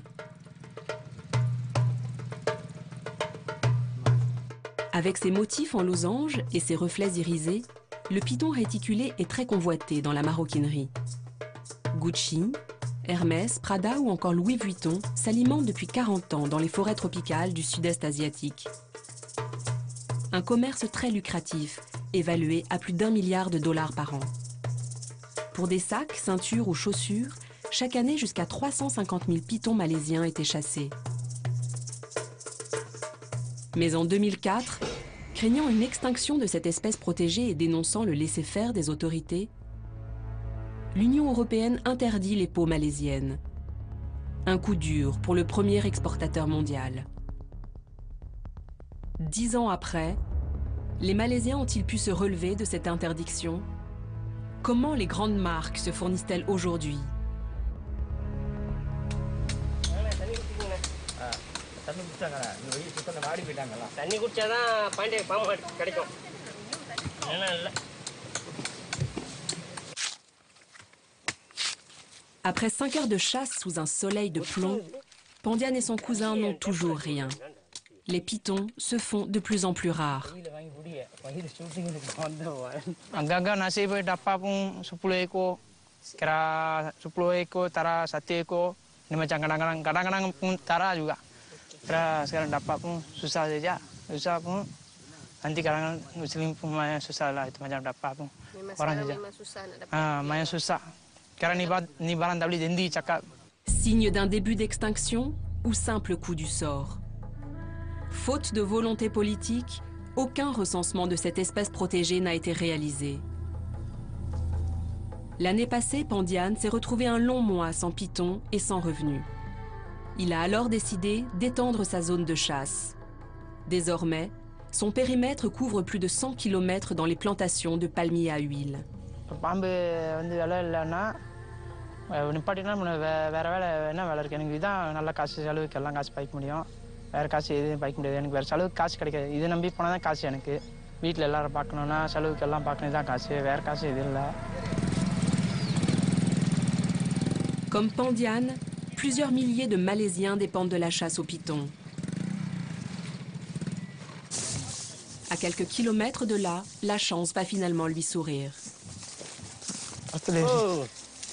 Avec ses motifs en losange et ses reflets irisés, le piton réticulé est très convoité dans la maroquinerie. Gucci, Hermès, Prada ou encore Louis Vuitton s'alimentent depuis quarante ans dans les forêts tropicales du sud-est asiatique. Un commerce très lucratif, évalué à plus d'un milliard de dollars par an. Pour des sacs, ceintures ou chaussures, chaque année jusqu'à trois cent cinquante mille pitons malaisiens étaient chassés. Mais en deux mille quatre, craignant une extinction de cette espèce protégée et dénonçant le laisser-faire des autorités, l'Union européenne interdit les peaux malaisiennes. Un coup dur pour le premier exportateur mondial. Dix ans après, les Malaisiens ont-ils pu se relever de cette interdiction? Comment les grandes marques se fournissent-elles aujourd'hui? Après cinq heures de chasse sous un soleil de plomb, Pandiane et son cousin n'ont toujours rien. Les pitons se font de plus en plus rares. Agak-agak nasi boleh dapat pun sepuluh ekor, kira sepuluh ekor, tara satu ekor. Ini macam kadang-kadang, kadang-kadang pun tara juga. Kira sekarang dapat pun susah saja, susah pun. Nanti kadang Muslim pun main susah lah, itu macam dapat pun. Orang saja. Ah, main susah. Kira ni ni barang tak boleh janji cakap. Signe d'un début d'extinction ou simple coup du sort? Faute de volonté politique, aucun recensement de cette espèce protégée n'a été réalisé. L'année passée, Pandiane s'est retrouvé un long mois sans pitons et sans revenus. Il a alors décidé d'étendre sa zone de chasse. Désormais, son périmètre couvre plus de cent kilomètres dans les plantations de palmiers à huile. வேறு காசு எதுவும் பைக்க முடியாது எனக்கு வேறு செலவுக்கு காசு கிடைக்காது இதை நம்பி போனால் தான் காசு எனக்கு வீட்டில் எல்லாரும் பார்க்கணுன்னா செலவுக்கு எல்லாம் பார்க்கணும் தான் காசு வேறு காசு எதுவும் இல்லை. Comme Pandiane, plusieurs milliers de Malaisiens dépendent de la chasse aux pitons. À quelques kilomètres de là, la chance va finalement lui sourire. Oh.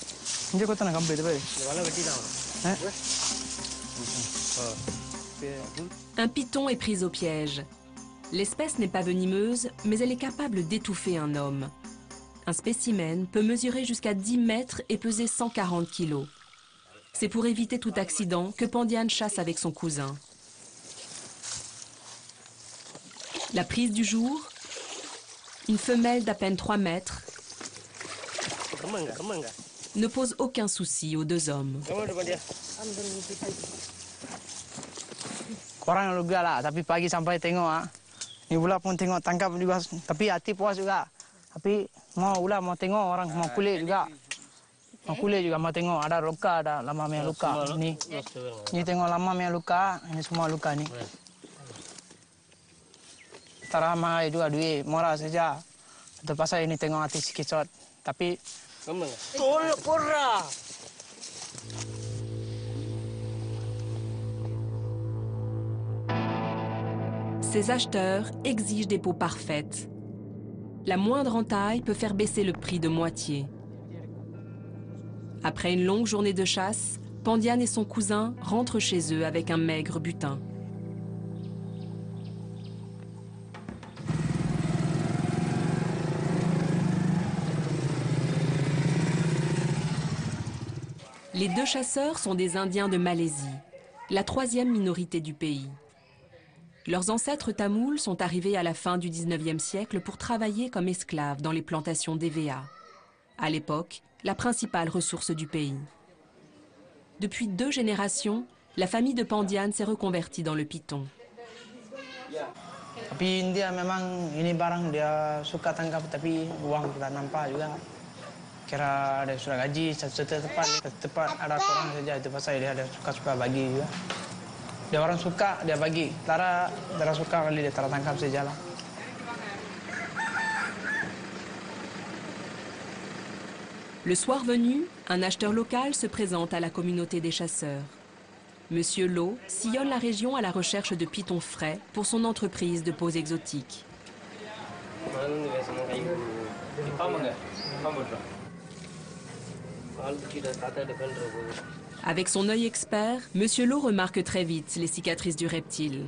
Un piton est pris au piège. L'espèce n'est pas venimeuse, mais elle est capable d'étouffer un homme. Un spécimen peut mesurer jusqu'à dix mètres et peser cent quarante kilos. C'est pour éviter tout accident que Pandiane chasse avec son cousin. La prise du jour, une femelle d'à peine trois mètres, ne pose aucun souci aux deux hommes. Korang juga lah, tapi pagi sampai tengok ah. Ni pula pun tengok tangkap juga, tapi hati puas juga. Tapi mau pula mau tengok orang mau kulit juga. Mau kulit juga mau tengok ada luka, ada lama punya luka. Ni, ni tengok lama punya luka, ini semua luka ni. Tara mahal juga duit, murah saja. Itu pasal ini tengok hati sikit, tapi. Tol korra. Ces acheteurs exigent des peaux parfaites. La moindre entaille peut faire baisser le prix de moitié. Après une longue journée de chasse, Pandiane et son cousin rentrent chez eux avec un maigre butin. Les deux chasseurs sont des Indiens de Malaisie, la troisième minorité du pays. Leurs ancêtres tamouls sont arrivés à la fin du dix-neuvième siècle pour travailler comme esclaves dans les plantations d'E V A. À l'époque, la principale ressource du pays. Depuis deux générations, la famille de Pandiane s'est reconvertie dans le piton. Tapi dia memang ini barang dia suka tangkap tapi uang tidak nampak juga. Kira dia sudah gaji satu tepat tepat ada orang saja itu pasal dia ada suka-suka bagi juga. Dia orang suka, dia bagi. Tara, Tara suka kali dia Tara tangkap saja lah. Le soir venu, un acheteur local se présente à la communauté des chasseurs. Monsieur Lo sillonne la région à la recherche de pitons frais pour son entreprise de peaux exotiques. Avec son œil expert, Monsieur Lo remarque très vite les cicatrices du reptile.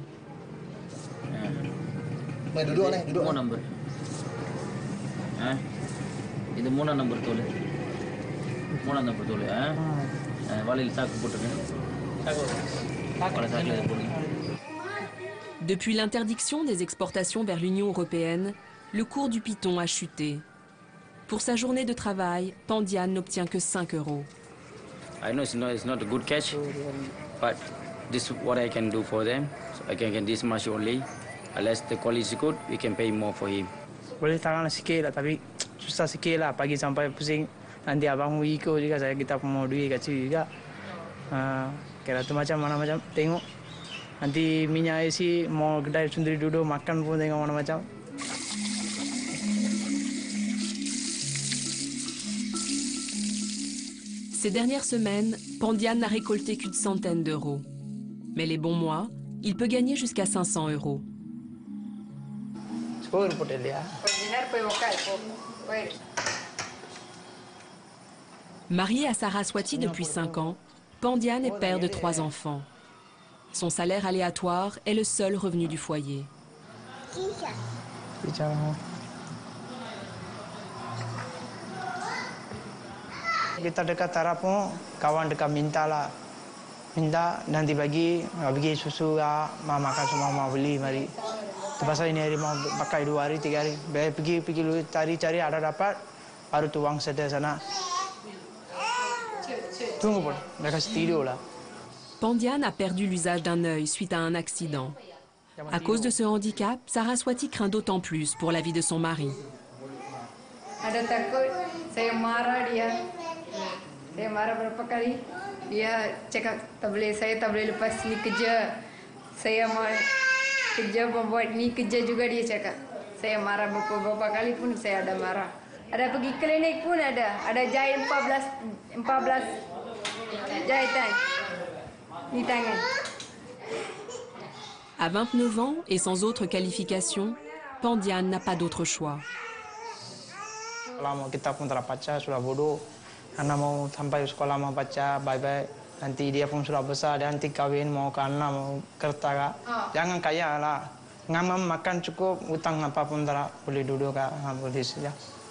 Depuis l'interdiction des exportations vers l'Union européenne, le cours du python a chuté. Pour sa journée de travail, Pandian n'obtient que cinq euros. I know it's not, it's not a good catch, but this is what I can do for them. So I can get this much only. Unless the quality is good, we can pay more for him. Boleh tangan sikit lah, tapi susah sikit lah. Pagi sampai pusing. Nanti abang ikut juga, saya kita mau duit kecil juga. Uh, kira tu macam mana macam tengok. Nanti minyak isi mau kedai sendiri duduk makan pun tengok mana macam. Ces dernières semaines, Pandian n'a récolté qu'une centaine d'euros. Mais les bons mois, il peut gagner jusqu'à cinq cents euros. Marié à Saraswati depuis cinq ans, Pandian est père de trois enfants. Son salaire aléatoire est le seul revenu du foyer. Kita dekat Tara pun kawan dekat minta lah, minta nanti bagi, bagi susu lah, mau makan semua mau beli mari. Terpaksa ini hari mau pakai dua hari tiga hari, pergi pergi lu cari cari ada dapat, baru tu uang sedar sana. Tunggu pun, mereka tidur lah. Pandian a perdu l'usage d'un œil suite à un accident. À cause de ce handicap, Saraswati craint d'autant plus pour la vie de son mari. Ada takut saya marah dia. Saya marah berapa kali. Dia cakap tak boleh, saya tak boleh lepas ni kerja. Saya mau kerja buat ni kerja juga dia cakap. Saya marah beberapa kali pun saya ada marah. Ada pergi klinik pun ada. Ada jahit empat belas jahitan di tangan. À vingt-neuf ans et sans autre qualification, Pandian n'a pas d'autre choix. Lama kita pun terpacar sudah bodoh. Anak mau sampai sekolah mau baca, bye-bye. Nanti dia pun sudah besar, dia nanti kawin mau ke anak mau kerja. Oh. Jangan kaya lah. Ngamam makan cukup, utang apapun tak boleh duduk kak, boleh saja.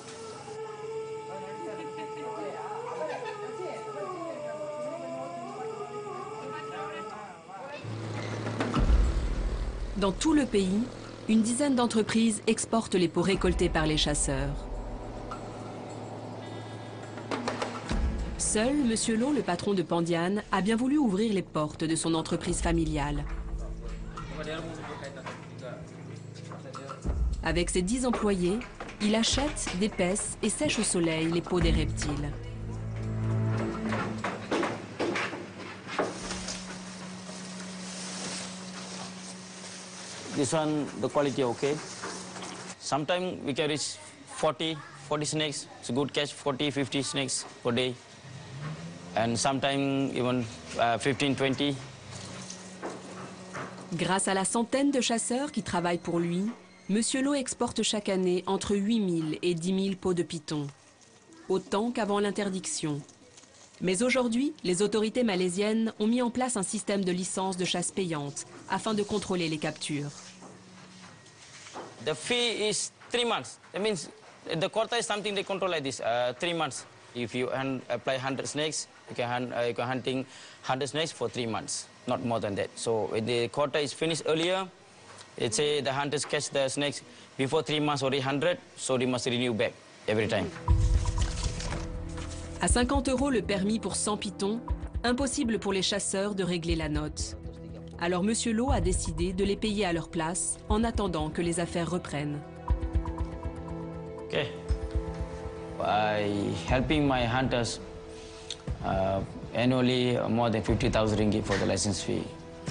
Dans tout le pays, une dizaine d'entreprises exportent les peaux récoltées par les chasseurs. Seul, Monsieur Lo, le patron de Pandian, a bien voulu ouvrir les portes de son entreprise familiale. Avec ses dix employés, il achète, dépèce et sèche au soleil les peaux des reptiles. This one, the quality okay. Sometimes we can reach forty, forty snakes. It's a good catch, forty, fifty snakes per day. And sometimes even uh, fifteen, twenty. Grâce à la centaine de chasseurs qui travaillent pour lui, Monsieur Lo exporte chaque année entre huit mille et dix mille peaux de python. Autant qu'avant l'interdiction. Mais aujourd'hui, les autorités malaisiennes ont mis en place un système de licence de chasse payante afin de contrôler les captures. The fee is three months. That means the quota is something they control like this, uh, three months. If you apply one hundred snakes, you can, hunt, uh, you can hunting one hundred snakes for three months, not more than that. So if the quota is finished earlier, let's say the hunters catch the snakes before three months already one hundred, so they must renew back every time. À cinquante euros le permis pour cent pythons, impossible pour les chasseurs de régler la note. Alors Monsieur Lo a décidé de les payer à leur place en attendant que les affaires reprennent. Okay. By helping my hunters, uh, annually more than fifty thousand ringgit for the license fee.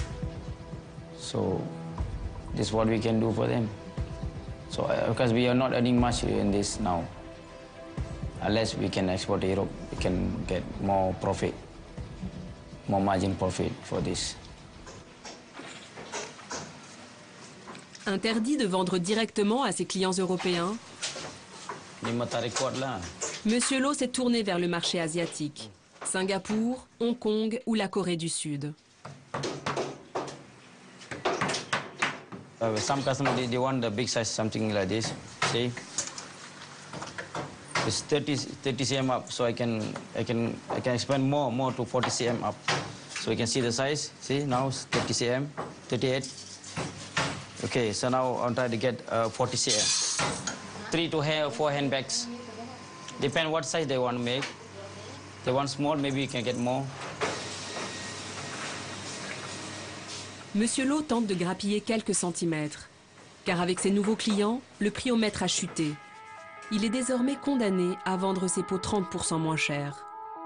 So this is what we can do for them. So uh, because we are not earning much in this now. Unless we can export to Europe, we can get more profit, more margin profit for this. Interdit de vendre directement à ses clients européens. Ni matarik kuat lah. Monsieur Lo s'est tourné vers le marché asiatique. Singapour, Hong Kong ou la Corée du Sud. Uh, some customers, they, they want the big size, something like this. See? It's thirty, thirty centimeters up, so I can, I can, I can expand more, more to forty centimeters up. So you can see the size. See, now it's thirty centimeters, thirty-eight. Okay, so now I'll try to get uh, forty centimeters. Three to hair, four handbags. Depend what size they want to make. They want small, maybe you can get more. Monsieur Lo tente de grappiller quelques centimètres, car avec ses nouveaux clients, le prix au mètre a chuté. Il est désormais condamné à vendre ses peaux trente pour cent moins cher.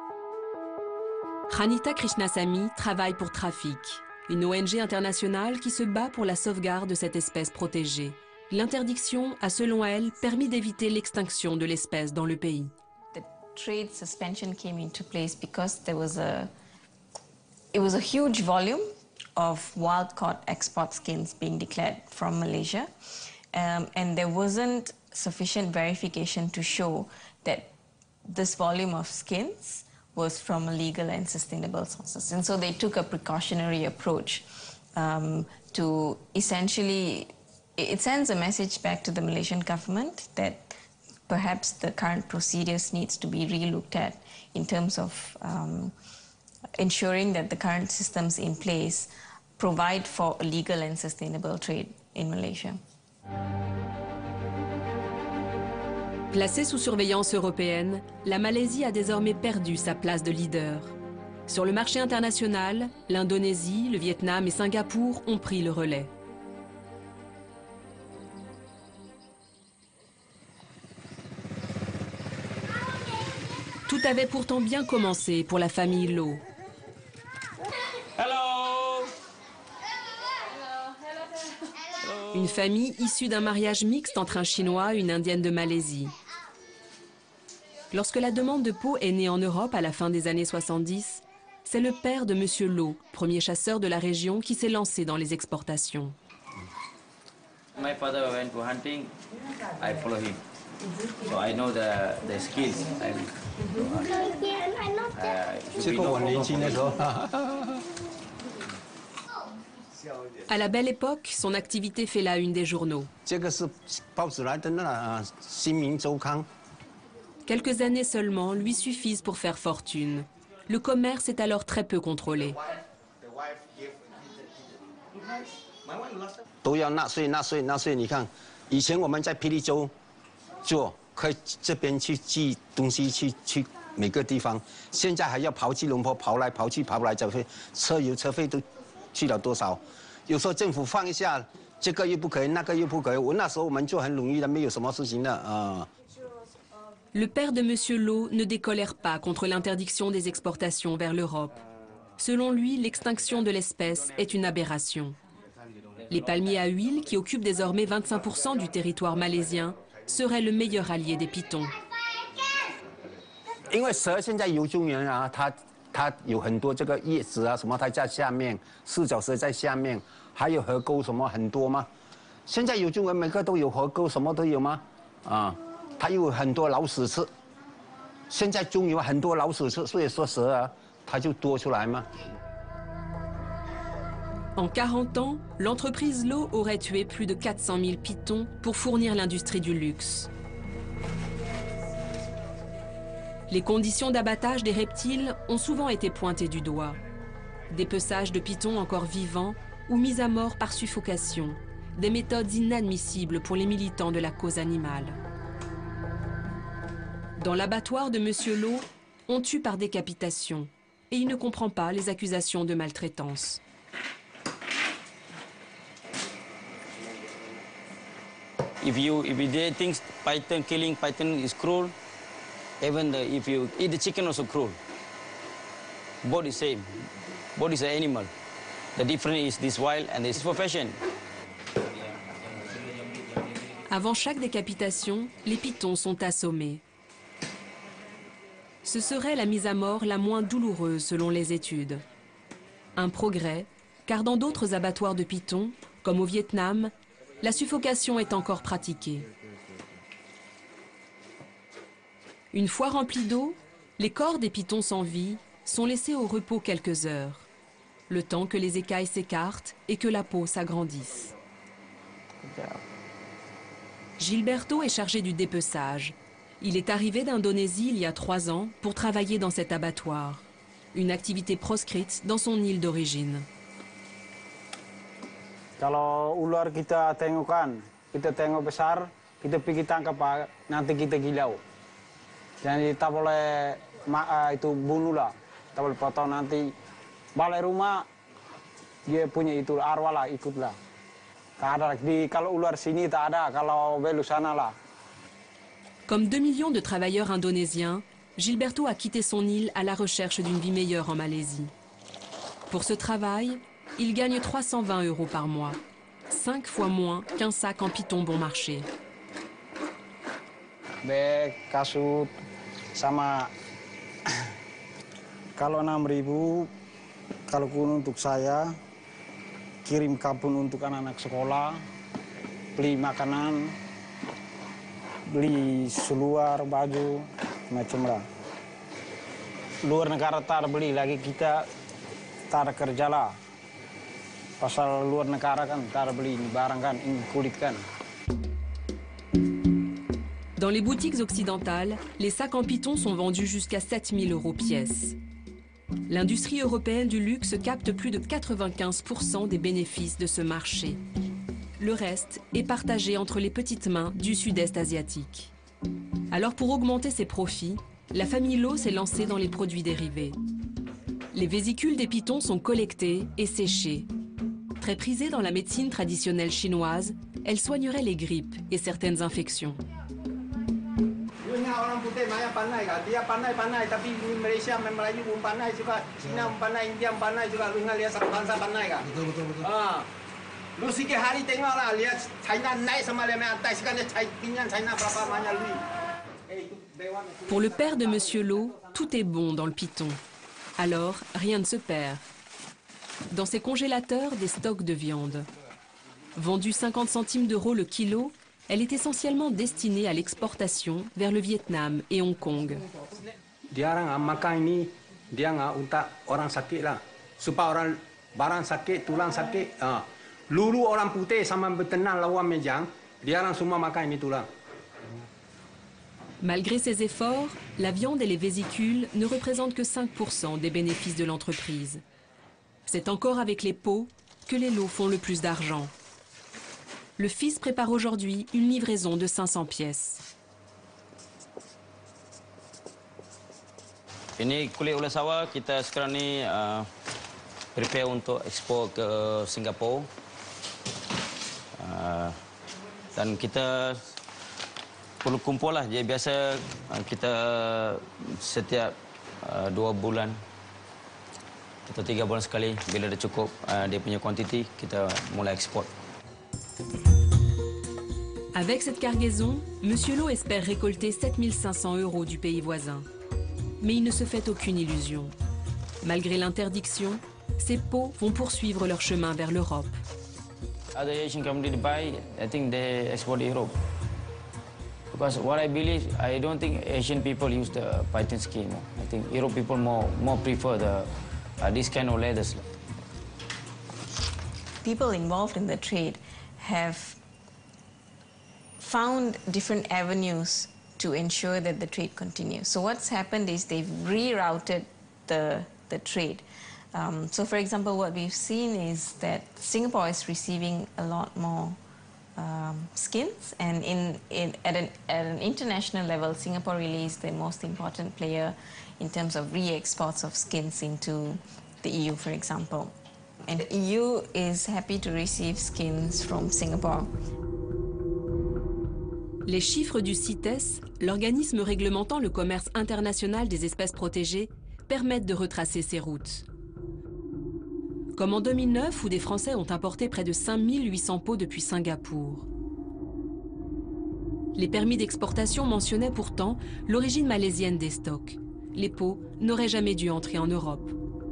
Ranita Krishnasamy travaille pour Trafic, une O N G internationale qui se bat pour la sauvegarde de cette espèce protégée. L'interdiction a, selon elle, permis d'éviter l'extinction de l'espèce dans le pays. The trade suspension came into place because there was a, it was a huge volume of wild-caught export skins being declared from Malaysia, um, and there wasn't sufficient verification to show that this volume of skins was from legal and sustainable sources. And so they took a precautionary approach um, to essentially, it sends a message back to the Malaysian government that perhaps the current procedures needs to be re-looked at in terms of um, ensuring that the current systems in place provide for a legal and sustainable trade in Malaysia. Placée sous surveillance européenne, la Malaisie a désormais perdu sa place de leader. Sur le marché international, l'Indonésie, le Vietnam et Singapour ont pris le relais. Tout avait pourtant bien commencé pour la famille Lo. Une famille issue d'un mariage mixte entre un Chinois et une Indienne de Malaisie. Lorsque la demande de peau est née en Europe à la fin des années soixante-dix, c'est le père de Monsieur Lo, premier chasseur de la région, qui s'est lancé dans les exportations. My father went to hunting, I follow him. So I know the, the skills. À la belle époque, son activité fait la une des journaux. Quelques années seulement lui suffisent pour faire fortune. Le commerce est alors très peu contrôlé. Le père de Monsieur Lo ne décolère pas contre l'interdiction des exportations vers l'Europe. Selon lui, l'extinction de l'espèce est une aberration. Les palmiers à huile, qui occupent désormais vingt-cinq pour cent du territoire malaisien, seraient le meilleur allié des pitons. En quarante ans, l'entreprise Lo aurait tué plus de quatre cent mille pitons pour fournir l'industrie du luxe. Les conditions d'abattage des reptiles ont souvent été pointées du doigt. Dépeçage de pitons encore vivants ou mis à mort par suffocation, des méthodes inadmissibles pour les militants de la cause animale. Dans l'abattoir de Monsieur Lo, on tue par décapitation et il ne comprend pas les accusations de maltraitance. If you if you think python killing python is cruel, even the, if you eat the chicken also cruel. Both is same. Both is an animal. The difference is this wild and this for fashion. Avant chaque décapitation, les pitons sont assommés. Ce serait la mise à mort la moins douloureuse selon les études. Un progrès, car dans d'autres abattoirs de pitons, comme au Vietnam, la suffocation est encore pratiquée. Une fois remplis d'eau, les corps des pitons sans vie sont laissés au repos quelques heures, le temps que les écailles s'écartent et que la peau s'agrandisse. Gilberto est chargé du dépeçage. Il est arrivé d'Indonésie il y a trois ans pour travailler dans cet abattoir, une activité proscrite dans son île d'origine. Kalau ular kita tengokkan, kita tengok besar, kita pergi tangkap, nanti kita gilau. Jadi tak boleh itu bunuh lah, tak boleh potong nanti balik rumah dia punya itu arwah lah ikutlah. Tak ada di kalau ular sini tak ada, kalau belu sana lah. Comme deux millions de travailleurs indonésiens, Gilberto a quitté son île à la recherche d'une vie meilleure en Malaisie. Pour ce travail, il gagne trois cent vingt euros par mois, cinq fois moins qu'un sac en piton bon marché. Bek, kasut, sama kalau enam ribu, kalau kun untuk saya, kirim kampung untuk anak-anak sekolah, beli makanan, beli seluar, baju, macam lah. Luar negara tak beli lagi, kita tak ada kerja lah. Pasal luar negara kan, tak ada beli ini barang kan, ini kulit kan. Dans les boutiques occidentales, les sacs en piton sont vendus jusqu'à sept mille euros pièce. L'industrie européenne du luxe capte plus de quatre-vingt-quinze pour cent des bénéfices de ce marché. Le reste est partagé entre les petites mains du sud-est asiatique. Alors pour augmenter ses profits, la famille Lo s'est lancée dans les produits dérivés. Les vésicules des pitons sont collectées et séchées. Très prisées dans la médecine traditionnelle chinoise, elles soigneraient les grippes et certaines infections. Orang putih banyak pandai kan, dia pandai-pandai tapi Malaysia, Melayu pun pandai juga, Cina pun pandai, India pun pandai juga, lu ingat lihat satu bangsa pandai kan? Betul betul betul. Ah, lu sikit hari tengoklah lihat China naik sama lebih atas sekarang China China berapa banyak lu. Pour le père de Monsieur Lo, tout est bon dans le piton. Alors, rien ne se perd. Dans ses congélateurs, des stocks de viande. Vendue cinquante centimes d'euros le kilo, elle est essentiellement destinée à l'exportation vers le Vietnam et Hong Kong. Dia orang makan ini, dia nggak untuk orang sakit lah. Supaya orang barang sakit, tulang sakit. Ah, lulu orang putih sama betenang lawan mejang, dia orang semua makan ini tulang. Malgré ses efforts, la viande et les vésicules ne représentent que cinq pour cent des bénéfices de l'entreprise. C'est encore avec les peaux que les lots font le plus d'argent. Le fils prépare aujourd'hui une livraison de cinq cents pièces. Ini kulit ular sawah kita sekarang ni uh, prepare untuk ekspor ke Singapura. Uh, dan kita perlu kumpul lah. Jadi biasa uh, kita setiap uh, dua bulan atau tiga bulan sekali bila dah cukup uh, dia punya kuantiti kita mulai ekspor. Avec cette cargaison, Monsieur Lo espère récolter sept mille cinq cents euros du pays voisin. Mais il ne se fait aucune illusion. Malgré l'interdiction, ces pots vont poursuivre leur chemin vers l'Europe. Other Asian companies buy, I think they export to Europe. Because what I believe, I don't think Asian people use the python skin. I think Europe people more more prefer the uh, this kind of leathers. People involved in the trade have found different avenues to ensure that the trade continues. So what's happened is they've rerouted the, the trade. Um, so for example, what we've seen is that Singapore is receiving a lot more um, skins, and in, in, at, an, at an international level, Singapore really is the most important player in terms of re-exports of skins into the E U, for example. And the E U is happy to receive skins from Singapore. Les chiffres du CITES, l'organisme réglementant le commerce international des espèces protégées, permettent de retracer ces routes. Comme en deux mille neuf, où des Français ont importé près de cinq mille huit cents pots depuis Singapour. Les permis d'exportation mentionnaient pourtant l'origine malaisienne des stocks. Les pots n'auraient jamais dû entrer en Europe.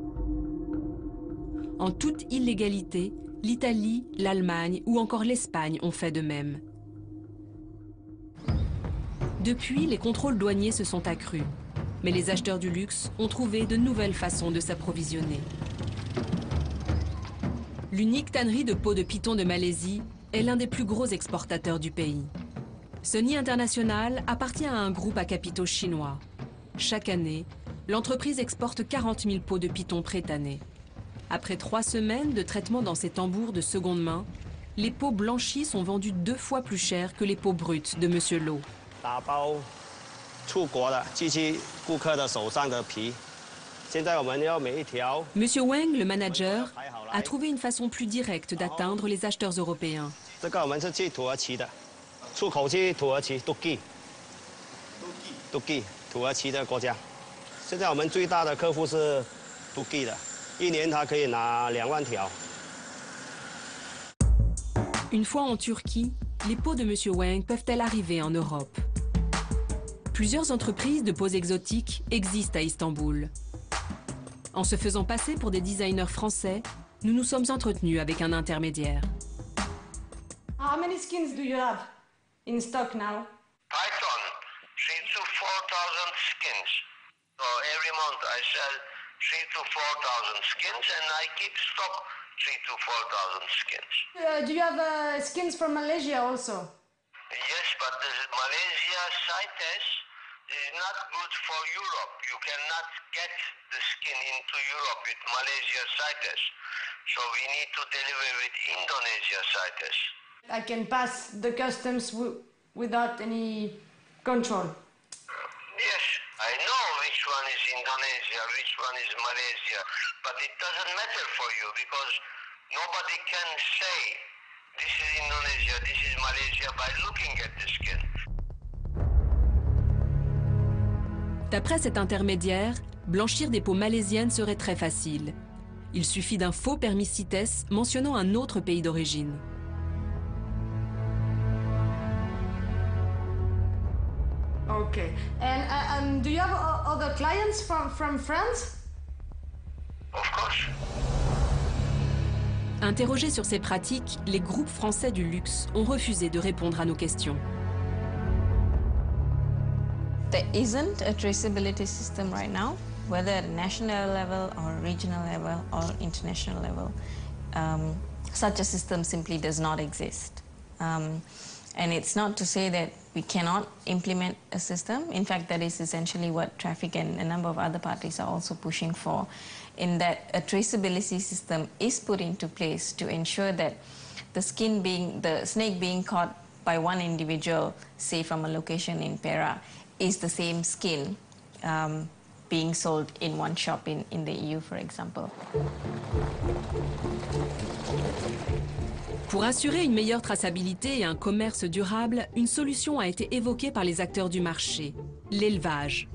En toute illégalité, l'Italie, l'Allemagne ou encore l'Espagne ont fait de même. Depuis, les contrôles douaniers se sont accrus. Mais les acheteurs du luxe ont trouvé de nouvelles façons de s'approvisionner. L'unique tannerie de peau de python de Malaisie est l'un des plus gros exportateurs du pays. Ce nid international appartient à un groupe à capitaux chinois. Chaque année, l'entreprise exporte quarante mille peaux de python pré-tannées. Après trois semaines de traitement dans ces tambours de seconde main, les peaux blanchies sont vendues deux fois plus cher que les peaux brutes de Monsieur Lo. Monsieur Wang, le manager, a trouvé une façon plus directe d'atteindre les acheteurs européens. Une fois en Turquie, les peaux de Monsieur Wang peuvent-elles arriver en Europe? Plusieurs entreprises de peaux exotiques existent à Istanbul. En se faisant passer pour des designers français, nous nous sommes entretenus avec un intermédiaire. How many skins do you have in stock now? Python, three to four thousand skins. So every month I sell three to four thousand skins, and I keep stock three to four thousand skins. Uh, do you have uh, skins from Malaysia also? Yes, but the Malaysia CITES is not good for Europe. You cannot get the skin into Europe with Malaysia CITES. So we need to deliver with Indonesia CITES. I can pass the customs w without any control. Yes, I know which one is Indonesia, which one is Malaysia, but it doesn't matter for you because nobody can say this is Indonesia, this is Malaysia by looking at the skin. D'après cet intermédiaire, blanchir des peaux malaisiennes serait très facile. Il suffit d'un faux permis CITES mentionnant un autre pays d'origine. Okay. And, uh, and do you have uh, other clients from, from France? Of course. Interrogés sur ces pratiques, les groupes français du luxe ont refusé de répondre à nos questions. There isn't a traceability system right now, whether at a national level or regional level or international level. Um, such a system simply does not exist. Um, and it's not to say that we cannot implement a system. In fact, that is essentially what Traffic and a number of other parties are also pushing for, in that a traceability system is put into place to ensure that the skin being, the snake being caught by one individual, say from a location in Perak, is the same skin um, being sold in one shop in, in the E U, for example. Pour assurer une meilleure traçabilité et un commerce durable, une solution a été évoquée par les acteurs du marché, l'élevage.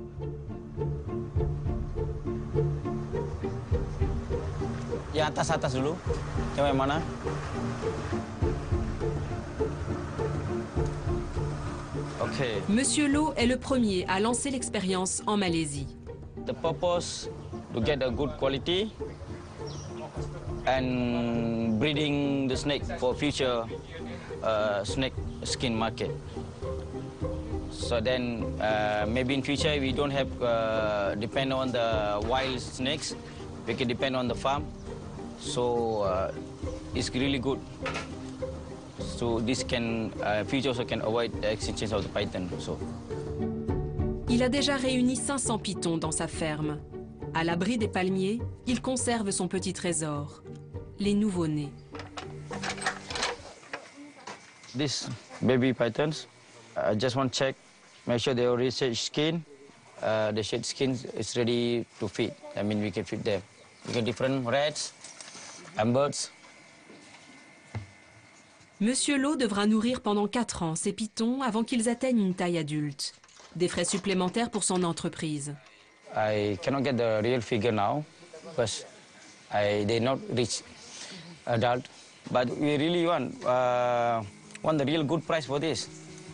Ya atas-atas dulu, yang mana? Okay. Monsieur Lo est le premier à lancer l'expérience en Malaisie. The purpose to get a good quality and breeding the snake for future uh, snake skin market. So then uh, maybe in future we don't have uh, depend on the wild snakes. We can depend on the farm. So uh, it's really good. So this can uh, future also can avoid the extinction of the python. So. Il a déjà réuni cinq cents pythons dans sa ferme. À l'abri des palmiers, il conserve son petit trésor, les nouveau-nés. These baby pythons, I just want to check, make sure they already shed skin. Uh, the shed skin is ready to feed. I mean, we can feed them. We get different rats and birds. Monsieur Lo devra nourrir pendant quatre ans ces pythons avant qu'ils atteignent une taille adulte. Des frais supplémentaires pour son entreprise. I cannot get the real figure now because I they not reach adult, but we really want uh, want the real good price for this.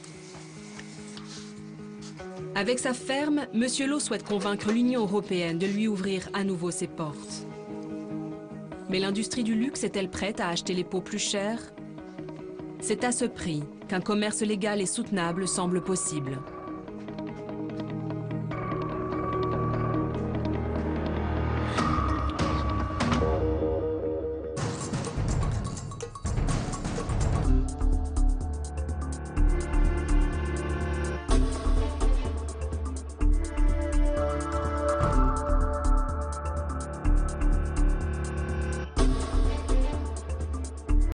Avec sa ferme, Monsieur Lo souhaite convaincre l'Union européenne de lui ouvrir à nouveau ses portes. Mais l'industrie du luxe est-elle prête à acheter les peaux plus chères? C'est à ce prix qu'un commerce légal et soutenable semble possible.